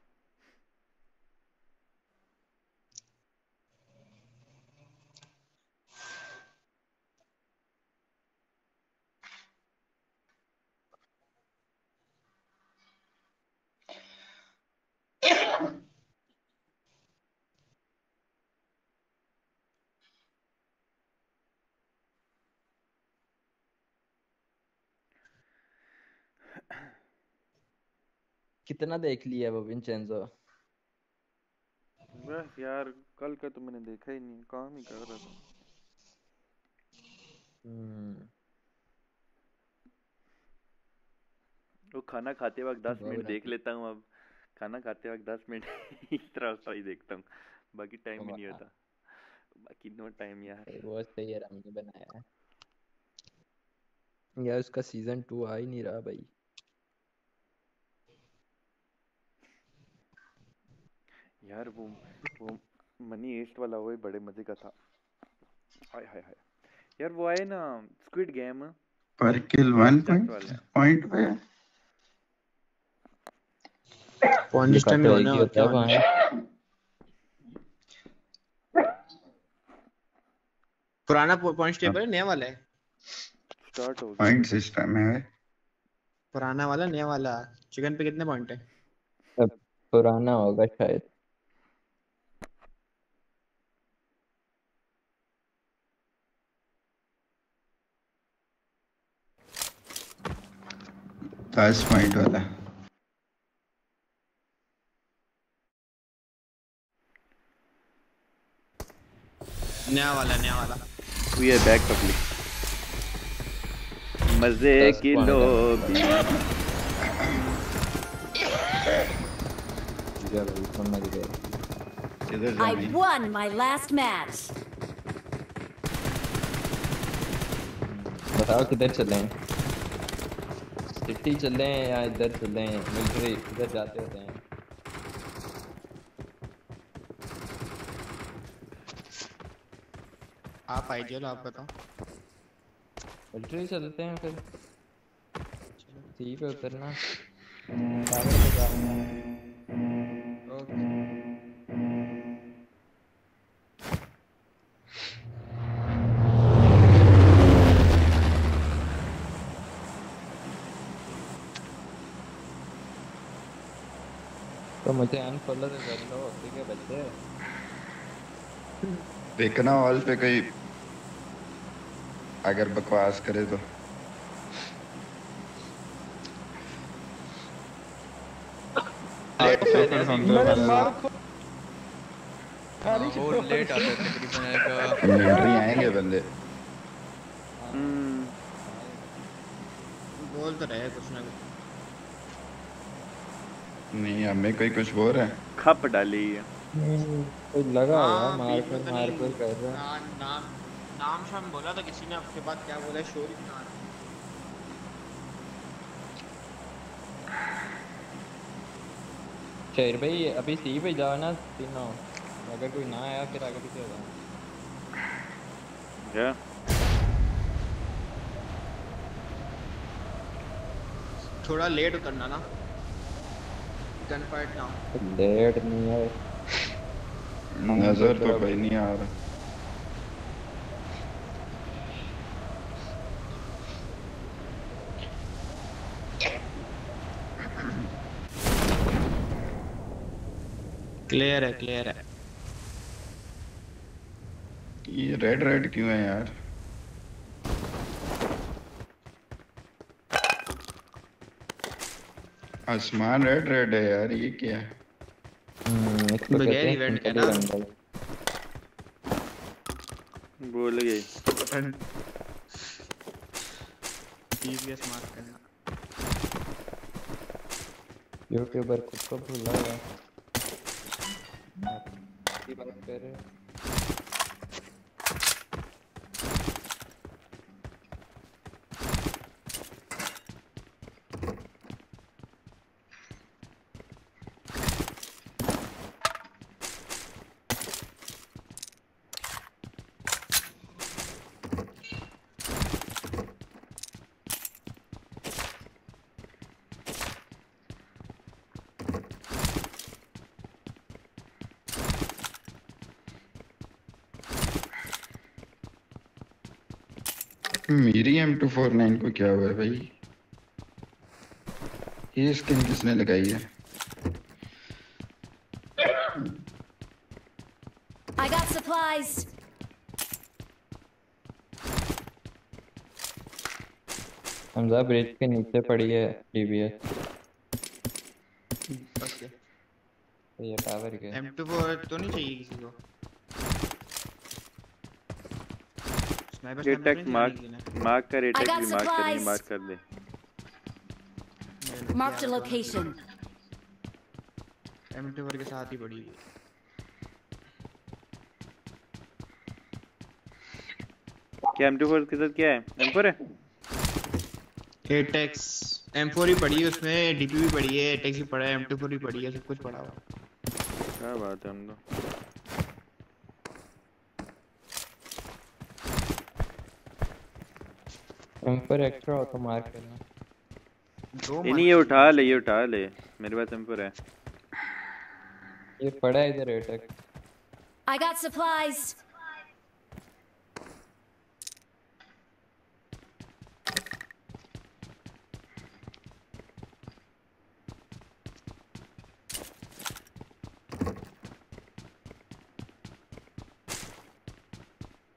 कितना देख लिया वो विंचेंजो? बस यार कल का तो मैंने देखा ही नहीं, काम ही कर रहा था। हम्म वो खाना खाते वक्त दस मिनट बहुत देख अच्छी। लेता हूँ अब। खाना खाते वक्त दस मिनट इस तरह उस तरह ही देखता हूँ, बाकी टाइम ही नहीं होता। बाकी नो टाइम यार। वो सही है, हमने बनाया है यार। उसका सीजन टू आ ही नहीं रहा भाई। यार वो वो मनी ईस्ट वाला वो बड़े मजे का था। हाय हाय हाय यार, वो आए ना स्क्विड गेम, पर किल वन जस्ट वाला है। पॉइंट पे पॉइंट सिस्टम भी होने और क्या होना है। पुराना पॉइंट टेबल है, नया वाला है? स्टार्ट हो गया पॉइंट मतलब। सिस्टम है। पुराना वाला नया वाला चिकन पे कितने पॉइंट है? अब पुराना होगा शायद। दस पॉइंट वाला। नया वाला नया वाला। We are back public. मजे दस की पॉइंट है। लोबी। जा भाई समझ गए। किधर I जानी? won my last match. बताओ किधर चलें? सिटी चलें या इधर चलें? मिलिट्री इधर जाते होते हैं। आप आइडियल आप बताओ। मिलिट्री चलते हैं फिर। सी पे उतरना। टावर पे जाऊंगा। ओके। तो मुझे अनफॉलो तो कर लो ठीक है बच्चे। देखना ऑल पे कोई अगर बकवास करे तो। मेरे मार को वो लेट आते हैं तकरीबन एक मिलिट्री आएंगे बंदे। हम्म बोल तो रहे कुछ ना कुछ। नहीं हमें कोई कुछ बोल रहा है। खप डाली है। कोई लगा हुआ हाँ, मार बीच में कर तो मार नहीं- कर कर रहा है। ना- नाम नाम शाम बोला था किसी ने, आपके बाद क्या बोला शोरी ना। शेर भाई अभी सी पे जाओ ना तीनों। अगर कोई ना आया फिर आगे पीछे हो जाओ। क्या थोड़ा लेट उतरना ना, गन फाइट ना हो। लेट नहीं है। नजर तो कोई नहीं आ रहा। क्लियर है क्लियर है। ये रेड रेड क्यों है यार? आसमान रेड रेड है यार, ये क्या है? हम्म इसको कहते बगैर हैं इवेंट के सिंपली ना। रंगल। बोल गई। टीवीएस मार्क करना। यूट्यूबर खुद को भूला है। ये बात कर रहे हैं। मेरी एम टू फोर नाइन को क्या हुआ है भाई? ये स्किन किसने लगाई है? I got supplies. Hamza bridge के नीचे पड़ी है टीवीएस। ओके। ये टावर के। एम टू फोर तो नहीं चाहिए किसी को? स्नाइपर ये स्नाइपर टेक नहीं चाहिए मार्क किसी ने? मार्क कर I टेक got भी मार्क करेंगे supplies. मार्क कर दे। Marked a location. M two four के साथ ही पड़ी हुई है। क्या एम टू फोर के साथ क्या है? एम फोर है? एटेक्स एम फोर ही पड़ी है, उसमें डीपी भी पड़ी है, एटेक्स भी पड़ा है, एम टू फोर भी पड़ी है, सब कुछ पड़ा हुआ है। क्या बात है हम लोग। एम पर एक्स्ट्रा हो तो मार करना। दो ये नहीं ये उठा ले ये उठा ले मेरे पास एम फोर है। ये पड़ा है इधर अटैक। I got supplies.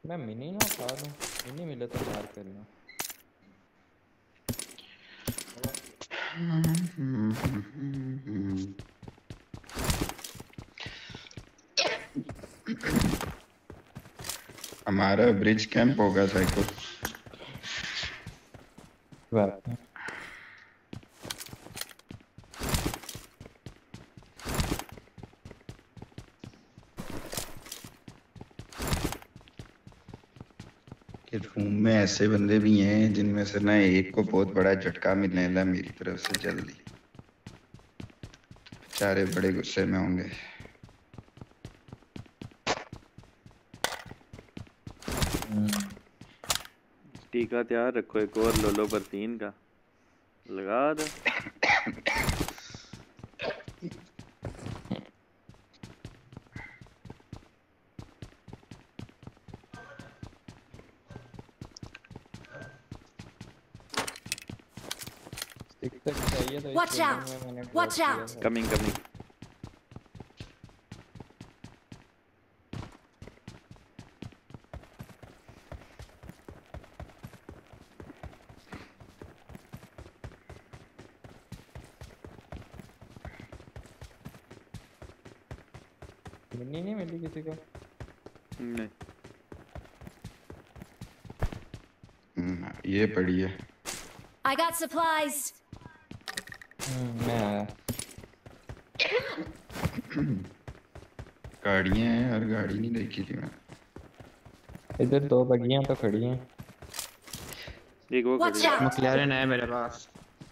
मैं मिनी ना खा लूं, मिनी मिले तो मार करना। हमारा ब्रिज कैंप होगा साइको। बात है। कि रूम में ऐसे बंदे भी हैं जिनमें से ना एक को बहुत बड़ा झटका मिलने वाला मेरी तरफ से जल्दी, बेचारे बड़े गुस्से में होंगे। टीका तैयार रखो, एक और लोलो पर तीन का लगा दो। चाहिए तो Watch out! Watch out! Coming coming. Mini नहीं मिली किसी को? नहीं। हम्म, ये पड़ी है। I got supplies. मैं आया। गाड़ियां हैं यार, गाड़ी नहीं देखी थी मैं। इधर दो बगियां तो खड़ी हैं। एक वो खड़ी है। मैक्लेरन है मेरे पास।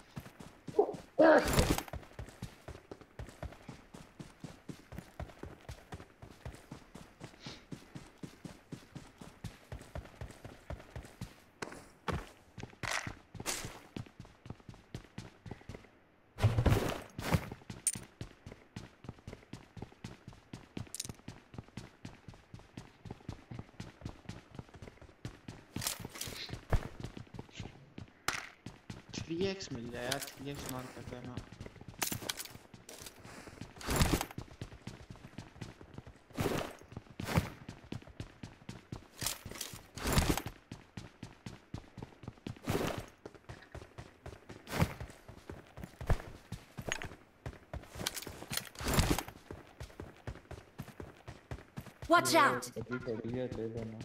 थ्री एक्स मिल जाए यार, थ्री एक्स मार कर देना। Watch out! अभी खड़ी है, ले लेना।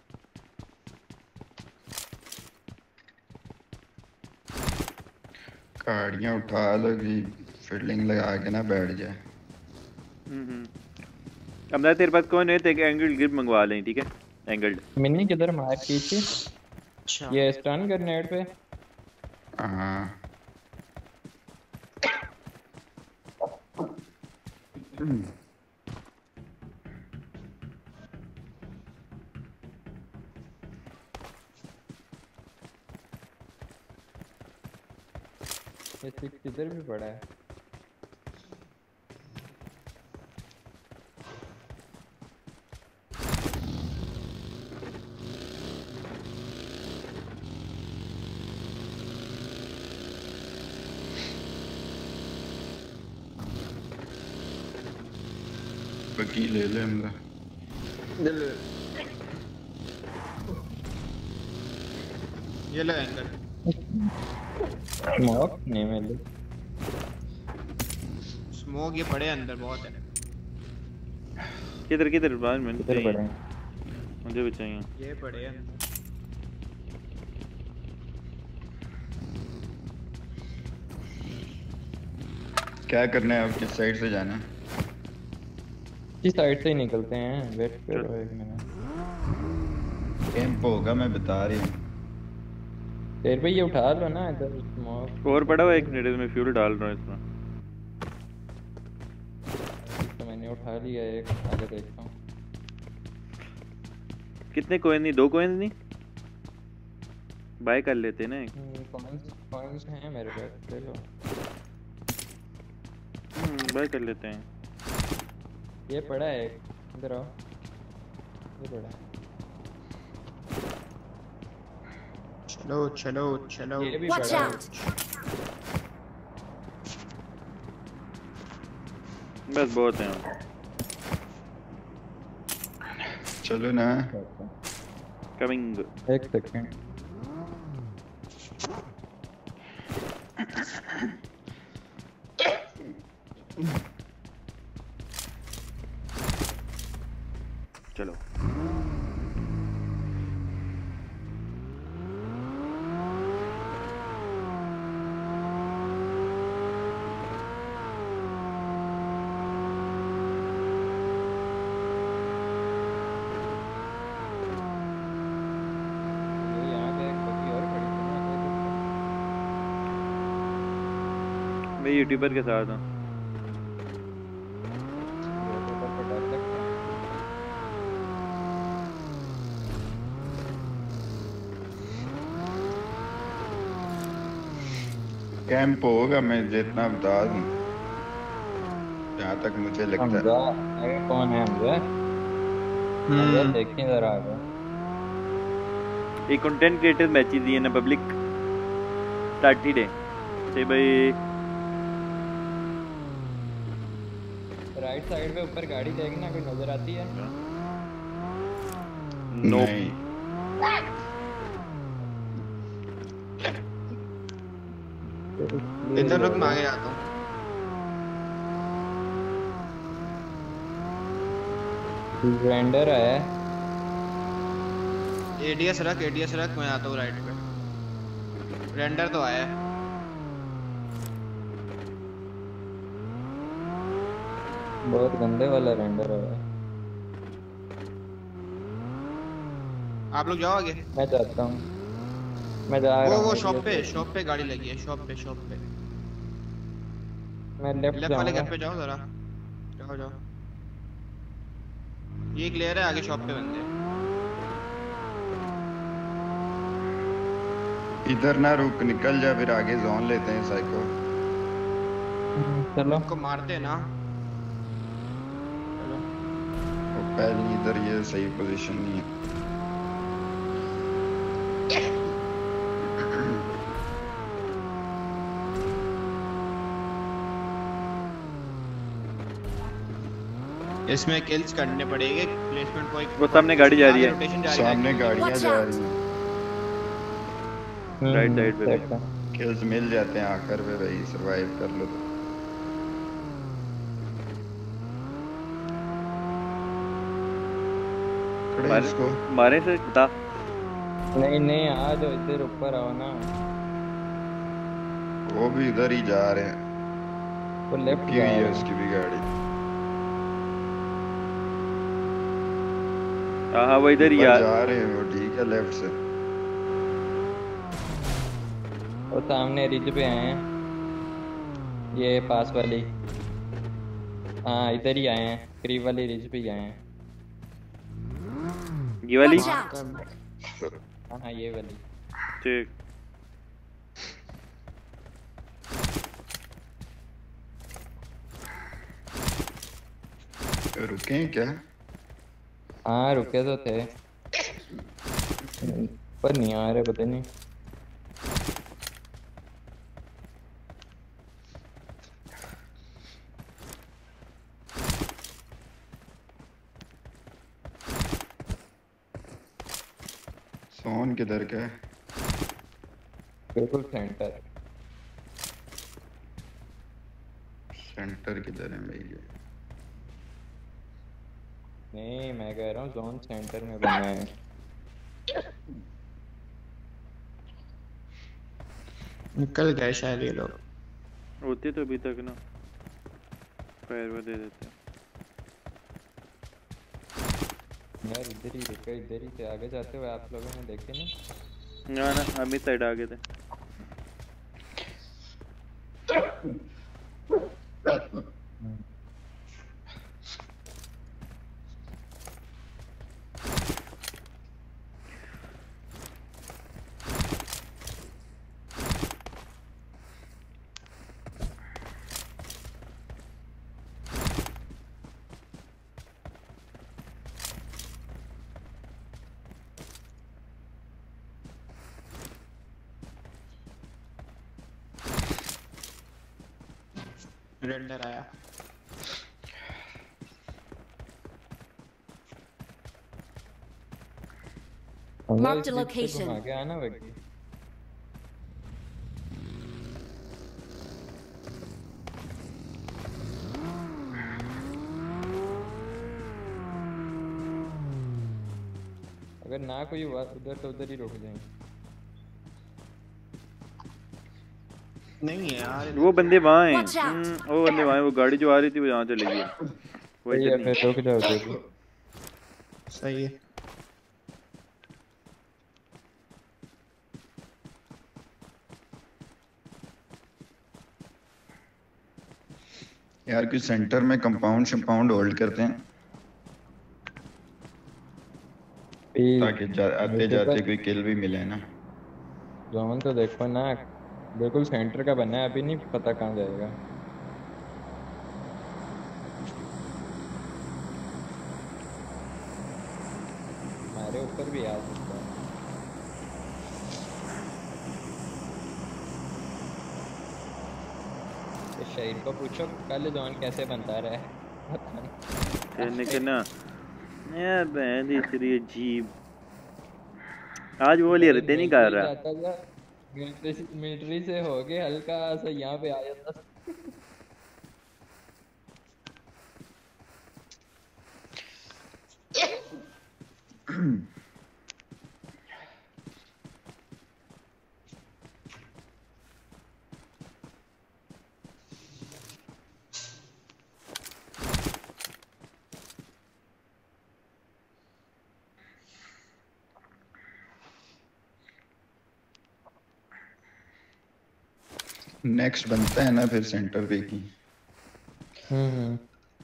गाड़ियां उठा लो कि फील्डिंग लगा के ना बैठ जाए। हम्म अब ना तेरे पास कौन है तो एक एंगल ग्रिप मंगवा लें, ठीक है? एंगल्ड। मिनी किधर मार की थी? अच्छा ये स्टन ग्रेनेड पे। हाँ ये सिक्स किधर भी पड़ा है। बकी ले ले हमला। ये लो एंगल। स्मोक नहीं मिली। स्मोक ये पड़े अंदर बहुत है। किधर किधर बाहर में किधर पड़े? मुझे भी चाहिए। ये पड़े अंदर। क्या करना है, अब किस साइड से जाना है? किस साइड से ही निकलते हैं, वेट करो एक मिनट। कैंप होगा मैं बता रही हूँ। तेरे भाई ये उठा लो ना इधर स्मोक। और पड़ा हुआ एक मिनट में फ्यूल डाल रहा हूँ इसमें। तो मैंने उठा लिया एक, आगे देखता हूँ। कितने कॉइन नहीं? दो कॉइन नहीं बाय कर लेते ना। कॉइंस कॉइंस हैं मेरे पास, ले लो। हम्म बाय कर लेते हैं। ये पड़ा है एक, इधर आओ। ये पड़ा है। चलो चलो चलो। ये भी Watch पड़ा है। out! बस बहुत हैं। चलो ना। कमिंग। एक सेकंड। चलो ये यहाँ पे एक बग्गी और खड़ी थी ना कोई तो। मैं यूट्यूबर के साथ हूँ। यूट्यूबर को डर लगता है। कैंप होगा, मैं जितना बता दूं जहाँ तक मुझे लगता है। हमजा, अरे कौन है हमजा? हमजा देखें जरा आगे। एक कंटेंट क्रिएटर मैचेस दिए ना पब्लिक स्टार्ट ही डे से भाई। राइट साइड पे ऊपर गाड़ी देखना, कोई नजर आती है? नो नहीं इधर रुक, मैं आगे जाता हूँ। ग्राइंडर आया है। एडीएस रख, एडीएस रख, मैं आता हूँ राइट पे। रेंडर तो आया है। बहुत गंदे वाला रेंडर है। आप लोग जाओ आगे। मैं जाता हूँ, मैं जा रहा वो हूँ। वो शॉप पे, शॉप पे गाड़ी लगी है, शॉप पे, शॉप पे। मैं लेफ्ट लेफ्ट वाले जाऊंगा। घर पे जाओ जरा, जाओ जाओ। ये क्लियर है, आगे शॉप पे बंदे हैं। इधर ना रुक, निकल जा, फिर आगे जोन लेते हैं साइको। चलो उनको मारते हैं ना। चलो वो पहले इधर, ये सही पोजीशन नहीं है। इसमें किल्स करने पड़ेंगे, प्लेसमेंट कोई। वो सामने गाड़ी जा रही है। रोटेशन जा रही है। सामने गाड़ियां Watch जा out. रही हैं। राइट साइड पे भी। किल्स मिल जाते हैं आकर पे भाई, सरवाइव कर लो तो। खड़े मारे इसको। मारे से बता। नहीं नहीं, आ जाओ इधर ऊपर आओ ना। वो भी इधर ही जा रहे हैं। वो लेफ्ट की जा हुई रहा है है। उसकी भी गाड़ी। हाँ हाँ वो इधर ही ऊपर आ। जा रहे हैं वो, ठीक है, लेफ्ट से। वो सामने रिज पे आए हैं, ये पास वाली। हाँ इधर ही आए हैं, करीब वाली रिज पे ही आए हैं। ये वाली Watch out. हाँ हाँ ये वाली। ठीक। रुके हैं क्या? हाँ रुके तो थे, पर नहीं आ रहे, पता नहीं। सोन किधर का है? बिल्कुल सेंटर। सेंटर किधर है भाई ये? नहीं मैं कह रहा हूँ जोन सेंटर में बना है। निकल गए शायद ये लोग। होते तो अभी तक ना पैर वो दे देते। यार इधर ही रुके, इधर ही से आगे जाते हुए आप लोगों ने देखे नहीं? ना ना हम इस साइड आ गए थे। रेंडर आया। Marked a location. घुमा के आना बग्गी। अगर ना कोई हुआ उधर तो उधर ही रुक जाएंगे। नहीं है यार वो बंदे वहाँ हैं। Watch out. हम्म, वो बंदे वहाँ हैं। वो गाड़ी जो आ रही थी वो यहाँ चली गई। वो सही इधर है नहीं। फिर रुक जाओ उधर। सही है। यार कुछ सेंटर में कंपाउंड शंपाउंड होल्ड करते हैं ताकि जा, आते जाते कोई किल भी मिले ना। जोन तो देखो ना बिल्कुल सेंटर का बनना है, अभी नहीं पता कहाँ जाएगा। हमारे ऊपर भी आ सकता है। तो शहीद को पूछो कल जोन कैसे बनता रहा है पता नहीं। कहने के ना यार बहन इतनी अजीब। आज वो वाली रहते नहीं कर रहा। जाता था मिलिट्री मिलिट्री से हो गए हल्का सा यहाँ पे आ जाता था। नेक्स्ट बनता है ना फिर सेंटर पे की। हम्म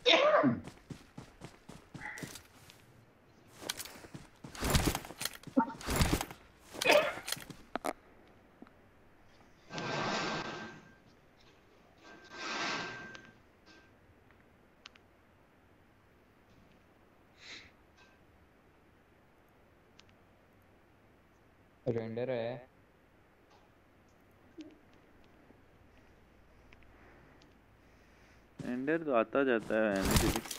रेंडर है। एंडर तो आता जाता है ऐसे भी।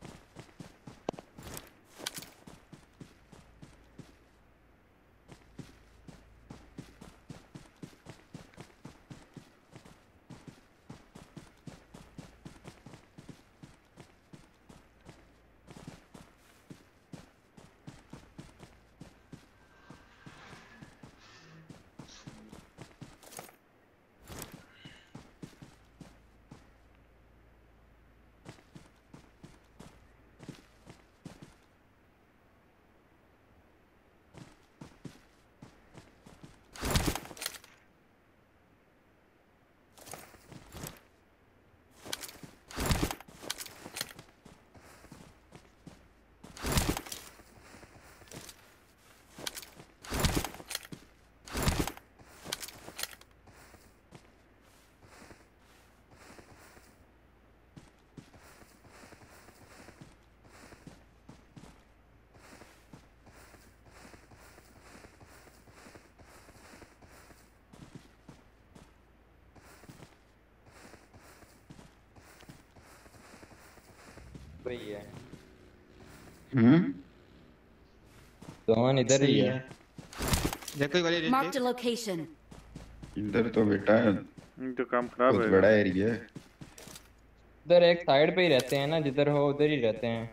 वही है। हम्म जोन इधर ही है। देखो वाली रेंज Marked a location. इधर तो बेटा तो काम खराब बहुत है। बड़ा एरिया है। उधर एक साइड पे ही रहते हैं ना, जिधर हो उधर ही रहते हैं।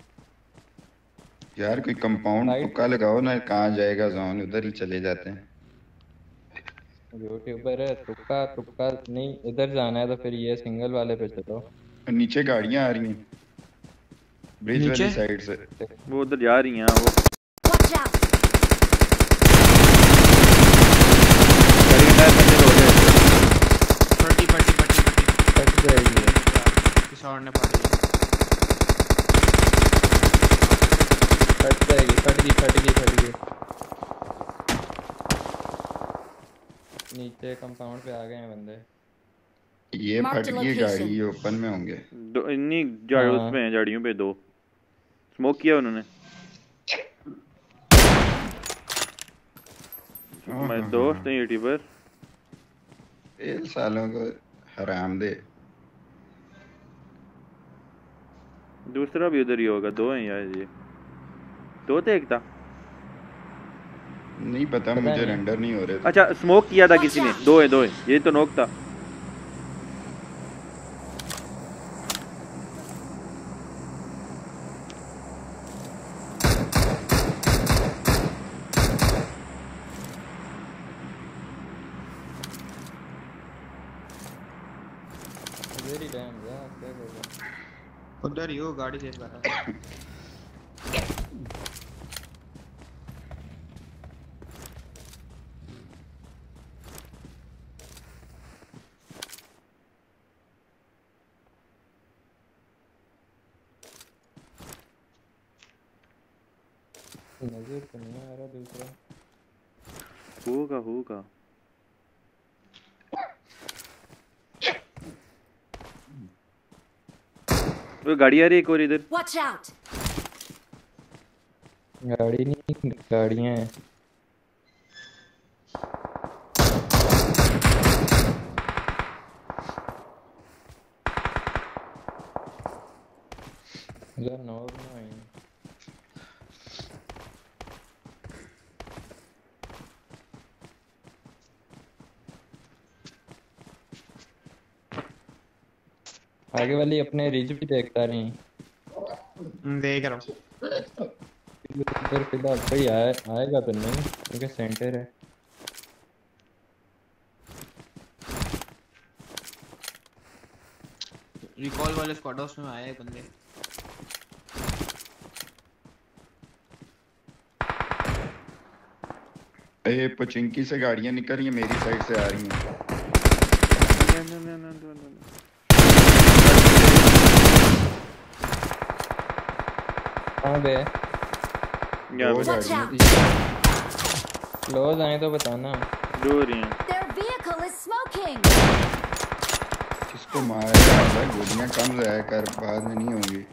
यार कोई कंपाउंड तुक्का लगाओ ना कहाँ जाएगा जोन, उधर ही चले जाते हैं। यूट्यूबर है तुक्का तुक्का नहीं, इधर जाना है तो फिर ये सिंगल वाले पे चलो। नीचे गाड़ियां आ रही हैं ब्रिज वाली साइड से। वो उधर जा रही हैं वो। Watch out. गाड़ी के टायर पंचर हो गए। पट्टी पट्टी पट्टी पट्टी फट जाएगी। किसी और ने पड़ी फट जाएगी। फट गई फट गई फट गई। नीचे कंपाउंड पे आ गए हैं बंदे। ये फट गई गाड़ी, ये ओपन में होंगे। दो इन्हीं झाड़ियों हाँ। उसमें हैं, झाड़ियों पे दो स्मोक किया उन्होंने। मैं दोस्त हैं यूट्यूबर। इन सालों को हराम दे। दूसरा भी उधर ही होगा। दो हैं यार, ये दो थे एक था। नहीं पता, पता मुझे नहीं। रेंडर नहीं हो रहे थे। अच्छा स्मोक किया था किसी ने, दो है दो है, ये तो नॉक था। वेरी डैम यार, क्या करेगा। उधर ही हो, गाड़ी देख रहा है। नजर तो नहीं आ रहा दूसरा। होगा होगा। वो गाड़ी आ रही है एक और इधर। Watch out! गाड़ी नहीं, गाड़ियां हैं। इधर नॉर्थ में आई हैं। आगे वाली अपने रिज भी देखता रही। देख रहा हूँ। इधर फिलहाल कोई आए, आएगा तो नहीं क्योंकि सेंटर है। रिकॉल वाले स्क्वाड हाउस में आए हैं बंदे। ए पचिंकी से गाड़ियां निकल रही हैं, मेरी साइड से आ रही हैं। न, न, न, न, न, न। कहाँ पे? यहाँ दो पे गाड़ियां थी। क्लोज आए तो बताना। दो रही हैं। Their vehicle is smoking. किसको मारेगा भाई, गोलियां कम जाया कर, बाद में नहीं होंगी।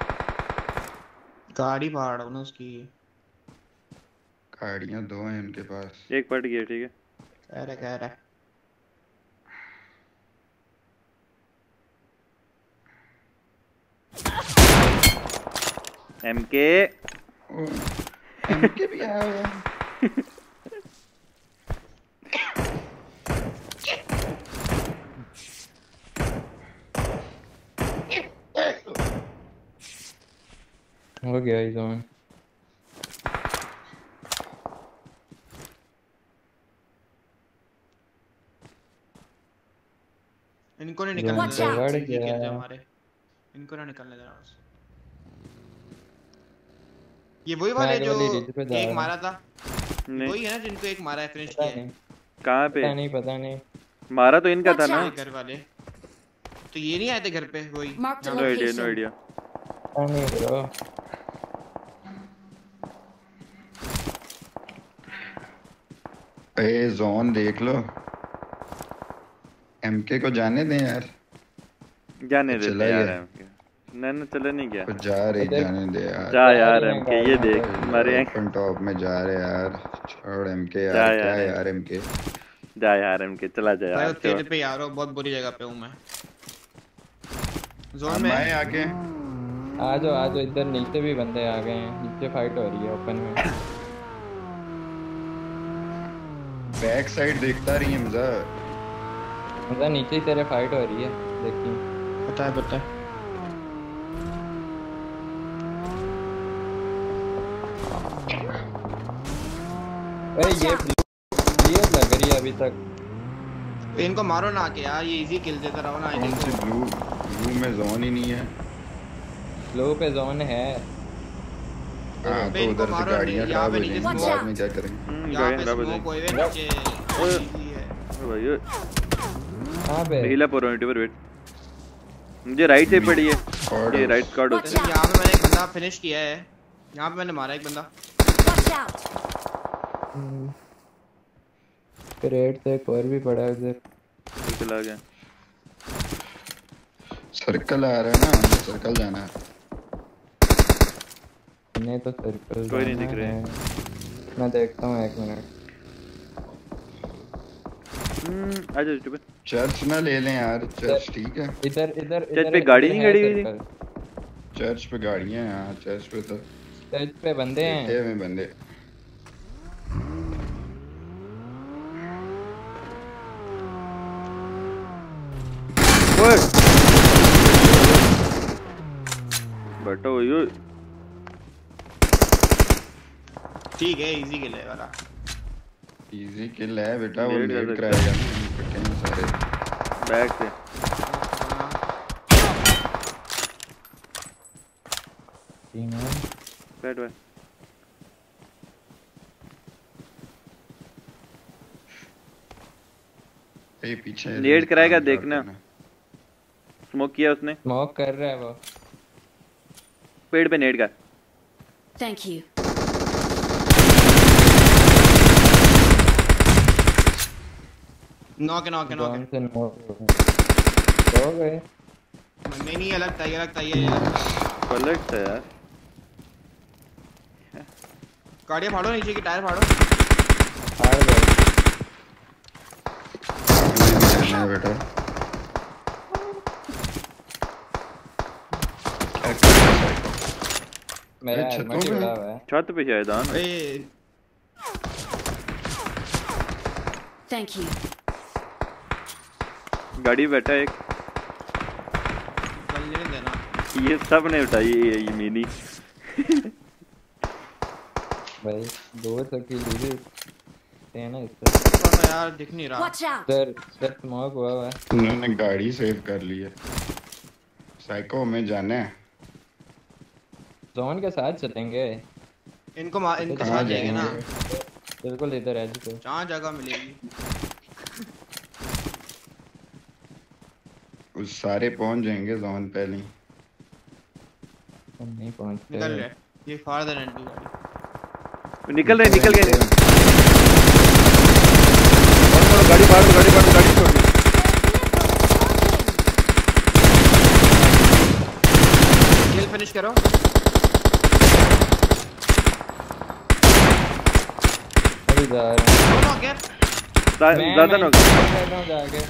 गाड़ी फाड़ ना उसकी। गाड़ियां दो हैं उनके पास। एक पट गया, ठीक है। कह रहा कह रहा एमके एमके भी आया हुआ है। हो गया ही जोन। इनको नहीं निकलने Watch देना, out! ये खेलते हैं हमारे। इनको ना निकलने देना बस। ये वही वाले आगे जो वाली रिज पे जा एक रहा मारा था, नहीं वही है ना जिनको एक मारा है, फिनिश पता किया है। नहीं, कहाँ पे पता नहीं, पता नहीं। मारा तो इनका था ना। ये घर वाले तो ये नहीं आए थे घर पे, वही। Marked a no idea no location. Idea. पता नहीं ब्रो। ए जोन देख लो, एमके को जाने दें यार। जाने चला देते यार गया। एमके। नहीं नहीं चला नहीं गया। कुछ जा रही, देख- जाने दे यार। जा यार रही हैं एमके, ये गाड़ियां देख तो। हमारे ओपन टॉप में जा रहे यार, छोड़ एमके जा यार, यार क्या एम- यार एमके। जा यार एमके, चला जा भाई यार। वो तेरे पे यार, वो बहुत बुरी जगह पे हूँ मैं। जोन में मैं आके आ जाओ आ जाओ, इधर नीचे भी बंदे आ गए हैं, नीचे फाइट हो रही है ओपन में। बैक साइड देखता रही है मजा। मतलब नीचे ही तेरे फाइट हो रही है, देखी। पता है पता है। अरे ये क्लियर लग रही है अभी तक। इनको मारो ना आके यार, ये इजी किल देता रहो ना। कौन सी ब्लू ब्लू में जोन ही नहीं है। लो पे जोन है। हाँ पे तो इनको उधर से मारो, गाड़ियां यहाँ खराब पे हो नीचे जाएंगी, smoke। बाद में क्या करेंगे। हम्म, यहाँ गाड़ी पे खराब हो स्मोक जाएगी। हुए नीचे इजी है। भाई ये कहाँ पे? हिला पर वेट। मुझे राइट से पड़ी है, और ये राइट कार्ड होता है। यहाँ पे मैंने एक बंदा फिनिश किया है, यहाँ पे मैंने मारा एक बंदा। Watch out! रेड से एक और भी पड़ा है उधर। चला गया। सर्कल आ रहा है ना, सर्कल जाना है। नहीं तो सर्कल कोई नहीं दिख रहे हैं। मैं देखता हूँ एक मिनट। हम्म आ जाओ चुप। चर्च ना ले लें यार, चर्च ठीक है। इधर इधर चर्च पे गाड़ी नहीं खड़ी हुई थी? चर्च पे गाड़ियां हैं, हाँ चर्च पे तो चर्च पे बंदे हैं। बैठे हुए बंदे। बैठा हो यो। ठीक है इजी किल है वाला। इजी किल है बेटा, वो नेट कर नेट सकता कराएगा ना इकट्ठे हैं सारे। बैक से टीम है बैठ बैठ। ए पीछे नेट कराएगा देखना। स्मोक किया उसने, स्मोक कर रहा है वो। पेड़ पे नेट का। Thank you. नॉक है नॉक है नॉक है। जॉन से नॉक हो गए। नहीं नहीं अलग था ये अलग था ये अलग। पलट है यार। गाड़ियां फाड़ो, नीचे की टायर फाड़ो। फाड़ दो है बेटा। मेरा हेलमेट ही उड़ा हुआ है। छत पे शायद आना। ए Thank you. गाड़ी पे बैठा एक। चल लेने देना। ये सब ने उठाई ये ये मिनी। भाई दो तक की लीजिए है ना इससे। तो यार दिख नहीं रहा। Watch out. Sir sir smoke हुआ हुआ है। उन्होंने गाड़ी सेव कर ली है। साइको में जाना है। जोन के साथ चलेंगे। इनको मार इनके कहाँ साथ जाएंगे ना। बिल्कुल इधर है जी। जहाँ जगह मिलेगी। उस सारे पहुंच जाएंगे जोन पहले ही। हम नहीं पहुंचते। निकल रहे ये फाड़ दे रेंट की गाड़ी। निकल रहे निकल गए। और छोड़ो गाड़ी फाड़ दो गाड़ी फाड़ दो गाड़ी छोड़ दो। किल फिनिश करो। अभी जा रहा हूं। दोनों के ज्यादा ना हो जाके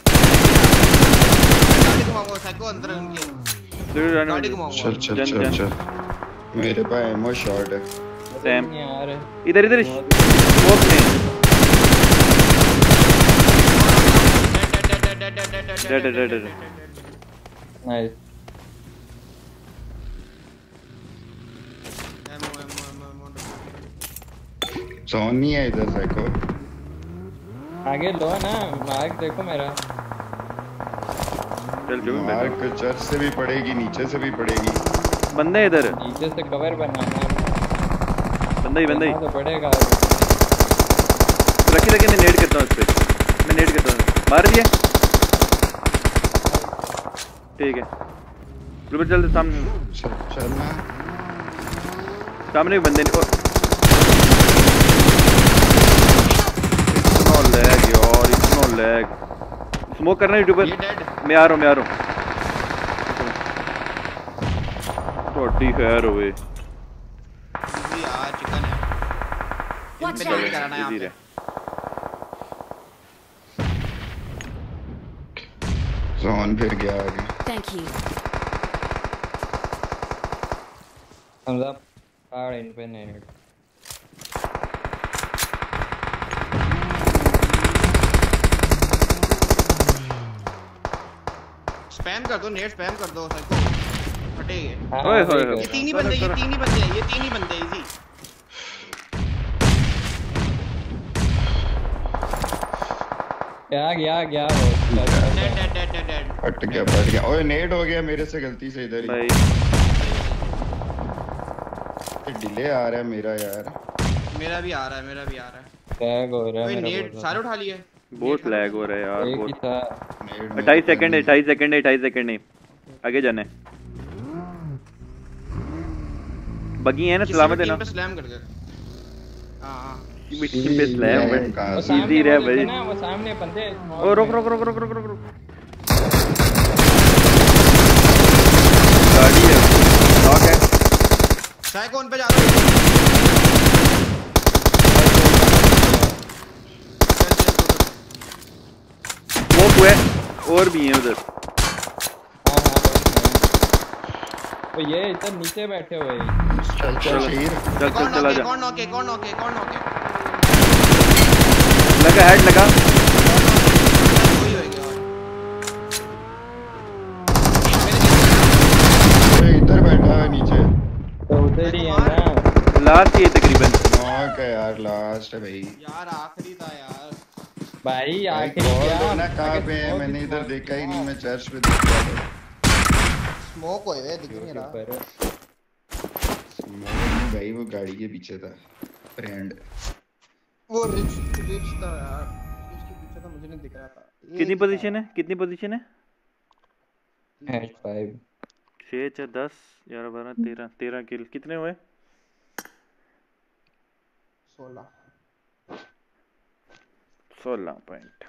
गाड़ी घुमाओ साइको अंदर उनके। गाड़ी घुमाओ। चल चल चल चल। मेरे पास एमो शॉट है। सैम यार इधर इधर स्मोक में। Dead dead dead. Nice. Zone नहीं है इधर साइको। आगे लो ना मार्क देखो मेरा। चल जो भी मार्क चर्च से भी पड़ेगी नीचे से भी पड़ेगी। बंदे इधर। नीचे से कवर बनाना है। बंदा ही बंदा ही तो पड़ेगा। रखी रखी मैं नेट करता हूँ इस पे। मैं नेट करता हूँ मार दिया। ठीक है रुक चल सामने चल चलना। सामने भी बंदे नहीं। इतना लैग यार इतना लैग। स्मोक करना यूट्यूबर। मैं आ रहा हूँ मैं आ रहा हूँ। थोड़ी खैर हुए। यार चिकन है। Watch चलो, out. कराना है इजी यहाँ रहे। जोन फिर गया आगे। Thank you. हमजा फाड़ इन पे नेट। स्पैम कर दो नेट स्पैम कर दो साइको फटेगे। ओए होए होए। ये तीन ही बंदे ये तीन ही बंदे हैं ये तीन ही बंदे इजी। गया गया गया वो। Dead dead dead dead dead. फट गया फट गया। ओए नेट हो गया मेरे से गलती से इधर ही। भाई डिले आ रहा है मेरा यार। मेरा भी आ रहा है मेरा भी आ रहा है। लैग हो रहा कोई है मेरा नेट बहुत सारे उठा लिए। बहुत लैग हो रहा है यार एक ही बहुत। था। अट्ठाईस सेकंड है अट्ठाईस सेकंड है अट्ठाईस सेकंड है। आगे जाना है। बगी है ना सलामत है ना। पे स्लैम कर दे। हां हां मिट्टी पे स्लैम वो इजी सामने रहा वाले भाई। थे ना वो सामने बंदे। ओ रुक रुक रुक रुक रुक रुक रुक। गाड़ी है लॉक है। साइको उन पे जा रहा है। वो हुए और भी हैं उधर। हां हां तो ये इधर नीचे बैठे हुए हैं। चल चल शीर। चल चल चला जा। कौन नॉक है कौन नॉक है कौन नॉक है। लगा हेड लगा। कोई होएगा। ओए इधर बैठा है लास्ट ही है तकरीबन। नॉक है यार, लास्ट है भाई। यार आखिरी था यार भाई भाई आखिरी कॉल क्या दो ना, कहाँ अगर पे है? smoke मैंने ही इधर smoke देखा ही किया। नहीं, मैं चर्च पे देख रहा था। स्मोक हुए हुए दिख ही नहीं रहा। यूट्यूबर स्मोक नहीं भाई, वो गाड़ी के पीछे था ब्रांड। वो रिच रिच था यार, रिच के पीछे था, मुझे नहीं दिख रहा था। कितनी एक ही था पोजीशन है यार। कितनी पोजीशन है? हैश फाइव छः चार दस ग्यारह बारह तेरह तेरह किल कितने हुए? सोलह सोलह पॉइंट।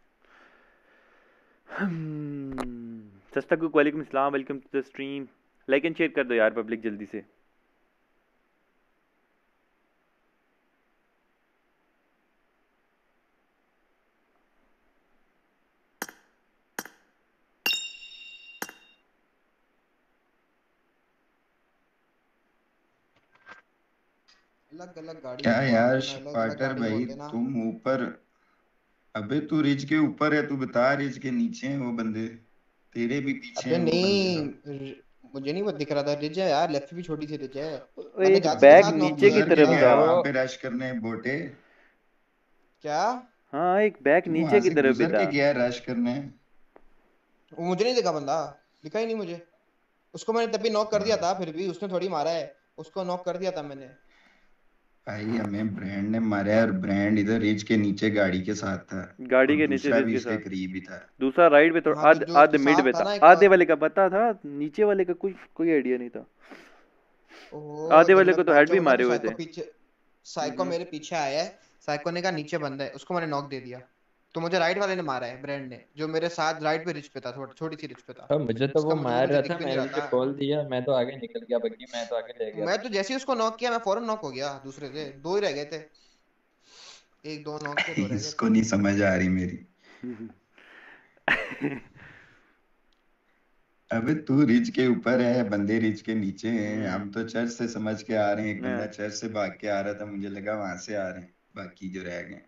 सस्ता कुक वालेकुम अस्सलाम, welcome to the stream. Like and share कर दो यार पब्लिक जल्दी से। अलग अलग गाड़ी क्या रखवा यार देना, अलग अलग पार्टर गाड़ी भाई, बोल देना। तुम ऊपर। अबे तू रिज के ऊपर है, तू बता रिज के नीचे हैं वो बंदे, तेरे भी पीछे अबे हैं वो बंदे नहीं, सब। र- मुझे नहीं वो दिख रहा था। रिज है यार, लेफ्ट भी छोटी सी रिज है। ओए, मैंने एक जाते के बैग साथ नॉक नीचे किया की है। उधर तरफ क्यों गया था। वहां ओ पे रश करने बोटे? क्या? हाँ एक बैग तू नीचे वहां की से तरफ भी गुजर था। के गया रश करने? वो मुझे नहीं दिखा बंदा, दिखा ही नहीं मुझे। उसको मैंने तभी नॉक कर दिया था, फिर भी उसने थोड़ी मारा है। उसको नॉक कर दिया था मैंने। भाई हमें ब्रांड ने मारा है, और ब्रांड इधर रिज के नीचे गाड़ी के साथ था, गाड़ी और के नीचे दूसरा रिज भी के इसके साथ, करीब ही था। दूसरा राइट पे थोड़ा हाँ तो आध जो आध उसके मिड साथ पे था था। ना एक आधे और। वाले का पता था, नीचे वाले का कोई कोई आइडिया नहीं था। ओहो, आधे जब वाले मैं को तो हेड पहुंचा भी हूँ ना मारे तो हुए साइको थे। पीछे, साइको हम्म। मेरे पीछे आया है। साइको ने कहा नीचे बंदा है, उसको मैंने नॉक दे दिया। तो मुझे राइट वाले ने मारा है, ब्रांड ने, जो मेरे साथ राइट पे रिच पे था, थोड़ी छोटी सी रिच पे था। अब मुझे तो वो इसका मुझे मार मुझे रहा दिख था, भी नहीं मैंने रहा उसे था। कॉल दिया, मैं तो आगे निकल गया बग्गी, मैं तो आगे ले गया मैं था। तो जैसे ही उसको नॉक किया, मैं फौरन नॉक हो गया दूसरे से। दो ही रह गए थे, एक दो नॉक के, दो रह गए इसको थे। नहीं समझ आ रही मेरी। अबे तू रिज के ऊपर है, बंदे रिज के नीचे हैं। हम हम्म। तो चर्च से समझ के आ रहे हैं, एक बंदा हाँ। चर्च से भाग के आ रहा था, मुझे लगा वहां से आ रहे हैं बाकी जो रह गए।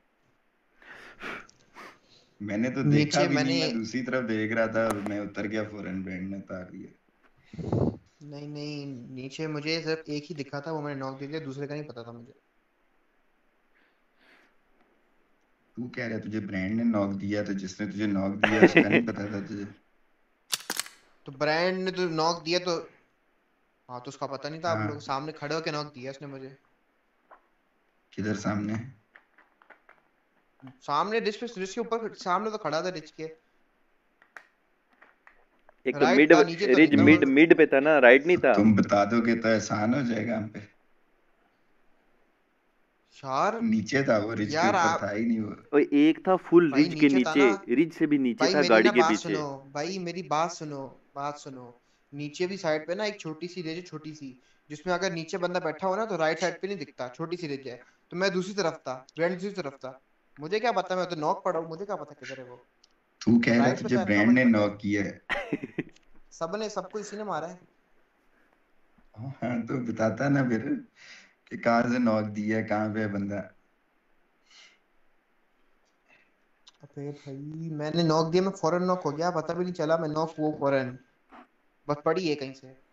मैंने तो देखा नीचे भी नहीं, मैंने, मैं दूसरी तरफ देख रहा था और मैं उतर गया फौरन, ब्रांड ने उतार लिया। नहीं नहीं, नीचे मुझे सिर्फ एक ही दिखा था, वो मैंने नॉक दे दिया, दूसरे का नहीं पता था मुझे। तू कह रहा है तुझे ब्रांड ने नॉक दिया, तो जिसने तुझे नॉक दिया उसका नहीं पता था तुझे? तो ब्रांड ने तो नॉक दिया तो, हाँ तो उसका पता नहीं था। आप हाँ, लोग सामने खड़े होके नॉक दिया उसने मुझे। किधर सामने? सामने रिच पे, रिच के ऊपर सामने तो खड़ा था रिच के। एक तो राइट मिड, था, नीचे तो नहीं रिज था मिड वो। मिड पे था ना, राइट नहीं अब था। तुम बता दोगे तो एहसान हो जाएगा हम पे। यार नीचे था वो, रिज के यार ऊपर आप, था ही नहीं वो। और एक था फुल भाई रिज के नीचे था नीचे, ना। रिज से भी नीचे भाई था मेरी गाड़ी ना के बात पीछे। सुनो, भाई मेरी बात सुनो, बात सुनो। नीचे भी साइड पे ना एक छोटी सी रिज है, छोटी सी, जिसमें अगर नीचे बंदा बैठा हो ना तो राइट साइड पे नहीं दिखता, छोटी सी रिज है। तो मैं दूसरी तरफ था, ब्रांड दूसरी तरफ था। मुझे क्या पता, मैं तो नॉक पड़ा हूँ, मुझे क्या पता किधर है वो। तू कह रहा है राइट पे तुझे था, इतना ब्रांड मुझे ने पता नॉक है। किया है? सबने, सबको इसी ने मारा है। हाँ तो बताता ना फिर कि कहाँ से नॉक दिया है, कहाँ पे है बंदा। अबे भाई मैंने नॉक दिया, मैं फौरन नॉक हो गया, पता भी नहीं चला मैं नॉक हुआ फौरन। बस पड़ी है कहीं से।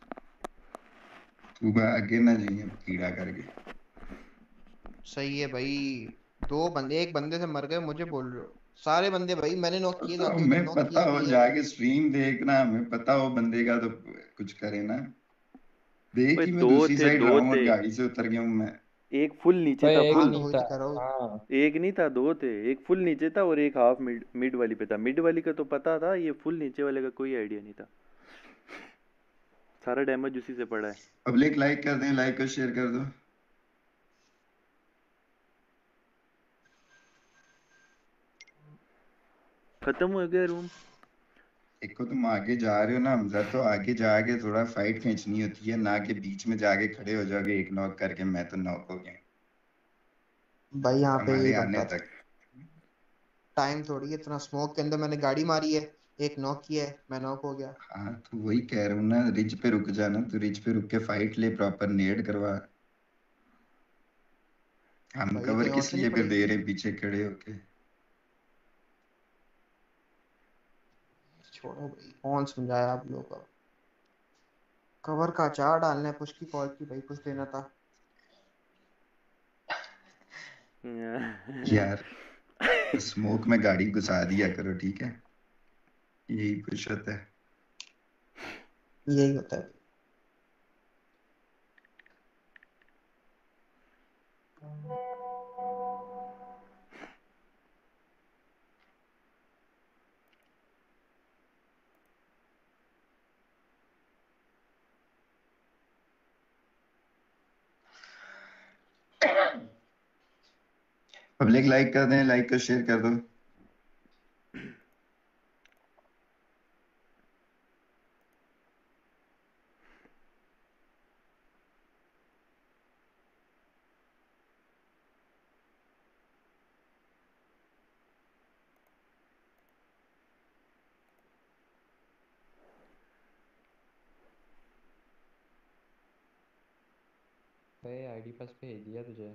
तू बा आगे ना जाइए कीड़ा करके। सही है भाई। दो बंदे, एक बंदे से मर गए, मुझे बोल रहे हो? सारे बंदे भाई मैंने नॉक किए, तो जाके उधर हमें नॉक पता किए हो, भी है। जाके स्ट्रीम देखना, हमें पता हो बंदे का तो कुछ करे ना। देख ओए ही मैं दो दूसरी थे, साइड दो रहा हूँ और थे, गाड़ी से उतर गया हूँ मैं। एक फुल नीचे ओए था, एक हाँ फुल। तो नहीं वही था। तो कह रहा हूँ। हाँ एक नहीं था, दो थे। एक फुल नीचे था और एक हाफ मिड मिड वाली पे था। मिड वाली का तो पता था, ये फुल नीचे वाले का कोई आइडिया नहीं था। सारा डैमेज उसी से पड़ा है। पब्लिक लाइक कर दें, लाइक और शेयर कर दो। खत्म हो गया रूम। एक को तुम आगे जा रहे हो ना हमजा, तो आगे जाके थोड़ा फाइट खींचनी होती है ना, कि बीच में जाके खड़े हो जाओगे एक नॉक करके, मैं तो नॉक हो गया भाई यहाँ पे यही हमारे आने बनता था। तक। टाइम थोड़ी है इतना, स्मोक के अंदर मैंने गाड़ी मारी है, एक नॉक किया है, मैं नॉक हो गया। हाँ तो वही कह रहा हूँ ना, रिज पे रुक जाना, तो रिज पे रुक के फाइट ले, प्रॉपर नेड करवा। हम भाई कवर कहीं और किस से लिए नहीं फिर दे पड़ेगी। रहे हैं पीछे खड़े होके? छोड़ो भाई, कौन समझाया आप लोगों को। कवर का अचार डालना है, पुश की कॉल की भाई, कुछ देना था। यार स्मोक में गाड़ी घुसा दिया करो, ठीक है? यही कुछ होता है। यही होता है। पब्लिक लाइक कर दें, लाइक कर शेयर कर दो। भाई आईडी पास भेज दिया तुझे।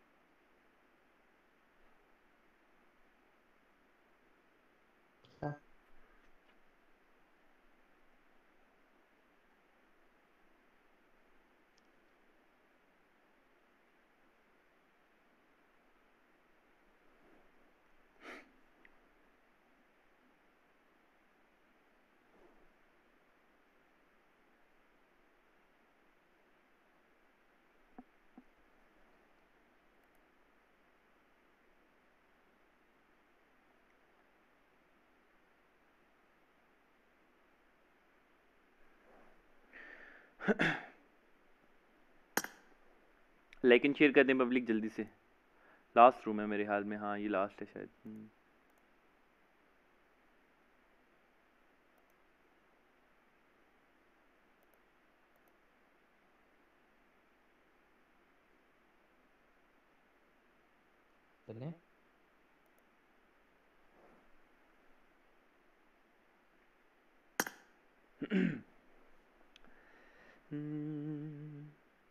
लाइक एंड शेयर कर दें पब्लिक जल्दी से। लास्ट रूम है मेरे ख्याल में, हाँ ये लास्ट है शायद। हम्म। चलें? हम्म।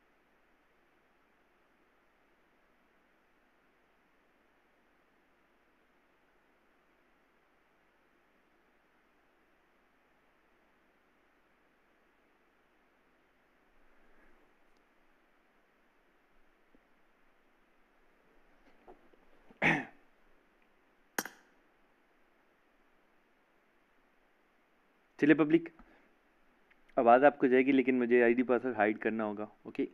चलिए पब्लिक, आवाज़ आपको जाएगी लेकिन मुझे आईडी पासवर्ड हाइड करना होगा, ओके?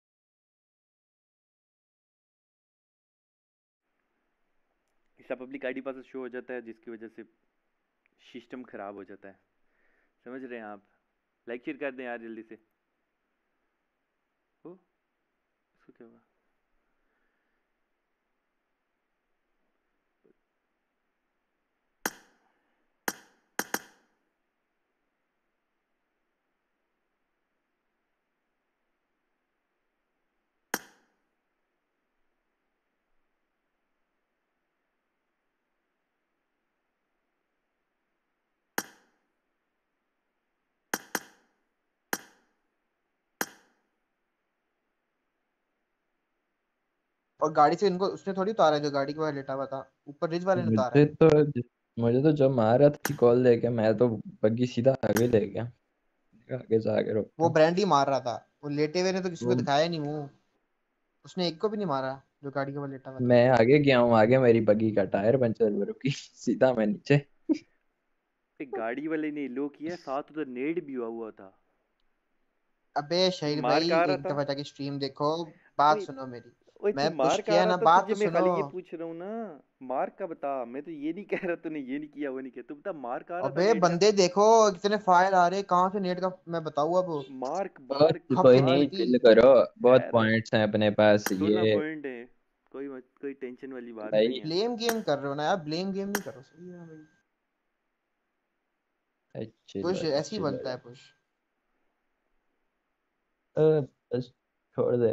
इसका पब्लिक आईडी पासवर्ड शो हो जाता है जिसकी वजह से सिस्टम ख़राब हो जाता है, समझ रहे हैं आप? लाइक शेयर कर दें यार जल्दी से। ओ इसको क्या हुआ? और गाड़ी से इनको उसने थोड़ी उतारा है, जो गाड़ी के बाहर लेटा हुआ था ऊपर रिज वाले ने उतारा मुझे है। तो मुझे तो जब मार रहा था कॉल लेके, मैं तो बग्गी सीधा आगे ले गया, आगे जाके वो रोका। ब्रांडी मार रहा था, वो लेटे हुए ने तो किसी को वो दिखाया नहीं मुंह। उसने एक को भी नहीं मारा जो गाड़ी के बाहर लेटा हुआ था। मैं आगे गया हूँ, आगे मेरी बग्गी का टायर पंचर में रुकी, सीधा मैं नीचे। एक गाड़ी वाले ने लो किया, साथ उधर नेड भी हुआ हुआ था। अबे शहीद मार भाई कहाँ रहा एक था? दफा जाके स्ट्रीम देखो, बात ओए सुनो मेरी। ओए तू मैं पुश मार कहाँ किया रहा ना, था? बात तुझे तो मैं सुनो। खाली ये पूछ रहा हूँ ना, मार का बता। मैं तो ये नहीं कह रहा तूने ये नहीं किया वो नहीं किया, तू बता मार कहाँ रहा था अबे नेड का? बंदे देखो कितने फायर आ रहे, कहाँ से नेट का मैं बताऊँ अब। मार्क और मार्क खप कोई नहीं, मार्क निकलती। चिल करो, बहुत खैर पॉइंट्स हैं अपने पास सोलह ये। पॉइंट है, कोई मत, कोई टेंशन वाली बात भाई नहीं है। ब्लेम गेम कर रहे हो ना यार, ब्लेम गेम नहीं करो, सही है भाई। चिल हो पुश जा, ऐसे ही चिल हो बनता है जा। पुश। अ, बस छोड़ दे।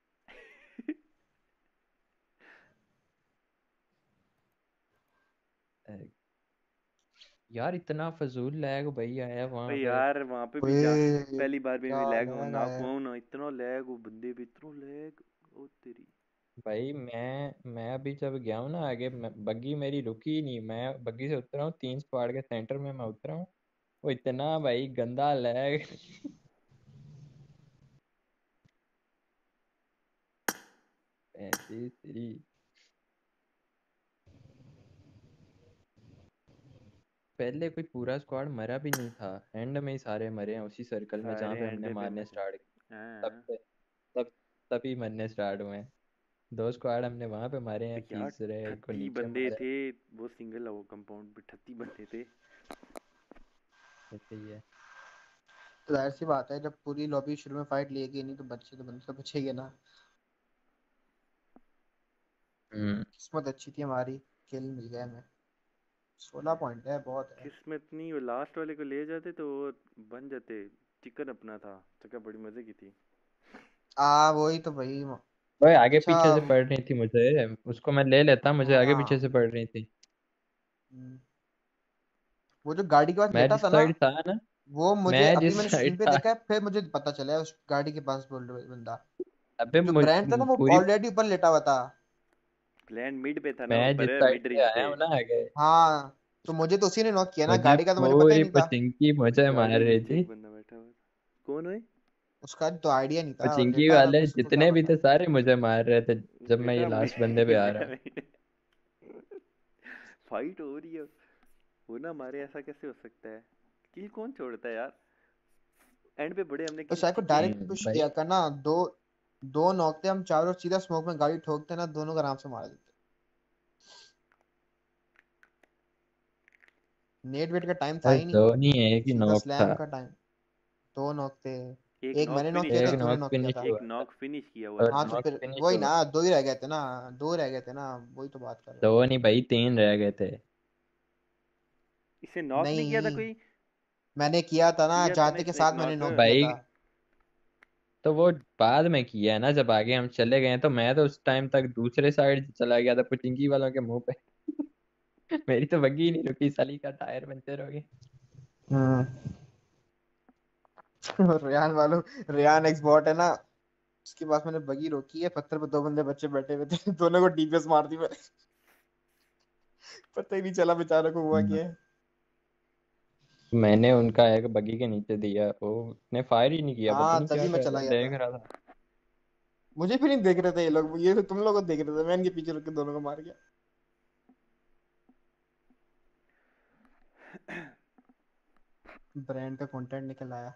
यार इतना फजूल लैग भाई आया वहां भाई पे। यार वहाँ पे भी जा, ओए पहली बार में क्या भी लैग लैग ना आया है। हुआ ना, इतना लैग वो बंदे पे, इतना लैग। ओ तेरी भाई मैं मैं अभी जब गया हूँ ना आगे, मैं, बग्गी मेरी रुकी ही नहीं, मैं बग्गी से उतरा हूँ, तीन स्क्वाड के सेंटर में मैं उतरा हूँ। वो इतना भाई गंदा लैग। ऐसी तेरी पहले कोई पूरा स्क्वाड मरा भी नहीं था, एंड में ही सारे मरे हैं उसी सर्कल में जहाँ सारे पे एंड हमने पे मारने मरे। स्टार्ट किया। तब हाँ से तब तभी मरने स्टार्ट हुए हैं। दो स्क्वाड हमने वहां पे मारे हैं, यार तीसरे एक को अठत्ती नीचे बंदे मारा थे, वो सिंगल है वो कंपाउंड पे अठत्ती बंदे थे। है। सही है। तो जाहिर सी बात है, जब पूरी लॉबी शुरू में फाइट लेगी नहीं तो बच्चे तो बंदे तो बचेंगे ना। हम्म किस्मत अच्छी थी हमारी, किल मिल गया हमें। सोलह पॉइंट है, बहुत है। किस्मत नहीं, वो लास्ट वाले को ले जाते तो वो बन जाते। चिकन अपना था, जगह बड़ी मजे की थी। आ वही तो भाई। ओए आगे अच्छा। पीछे से पड़ रही थी मुझे, उसको मैं ले लेता, मुझे आगे पीछे हाँ। से पड़ रही थी। हम्म, वो जो गाड़ी के पास मैं लेटा जिस था ना, साइड था ना, वो मुझे मैं अभी जिस मैंने साइड स्ट्रीम पे था, देखा है, फिर मुझे पता चला है उस गाड़ी के पास बोल रहे बंदा। अबे जो मुझ ब्रांड था ना वो पूरी ऑलरेडी ऊपर लेटा हुआ था। प्लान मिड पे था ना, मैं जिस ऊपर है साइड मिड से रेंज आया पे। हूँ ना आगे, हाँ, तो मुझे तो उसी ने नॉक किया ना, मुझे गाड़ी का तो मुझे पता ही पूरी नहीं था। पचिंकी मुझे मार गाड़ी के रही नीचे थी। एक बंदा बैठा हुआ था। कौन है? उसका तो आइडिया नहीं था, पचिंकी लेटा था वाले कुछ तो क्या जितने भी पता। थे सारे मुझे मार रहे थे जब मैं ये बेटा लास्ट बंदे पे आ रहा हूँ। मैं फाइट हो रही है वो ना, हमारे ऐसा कैसे हो सकता है? किल कौन छोड़ता है यार? एंड पे बड़े हमने तो किल शायद को खींचे। डायरेक्ट हम्म, पुश भाई किया करना, दो दो नॉक थे हम, चारों सीधा स्मोक में गाड़ी ठोकते ना, दोनों को आराम से मार देते। नेट वेट का टाइम था बस ही नहीं, दो नहीं एक ही सीधा नॉक था। स्लैम का टाइम। दो नॉक थे। एक एक नॉक मैंने नॉक फिनिश किया था, एक था, तूने नॉक नॉक किया फिनिश था। एक हुआ था नॉक फिनिश किया हुआ और था हाँ तो मैंने। नॉक फिर फिनिश वही हुआ ना, था। दो ही रह गए थे ना, दो रह गए थे ना, वही तो बात कर रहे दो नहीं भाई तीन रह गए थे। इसे हो। नॉक नहीं किया था नहीं, कोई? मैंने किया था ना, किया था ना जाते के इसने एक साथ मैंने नॉक। नॉक किया भाई था। तो वो बाद में किया है ना, जब आगे हम चले गए तो मैं तो उस टाइम तक दूसरे साइड चला गया था पुचिंकी वालों के मुंह पे। मेरी तो बग्गी ही नहीं रुकी, साली का टायर पंचर हो गया। हम्म। रेयान वालों, रेयान एक्सबॉट है ना, उसके पास मैंने बगी रोकी है, पत्थर पे दो बंदे बच्चे बैठे हुए थे, दोनों को डीपीएस मार दी मैंने। पता ही नहीं चला बेचारों को हुआ हम्म। क्या है। मैंने उनका एक बग्गी के नीचे दिया, वो उसने फायर ही नहीं किया, पता हाँ नहीं क्या तभी मैं कर चला रहा, गया देख था। रहा था। मुझे फिर नहीं देख रहे थे ये लोग, ये तो तुम लोग को देख रहे थे, मैं इनके पीछे रुक के दोनों को मार गया। ब्रांड का कंटेंट निकल आया।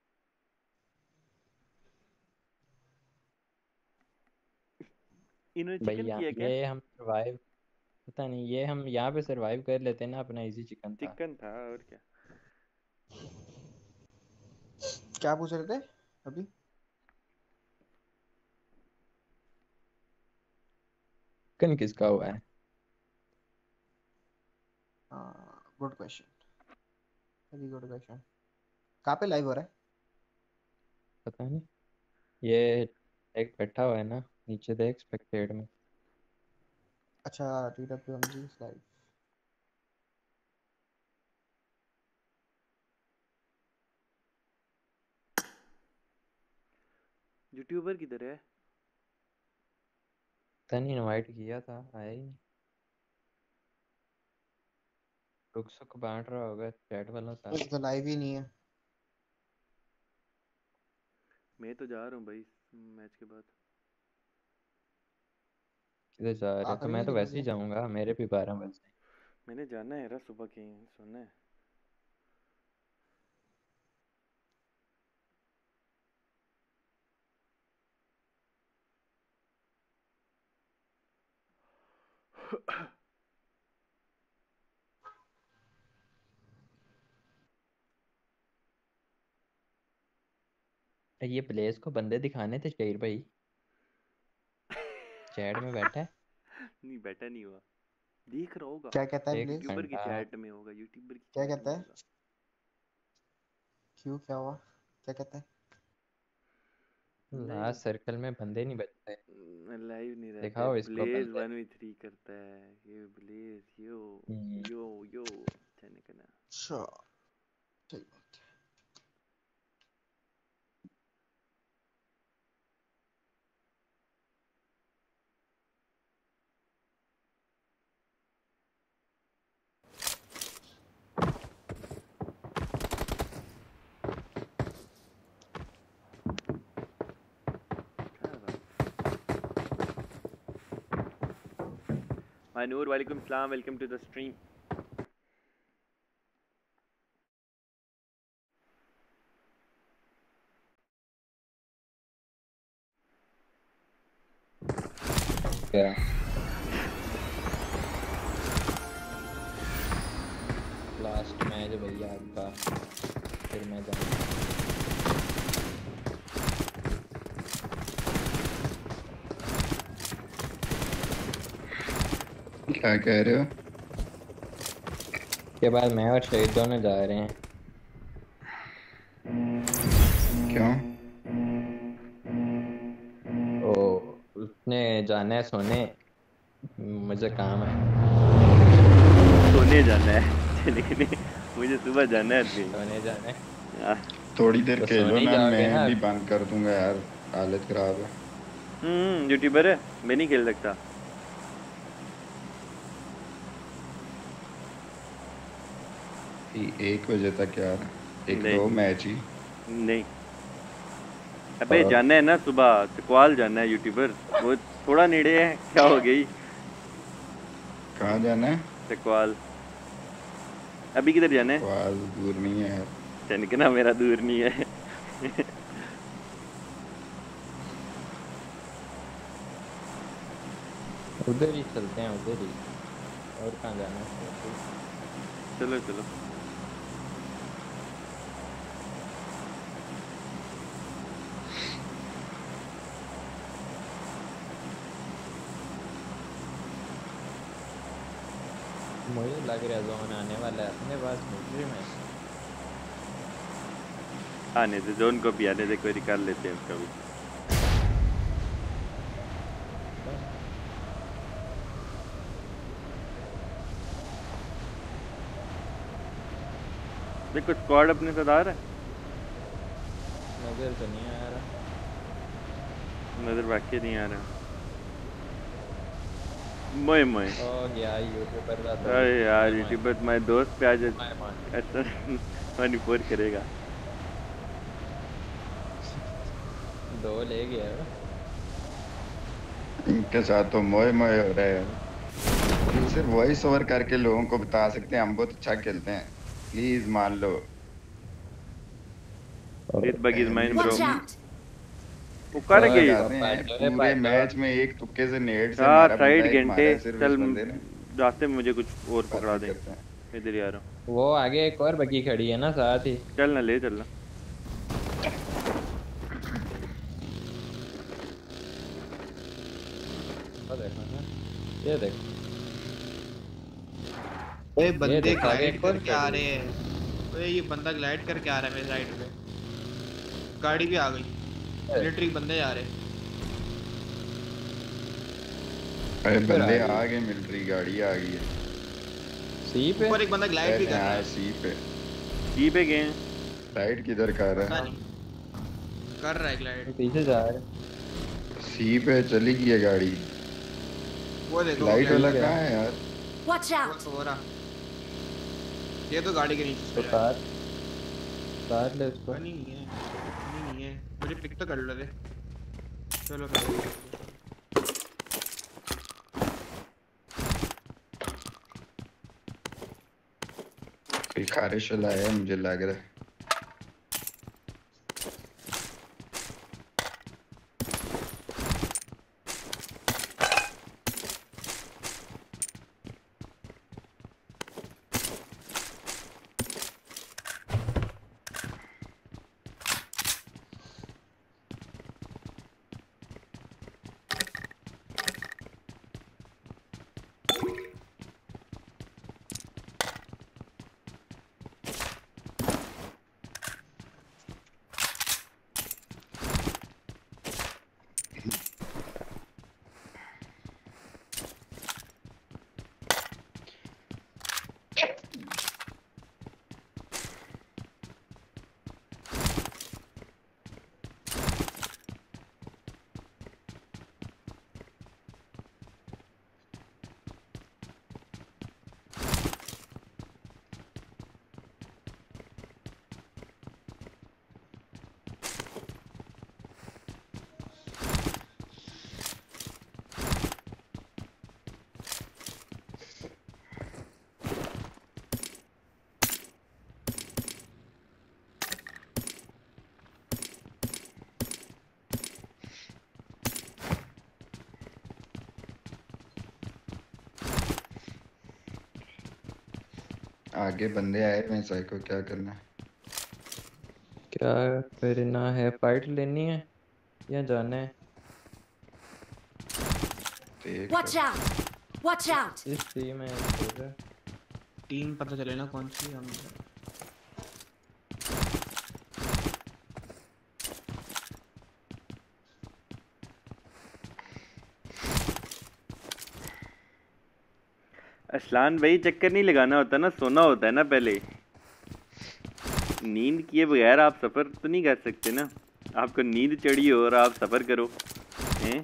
इन्होंने भाई चिकन यहाँ किया क्या? ये हम सरवाइव, पता नहीं, ये हम यहाँ पे सरवाइव कर लेते ना, अपना इजी चिकन था। चिकन था और क्या। क्या पूछ रहे थे अभी? चिकन किसका हुआ है? Good question, very good question. कहाँ पे लाइव हो रहा है? पता नहीं, ये एक बैठा हुआ है ना नीचे, देख स्पेक्टेट में। अच्छा, टीडब्ल्यूएमजी लाइव। यूट्यूबर किधर है? पता नहीं, इनवाइट किया था, आया ही नहीं। दुख सुख बांट रहा होगा चैट वालों साथ। तो लाइव ही नहीं है। मैं तो जा रहा हूँ भाई मैच के बाद। किधर जा रहे हो? तो आखिरी मैं में तो किधर वैसे ही गया? जाऊंगा, मेरे भी बारह बजे। मैंने जाना है यार, सुबह के सोना है। ये प्लेस को बंदे दिखाने थे शहीर भाई, चैट में बैठा है। नहीं बैठा नहीं हुआ, देख रहा होगा। क्या कहता है एक प्लीज? यूट्यूबर की घंटा चैट में होगा, यूट्यूबर की क्या चैट में कहता है? होगा। क्यों, क्या हुआ? क्या कहता है? नहीं लास्ट सर्कल में बंदे नहीं बचते। लाइव नहीं रहता है, दिखाओ इसको ब्लेज बंदे। वन वी थ्री करता है ये ब्लेज। यो हम्म, यो यो जाने का ना। अच्छा, सही बात है। हाय नूर, वालेकुम सलाम, वेलकम टू द स्ट्रीम। क्या लास्ट मैच भैया आपका, फिर मैं जाऊंगा। क्या कह रहे हो? के बाद मैं और शहीद दोनों जा रहे हैं। क्यों? ओ उसने जाना है सोने, मुझे काम है। सोने जाना है चलेंगे नहीं, मुझे सुबह जाना है अभी। सोने जाना है हाँ। थोड़ी देर तो खेलो सोने ही ना, जाओगे मैं ना। भी बंद कर दूंगा यार, हालत खराब है। हम्म यूट्यूबर है, मैं नहीं खेल सकता। कि एक बजे तक यार, एक नहीं दो मैच ही। नहीं, अबे और जाना है ना सुबह, चकवाल जाना है यूट्यूबर, वो थोड़ा नेड़े है, क्या हो गई। कहाँ जाना है? चकवाल। अभी किधर जाना है? वाल दूर नहीं है यार। चनकना मेरा दूर नहीं है। उधर ही चलते हैं, उधर ही, और कहाँ जाना है। चलो चलो। मुझे लग रहा है जोन आने वाला है अपने पास मिलिट्री में। आने दे, जोन को भी आने दे, कोई निकाल लेते हैं उसका भी। देखो स्क्वाड अपने साथ आ रहा है, नजर तो नहीं आ रहा। नजर वाकई नहीं आ रहा। मोए मोए ओ गया यूट्यूबर का तो। अरे यार यूट्यूबर तुम्हारे दोस्त पे आज ऐसा वन फोर करेगा। दो ले गया वो। इनके साथ तो मोए मोए हो रहे हैं। सिर्फ वॉइस ओवर करके लोगों को बता सकते हैं हम बहुत अच्छा खेलते हैं, प्लीज मान लो। This bug is mine bro। Watch out! वो कर और गई जाते हैं पूरे मैच में एक तुक्के से नेट से हाँ मारा बंदा, साइड एक घंटे। मारा है सिर्फ चल इस बंदे ने। रास्ते में मुझे कुछ और पकड़ा दे, करते हैं। इधर ही आ रहा हूँ। वो आगे एक और बग्गी खड़ी है ना साथ ही। चल ना ले चलना। देखो ना, ये देखो ओए बंदे देखो, आगे ग्लाइड एक और करके आ खड़ी रहे हैं। ओए ये बंदा ग्लाइड करके आ रहा है मेरे साइड पे, गाड़ी भी आ गई, मिलिट्री बंदे जा रहे हैं। अरे किधर आ बंदे गई? आ गए, मिलिट्री गाड़ी आ गई है। सी पे ऊपर एक बंदा ग्लाइड भी कर रहा हाँ है। सी पे। सी पे गए हैं। राइट किधर कर रहा पता है? नहीं कर रहा है ग्लाइड। पीछे जा रहे। सी पे चली गई है गाड़ी। वो देखो लाइट वाला है। कहाँ है यार? Watch वो out! तो हो रहा, ये तो गाड़ी के नीचे तो से तार तार ले उसको। नहीं है, नहीं नहीं है, मुझे पिक तो कर लो दे। चलो कर लो। कोई खारिश वाला है मुझे लग रहा है। आगे बंदे आए हुए हैं, साइको क्या करना है? क्या करना है? फाइट लेनी है या जाना है? देख Watch लो। out! Watch out! इस टीम में खेल रहा है। टीम पता चले ना कौन सी हम। असलान भाई चक्कर नहीं लगाना होता ना, सोना होता है ना पहले। नींद किए बगैर आप सफ़र तो नहीं कर सकते ना। आपको नींद चढ़ी हो और आप सफ़र करो हैं।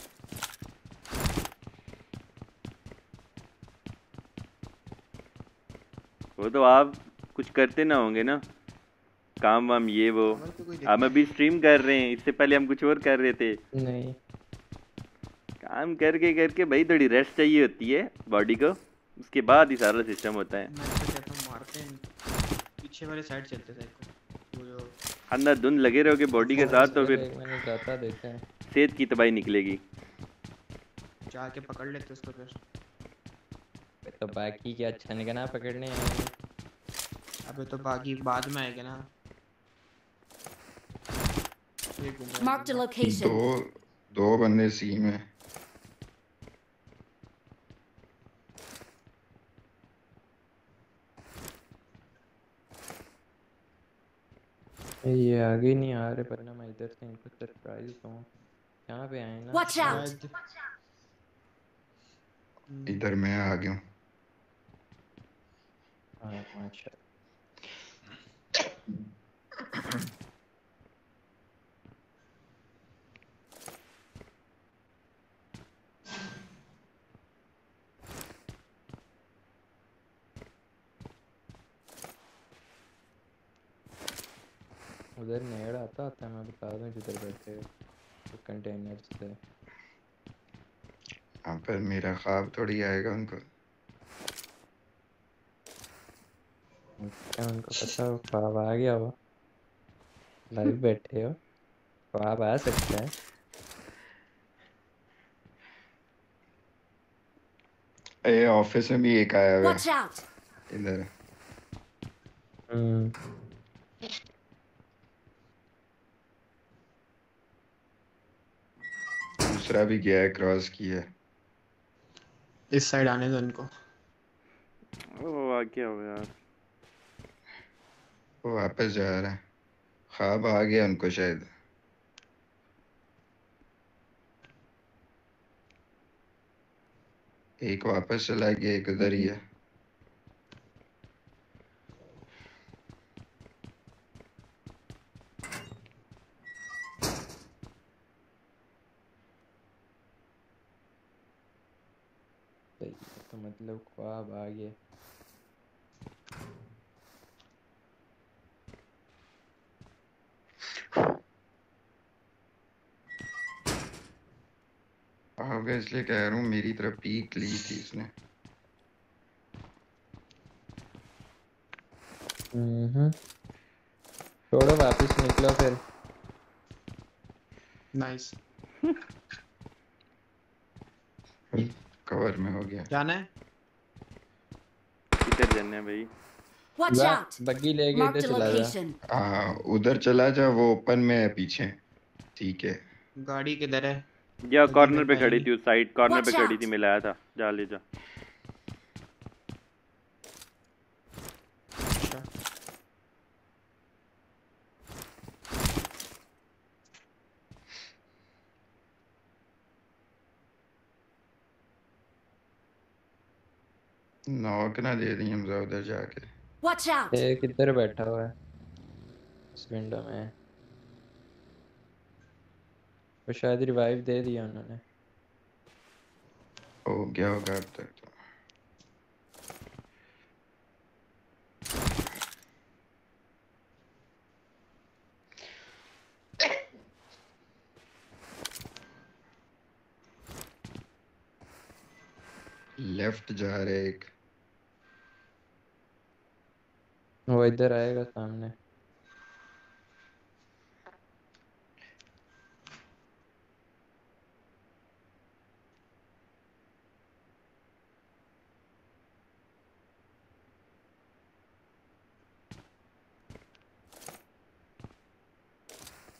वो तो आप कुछ करते ना होंगे ना, काम वाम ये वो। हम अभी स्ट्रीम कर रहे हैं, इससे पहले हम कुछ और कर रहे थे। नहीं काम करके करके भाई थोड़ी रेस्ट चाहिए होती है बॉडी को, उसके बाद ही सारा सिस्टम होता है। मैं तो कहता हूं मारते हैं पीछे वाले साइड चलते साइको, वो जो अंधाधुंध लगे रहोगे बॉडी के साथ तो फिर मैंने जाता देखा है। सेहत की तबाही निकलेगी। जाके पकड़ लेते उसको फिर। तो बाकी क्या अच्छा नहीं करना पकड़ने हैं। अबे तो बाकी बाद में आएगा ना। Marked a location. दो दो बंदे सी में। ये आगे नहीं आ रहे, पर ना मैं इधर से इनको सरप्राइज दूं। यहाँ पे आए ना। Watch out! इधर मैं आ गया हूँ। हाँ माशा। उधर नेड़ आता आता मैं बता दूं जिधर बैठे तो कंटेनर से। हाँ पर मेरा ख्वाब थोड़ी आएगा उनको। क्या उनको पता हो ख्वाब आ गया हो? लाइव बैठे हो, ख्वाब आ सकता है। ए ऑफिस में भी एक आया हुआ Watch है out! इधर। हम्म दूसरा भी गया है, क्रॉस किया है। इस साइड आने दो इनको। ओ आ गया हो यार। वो वापस जा रहा है, ख्वाब आ गया उनको शायद। एक वापस चला गया, एक उधर ही है। तो मतलब ख्वाब आ गया। होगा इसलिए कह रहा हूँ, मेरी तरफ पीक ली थी इसने। हम्म छोड़ो वापस निकलो फिर। नाइस। कवर में हो गया। जाना है किधर जाना है भाई? Watch out! बग्गी लेके Marked इधर a चला जा। location. हाँ उधर चला जा, वो ओपन में है पीछे। ठीक है। गाड़ी किधर है? या बग्गी कॉर्नर मेरे पे पे खड़ी आएगी। थी, उस साइड कॉर्नर पे Watch खड़ी out! थी, मिलाया था। जा ले जा। अच्छा नॉक ना दे दी हमजा उधर जाके। Watch out! ये किधर बैठा हुआ है? इस विंडो में। वो शायद रिवाइव दे दिया उन्होंने। हो गया होगा अब तक तो। लेफ्ट जा रहे एक। वो इधर आएगा सामने।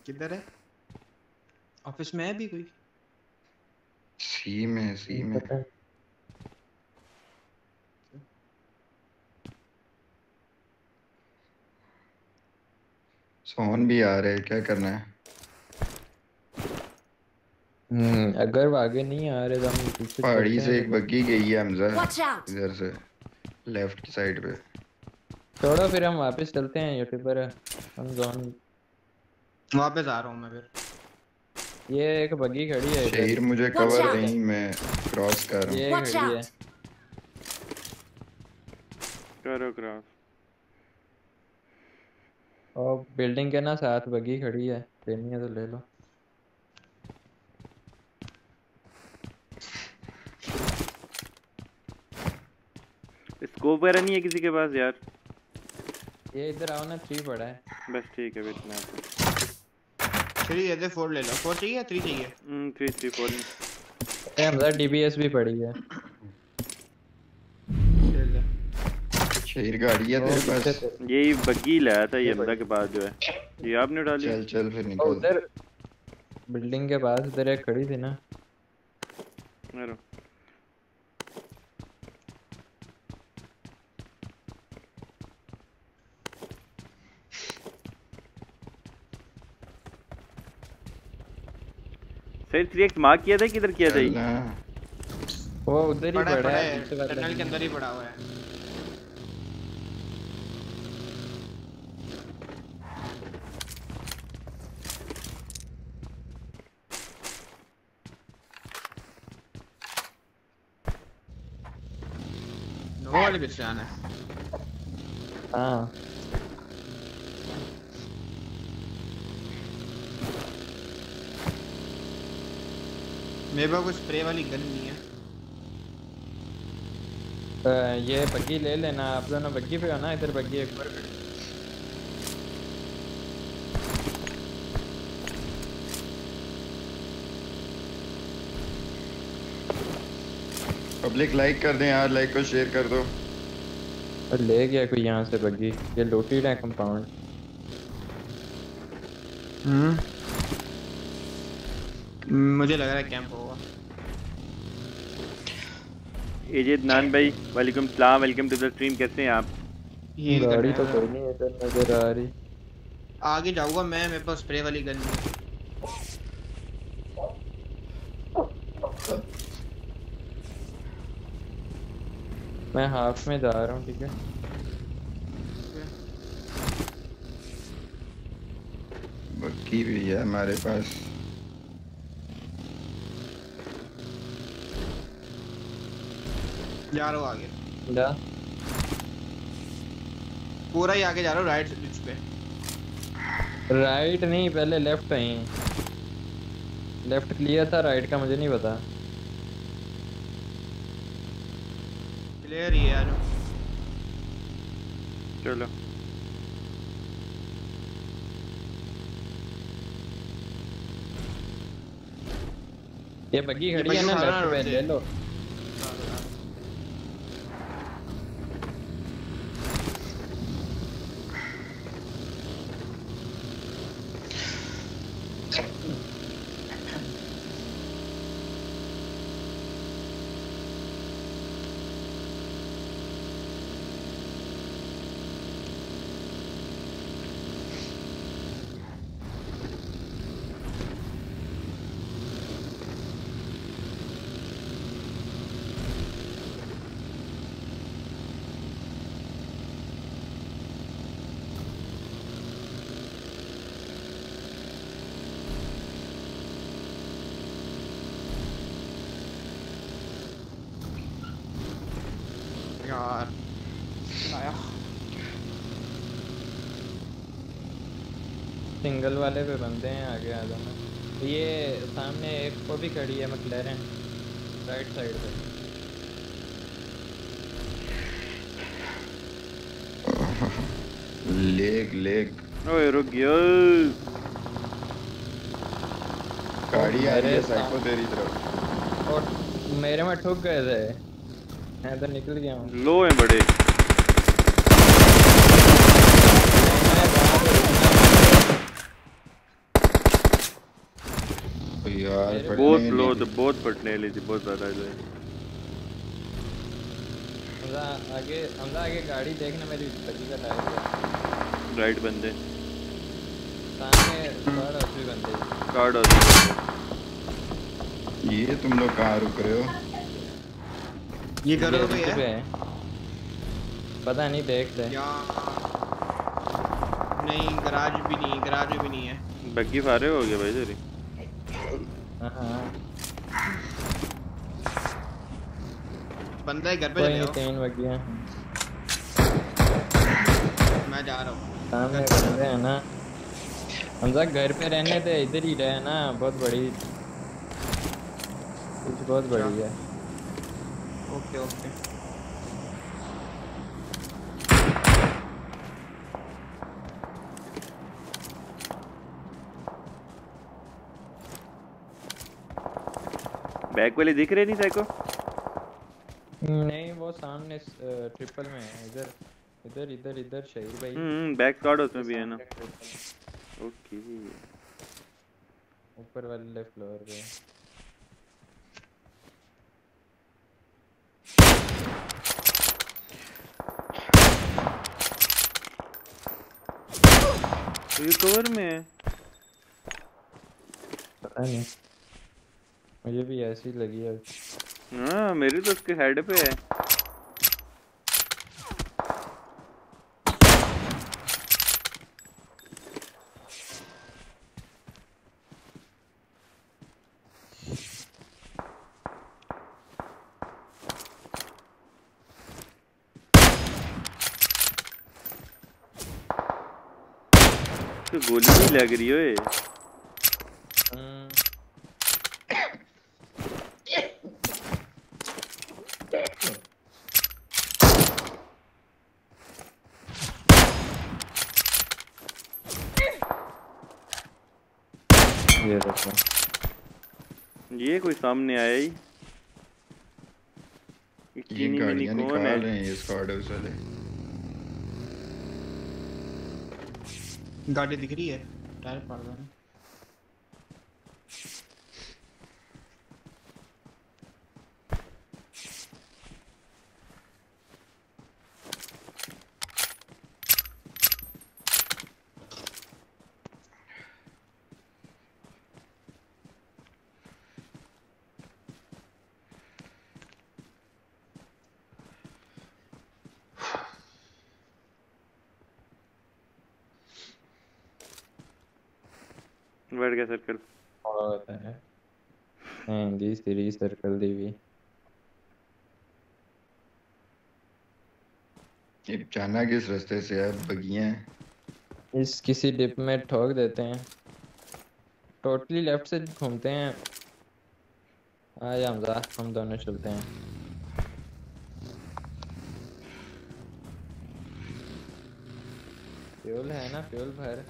किधर है? ऑफिस में है भी कोई? सी में सी में सोन भी आ रहे हैं, क्या करना है? हम्म अगर वो आगे नहीं आ रहे तो हम पीछे पहाड़ी चलते से हैं एक बग्गी गई है हमजा, Watch out! इधर से लेफ्ट की साइड पे। छोड़ो फिर हम वापस चलते हैं यूट्यूबर हम जोन वापस आ रहा हूँ मैं फिर। ये एक बग्गी खड़ी है इधर। शहीर मुझे Watch कवर out! नहीं, मैं क्रॉस कर रहा ये हूँ। Watch खड़ी है। out! करो क्रॉस। और बिल्डिंग के ना साथ बग्गी खड़ी है, लेनी है तो ले लो। स्कोप वगैरह नहीं है किसी के पास यार? ये इधर आओ ना, थ्री पड़ा है। बस ठीक है, वेट मैं थ्री दे दे, फोर ले लो। फोर चाहिए या थ्री चाहिए? हम्म थ्री थ्री फोर ए हमजा डीबीएस भी पड़ी है। ले ले। शहीर गाड़ी है तेरे पास? यही बग्गी लाया था ये हमजा के पास जो है, ये आपने डाली? चल चल फिर और निकल। उधर बिल्डिंग के पास उधर एक खड़ी थी ना। मारो। सही थ्री एक्स मार्क किया था, किधर किया था ये? वो उधर ही पड़ा है, पड़ा पड़ा है है, पीछे वाले टनल के अंदर ही पड़ा हुआ है। नोवा वाले पे से आना है। हाँ मेरे पास कोई स्प्रे वाली गन नहीं है। आ, ये बग्गी ले लेना आप दोनों, बग्गी पे हो ना? इधर बग्गी एक बार खड़ी। पब्लिक लाइक कर दें यार, लाइक को शेयर कर दो। और ले गया कोई यहाँ से बग्गी, ये लूटेड है कंपाउंड। हम्म मुझे लग रहा है कैंप होगा। एजेद नान भाई वालेकुम सलाम, वेलकम टू द स्ट्रीम। कैसे हैं आप? ये गाड़ी तो कोई नहीं इधर नजर आ रही। आगे जाऊंगा मैं, मेरे पास स्प्रे वाली गन नहीं है। मैं हाफ में जा रहा हूँ, ठीक है? बग्गी भी है हमारे पास। जा रहा हूँ आगे। जा पूरा ही आगे जा रहा हूँ, राइट स्विच पे। राइट नहीं, पहले लेफ्ट पे ही। लेफ्ट क्लियर था, राइट का मुझे नहीं पता। क्लियर ही है यार। चलो ये बग्गी खड़ी है ना लेफ्ट पे, ले लो। यार आया सिंगल वाले पे बंदे हैं, आगे आ जाना। ये सामने एक को भी खड़ी है मैक्लेरन, राइट साइड पे। लेग लेग ओए रुक गया, गाड़ी आ रही है मेरे साइको तेरी तरफ। और मेरे में ठुक गए थे, मैं तो निकल गया हूँ। लो हैं बड़े। तो यार मेरे फटने बहुत ही लो नहीं तो दी। बहुत फटने वाली थी, बहुत ज्यादा जो है। हमजा आगे हमजा आगे गाड़ी देखना, मेरी बगी का टायर है। राइट बंदे सामने कार्ड हाउस भी बंदे। Card house. ये तुम लोग कहाँ रुक रहे हो? ये करो ये पे नीचे पे है है, पता नहीं देखते। यार नहीं, गराज भी नहीं, गराज में भी नहीं है। बग्गी फारे हो गया भाई तेरी। हाँ हाँ बंदा है, घर पे कोई चले नहीं, जाओ। तीन बगियां मैं जा रहा हूँ। सामने बंदे हैं ना। हमजा घर पे रहने दे, इधर ही रहे ना। बहुत बड़ी कुछ बहुत बड़ी है। Okay okay. बैक वाले दिख रहे नहीं साइको? नहीं वो सामने ट्रिपल में है। इधर इधर इधर इधर शहीद भाई। हम्म बैक कार्ड हाउस में भी है ना। ओके ऊपर वाले फ्लोर पे। तो ये कवर में है। पता नहीं, मुझे भी ऐसी लगी है। हाँ मेरी तो उसके हेड पे है। तो गोली नहीं लग रही है। ये देखो, ये कोई सामने आया ही। ये चीनी मिनी गाड़ियाँ कौन निकाल है? रहे हैं ये स्क्वाड हाउस वाले। गाड़ी दिख रही है, टायर फाड़ दो। बढ़ गया सर्कल। बहुत है हिंदी सीरीज सर्कल दी हुई। ये जाना किस रास्ते से है? बगियां हैं। इस किसी डिप में ठोक देते हैं। टोटली लेफ्ट से घूमते हैं। आ जा हमजा, हम दोनों चलते हैं। फ्यूल है ना, फ्यूल भर।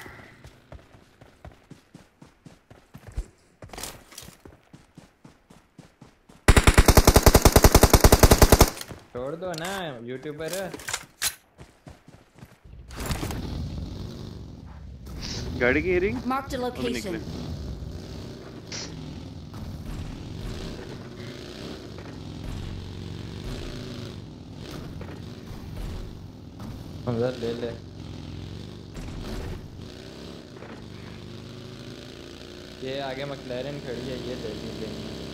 छोड़ दो ना यूट्यूबर। गाड़ी की ring Marked a location. Hamza ले ले। ये आगे मैक्लेरन खड़ी है, ये ले ली लेनी है।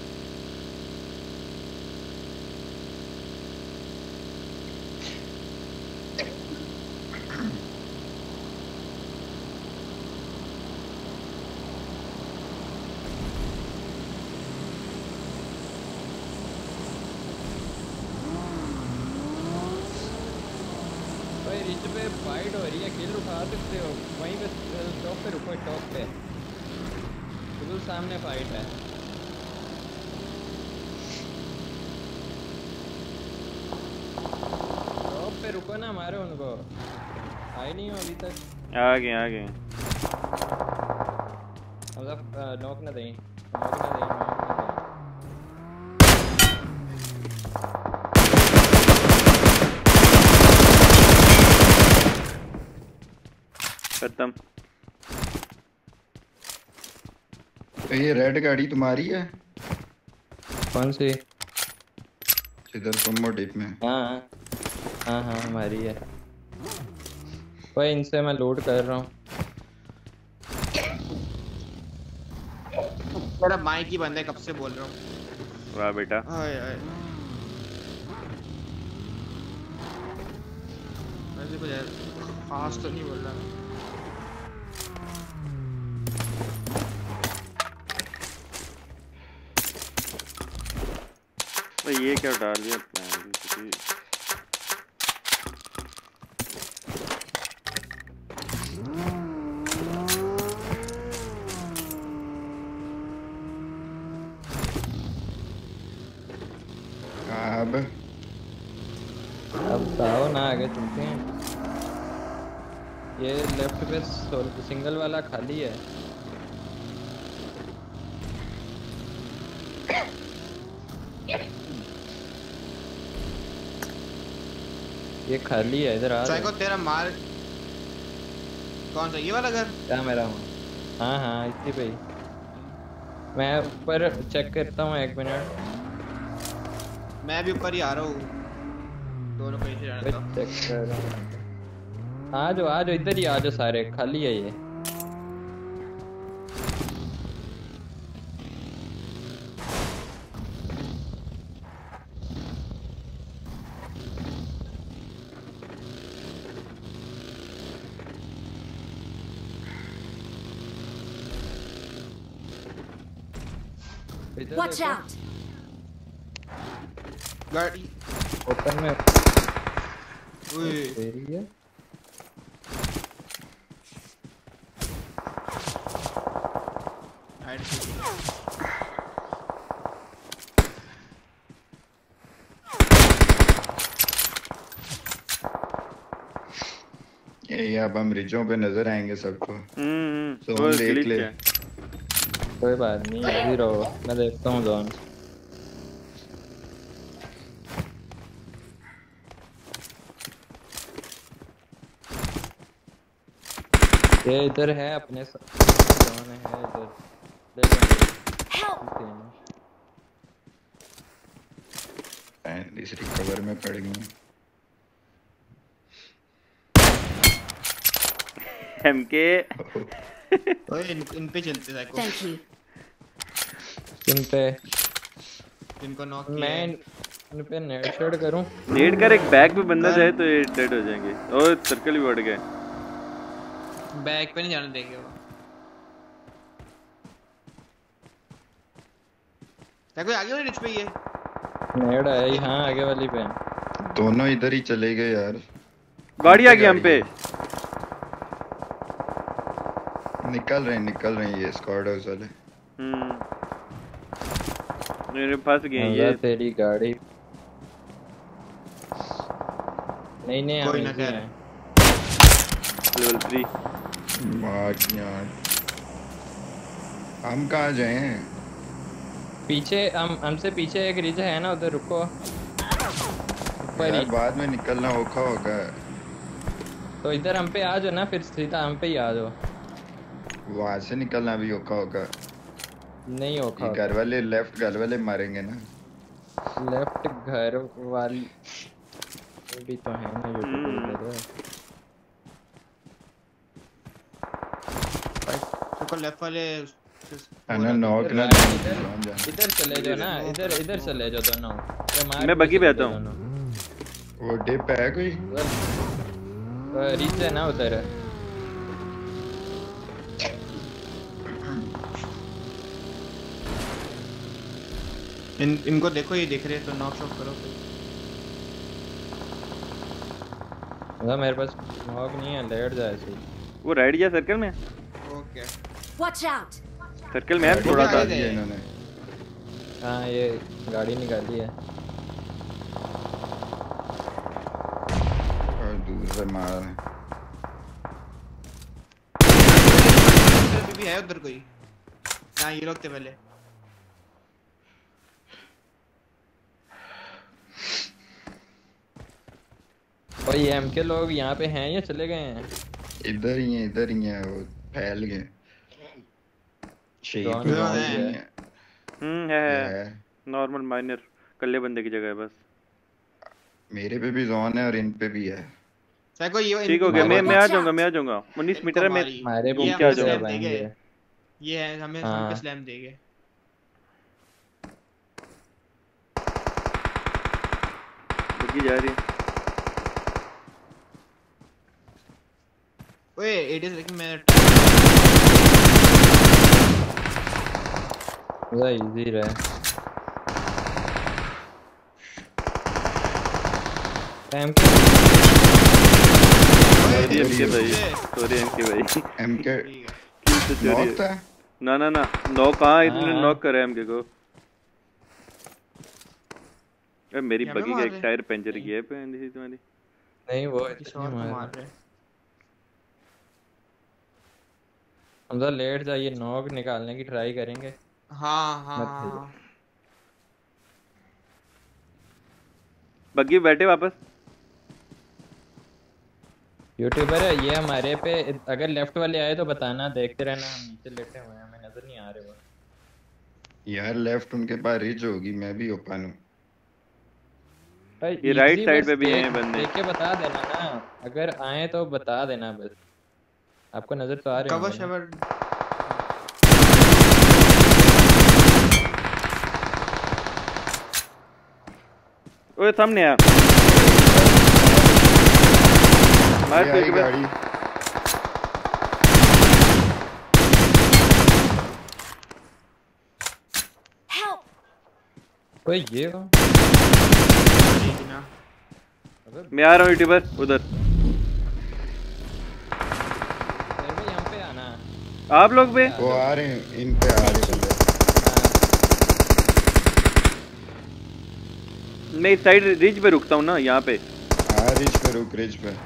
रिच पे फाइट हो रही है, किल उठा सकते हो वहीं पे। टॉप पे रुको, टॉप पे बिल्कुल सामने फाइट है। टॉप पे रुको ना, मारो उनको। आए नहीं हो अभी तक? आ गए आ गए। मतलब नॉक ना दें, नॉक ना दें, नॉक ना दें। खत्म। तो ये रेड गाड़ी तुम्हारी है? कौन सी? इधर कम्बो डिप में। हाँ हाँ हाँ हमारी है। भाई इनसे मैं लूट कर रहा हूँ। बड़ा माइक ही बंद है, कब से बोल रहा हूँ। वाह बेटा। हाय हाय। वैसे कुछ फास्ट तो नहीं बोल रहा मैं। भाई ये क्या डाल दिया प्लान? अब अब बताओ ना, आगे चलते हैं। ये लेफ्ट पे सिंगल वाला खाली है। ये खाली है, इधर आ। साइको तेरा मार कौन सा, ये वाला घर? क्या मेरा? हाँ हाँ इसी पे ही। मैं ऊपर चेक करता हूँ, एक मिनट। मैं भी ऊपर ही आ रहा हूँ, दोनों कहीं से जाना था। चेक कर रहा हूँ। आ जाओ आ जाओ, इधर ही आ जाओ, सारे खाली है ये। Watch out! गाड़ी ओपन में। ओए तेरी है। ये अब हम रिजों पे नजर आएंगे सबको। हम्म तो वो हम देख glitch ले। है। कोई बात नहीं, अभी रहो, मैं देखता हूँ जोन। ये इधर है अपने जोन है इधर। इस रिकवर में पड़ गई। एमके ओए इन, इन पे चलते साइको। Thank you. किन पे? इनको नॉक किया मैं है। इन पे नेट शॉट करूं? नेट कर, एक बैग पे बंदा जाए तो ये डेड हो जाएंगे। और सर्कल भी बढ़ गए। बैग पे नहीं जाने देंगे वो। क्या कोई आगे वाली रिच पे ही है? नेट आया ही, हाँ आगे वाली पे। दोनों इधर ही चले गए यार। गाड़ी आ गई हम पे। निकल रहे निकल रहे ये स्क्वाड हाउस वाले। हम्म मेरे पास गए ये। तेरी गाड़ी नहीं नहीं कोई हम ना इसी कर। हैं। Level three. मार यार। हम कहाँ जाएं? पीछे हम हमसे पीछे एक रिज है ना, उधर रुको। ऊपर यार ही। बाद में निकलना औखा होगा। तो इधर हम पे आ जाओ ना, फिर सीधा हम पे ही आ जाओ। वहां से निकलना भी औखा होगा। नहीं औखा घर वाले लेफ्ट घर वाले मारेंगे ना। लेफ्ट घर वाली भी तो है ना यूट्यूब पे। तो लेफ्ट वाले अना नॉक ना इधर चले जाओ ना, इधर इधर चले जाओ दोनों। मैं बग्गी पे आता हूँ। वो डिप है कोई? रिच है ना उधर। इन इनको देखो, ये दिख रहे तो नॉक शॉट करो। ना मेरे पास नॉक नहीं है, लेट जाए सही। वो राइट गया सर्कल में। Okay Watch out! सर्कल में है थोड़ा सा। इन्होंने हाँ ये गाड़ी निकाली है। और दूर से मार रहे हैं। भी है उधर कोई? ना ये लोग थे पहले। और ये एम के लोग यहाँ पे हैं या चले गए हैं? इधर ही हैं इधर ही हैं, वो फैल गए। शेर Zone तो में zone है। ही है। हम्म है है। है नॉर्मल माइनर कल्ले बंदे की जगह है बस। मेरे पे भी जोन है और इन पे भी है। साइको ये ठीक हो गया, मैं हमारे मैं आ Watch जाऊंगा out! मैं आ जाऊंगा उन्नीस इनको मीटर है, मैं मारी। हमारे घूम ये के आ हमें जाऊंगा। स्लैम देंगे। आएंगे। ये है हमें हम हाँ। पे स्लैम देंगे। बग्गी जा रही है। ओए एडीएस लेकिन मैं पूरा इजी रहा। टाइम को सॉरी एमके भाई, सॉरी एमके भाई। एमके किल तो चोरी नॉक है। था। ना ना ना नॉक कहाँ, इतने हाँ। नॉक करा है एमके को। ए मेरी यहाँ पे बग्गी का मार एक रहे? टायर पंचर किया है पहले से तुम्हारी। नहीं वो किसी इतनी और को मार मार रहे। हमजा लेट जाइए, नॉक निकालने की ट्राई करेंगे। हाँ हाँ मत हाँ भेजो। हाँ। बग्गी बैठे वापस। यूट्यूबर है ये हमारे पे, अगर लेफ्ट वाले आए तो बताना, देखते रहना। हम नीचे लेटे हुए हैं, हमें नजर नहीं आ रहे वो। यार लेफ्ट उनके पास रिच होगी, मैं भी ओपन हूँ। ये राइट easy साइड बस पे भी देख हैं बंदे। देख के बता देना ना, अगर आए तो बता देना बस। आपको नजर तो आ रहे कवर होंगे ना। शवर ओए सामने आ मार ये कोई आई के गाड़ी। Help! ओए ये कौन? ना। मैं आ रहा हूँ यूट्यूबर उधर। फिर भी यहाँ पे आना। आप लोग भी वो आ रहे हैं, इन पे आ रहे हैं बंदे। मैं इस साइड रिज पे रुकता हूँ ना यहाँ पे। हाँ रिच पे रुक, रिच पे।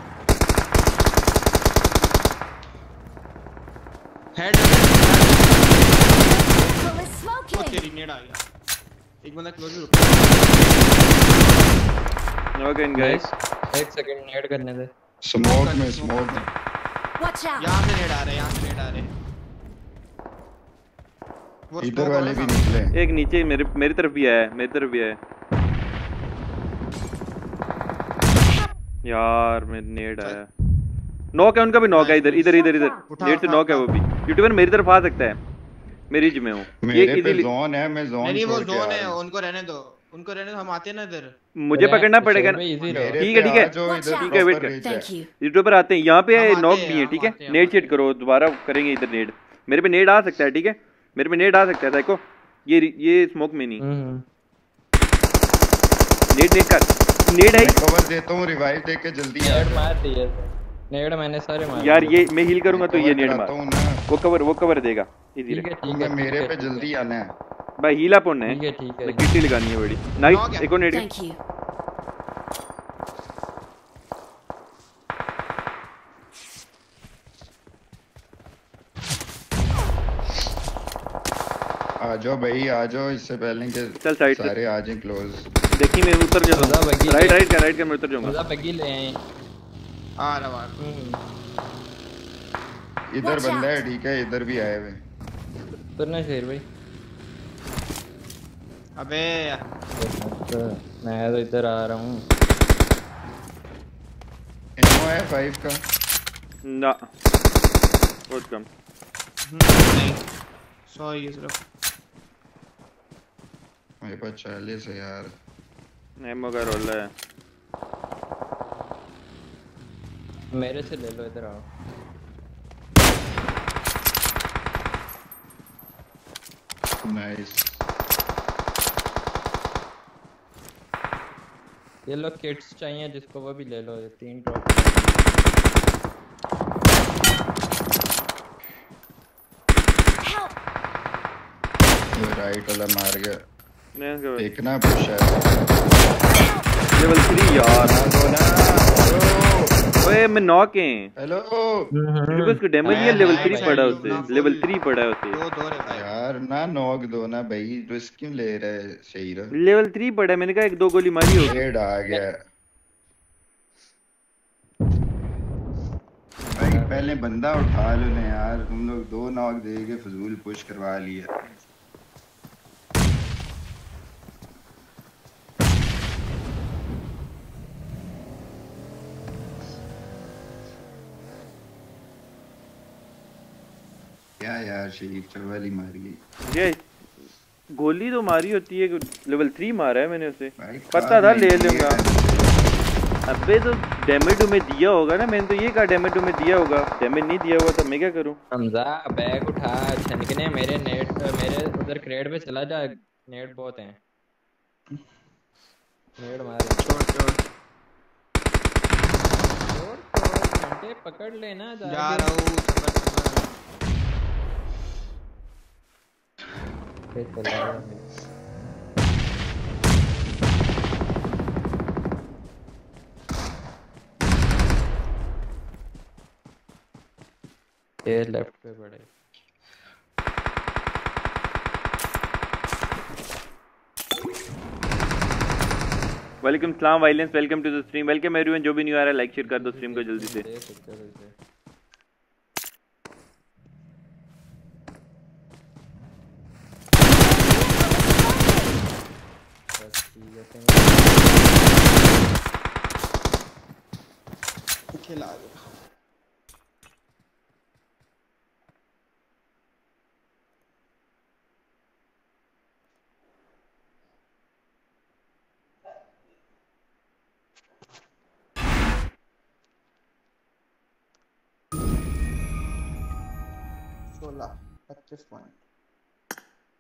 Head Vehicle is smoking! तेरी नेड आ गया। एक बंदा क्लोज रुक। ओके गाइस एक सेकंड नेट करने दे। स्मोक में, स्मोक में। Watch out! यहाँ से नेड आ रहे हैं, यहाँ से नेड आ रहे हैं। वो इधर smoke वाले वाला भी सामने। निकले। एक नीचे मेरे मेरी तरफ भी आया है, मेरी तरफ भी आया है। यार मैं नेड आया। नॉक है उनका भी, नॉक है इधर इधर इधर इधर उठा, नेट से उठा, नॉक है उठा। वो भी। यूट्यूबर मेरी तरफ आ सकता है, मेरी जिम में हूँ। ये मेरे पे इजीली जोन है, मैं नहीं जोन नहीं वो छोड़ के जोन आ है, रहा हूँ। उनको रहने दो, उनको रहने दो, हम आते हैं ना इधर। मुझे पकड़ना पड़ेगा ना। इजी रहो। मेरे ठीक है पे ठीक है आ जाओ, Watch इधर out. ठीक है, वेट proper कर। reach है। Thank you. यूट्यूबर आते हैं यहाँ पे, हम आते नॉक हैं, भी है हम ठीक है। आते हैं, नेट हम चेट आते करो, दोबारा करेंगे इधर नेट। मेरे पे नेट आ सकता है ठीक है, मेरे पे नेट आ सकता है देखो। ये ये स्मोक में नहीं। हम्म नेट नेट कर, नेट है मैं कवर देता हूँ, रिवाइव दे के जल्दी आ नेट जा। मार दिए नेट मैंने सारे मार यार। दिए। ये मैं हील करूंगा तो ये कवर नेट कराता मार, हूँ ना। वो कवर वो कवर देगा। इजी ठीक रहे है ठीक तुम्हें है मेरे ठीक पे है, जल्दी आना है। भाई हीला पुन है, ठीक है ठीक है मैं किट्टी लगानी है बड़ी। नाइस, एक और नेट। Thank you. आ जाओ भाई, आ जाओ, इससे पहले कि चल साइड से। सारे आ जाएं क्लोज। देखी मैं उतर खुदा जाऊंगा। बग्गी राइट ले- राइट कर, राइट कर, मैं उतर जाऊंगा। खुदा बग्गी ले आए। आ रहा बाहर। हम्म इधर Watch बंदा है out. ठीक है, इधर भी आए हुए। तुरना शेर भाई। अबे अच्छा, मैं तो इधर आ रहा हूँ। एमओ है फाइव का। ना बहुत कम। नहीं सॉरी ये सिर्फ मेरे पास चालीस है यार। एमओ का रोल है। मेरे से ले लो, इधर आओ। नाइस। ये लो किट्स चाहिए जिसको, वो भी ले लो। ये तीन ड्रॉप। Help! ये राइट वाला मार गया। नहीं इसका देखना पुश है। लेवल थ्री यार। दो ना। ओए मैं नॉक है। हेलो। क्योंकि उसको डैमेज ही है, लेवल थ्री पड़ा है उसे, लेवल थ्री पड़ा है उसे। दो दो रे भाई। यार ना नॉक दो ना भाई, रिस्क क्यों ले रहे शेर? लेवल थ्री पड़ा है, मैंने कहा एक दो गोली मारी होगी। हेड आ गया भाई। पहले बंदा उठा लो ना यार, तुम लोग दो नॉक दे के फजूल पुश करवा लिया। क्या यार शरीफ चौवाली मारी है। ये गोली तो मारी होती है, लेवल थ्री मारा है मैंने उसे, भाई पता था ले लूंगा। है। अबे तो डैमेज तुम्हें दिया होगा ना, मैंने तो ये कहा डैमेज तुम्हें दिया होगा, डैमेज नहीं दिया हुआ तो मैं क्या करूं। हमजा बैग उठा छनकने, मेरे नेट मेरे उधर क्रेड पे चला जा, नेट बहुत हैं, नेट मार छोड़ छोड़ छोड़ छोड़ घंटे पकड़ लेना जा जाके। रहा हूँ, सबर सबर। फिर चला जा फिर। ये लेफ्ट पे पड़े। वालेकुम सलाम violence, welcome to the stream, welcome everyone. जो भी न्यू आ रहा है लाइक शेयर कर दो स्ट्रीम को जल्दी से। दे सकते हो इसे। बस ठीक है, खिला दो। सोलह पच्चीस पॉइंट।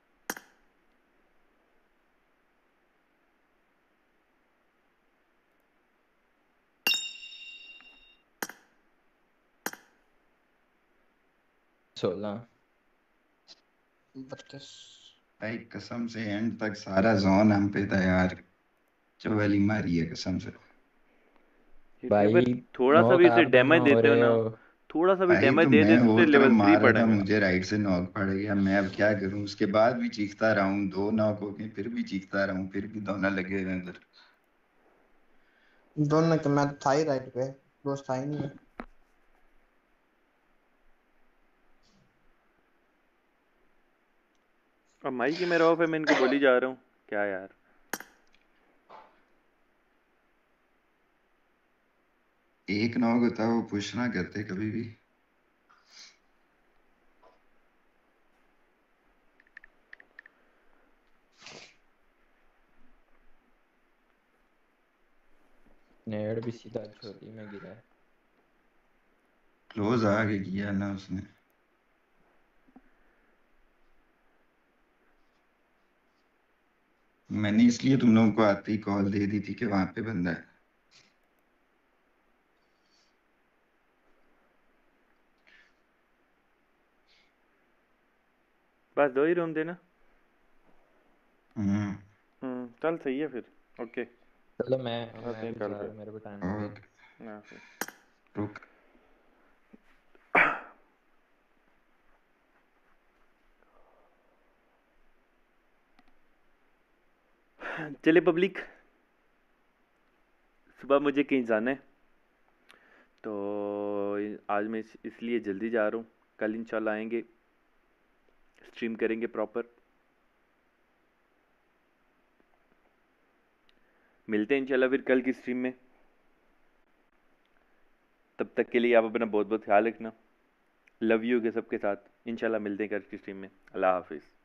सोलह बत्तीस। भाई कसम से एंड तक सारा जोन हम पे था यार, चौवाली मारी है कसम से। भाई थोड़ा सा नॉक भी इसे आप डैमेज दोनों हो देते हो रहे ना, हो। थोड़ा सा भी भाई डैमेज तो दे मैं देते वो तो तरफ लेवल थ्री मार रहा था, पड़ेगा। मुझे राइट से नॉक पड़ गया, मैं अब क्या करूं। उसके बाद भी चीखता रहा हूँ, दो नॉक हो गए फिर भी चीखता रहा हूँ, फिर भी दोनों लगे हुए हैं उधर। दोनों के मैं था ही राइट पे, दोस्त था ही नहीं है। अब माइक ही मेरा ऑफ है, मैं इनको बोली जा रहा हूँ क्या यार। एक नॉक होता वो पुश ना करते कभी भी। नेड भी सीधा छोटी में गिरा है। क्लोज आके किया ना उसने। मैंने इसलिए तुम लोगों को आते ही कॉल दे दी थी कि वहां पे बंदा है। बस दो ही रूम देना। हम्म हम्म चल सही है फिर, ओके चलो मैं आते मैं हैं भी कल जा रहा पे। हूँ, मेरे को टाइम हो गया। ओके हाँ, फिर। रुक। चले पब्लिक, सुबह मुझे कहीं जाना है तो आज मैं इस- इसलिए जल्दी जा रहा हूँ। कल इंशाल्लाह आएंगे, स्ट्रीम करेंगे प्रॉपर, मिलते हैं इंशाल्लाह फिर कल की स्ट्रीम में। तब तक के लिए आप अपना बहुत बहुत ख्याल रखना। लव यू के सबके साथ, इंशाल्लाह मिलते हैं कल की स्ट्रीम में। अल्लाह हाफिज़।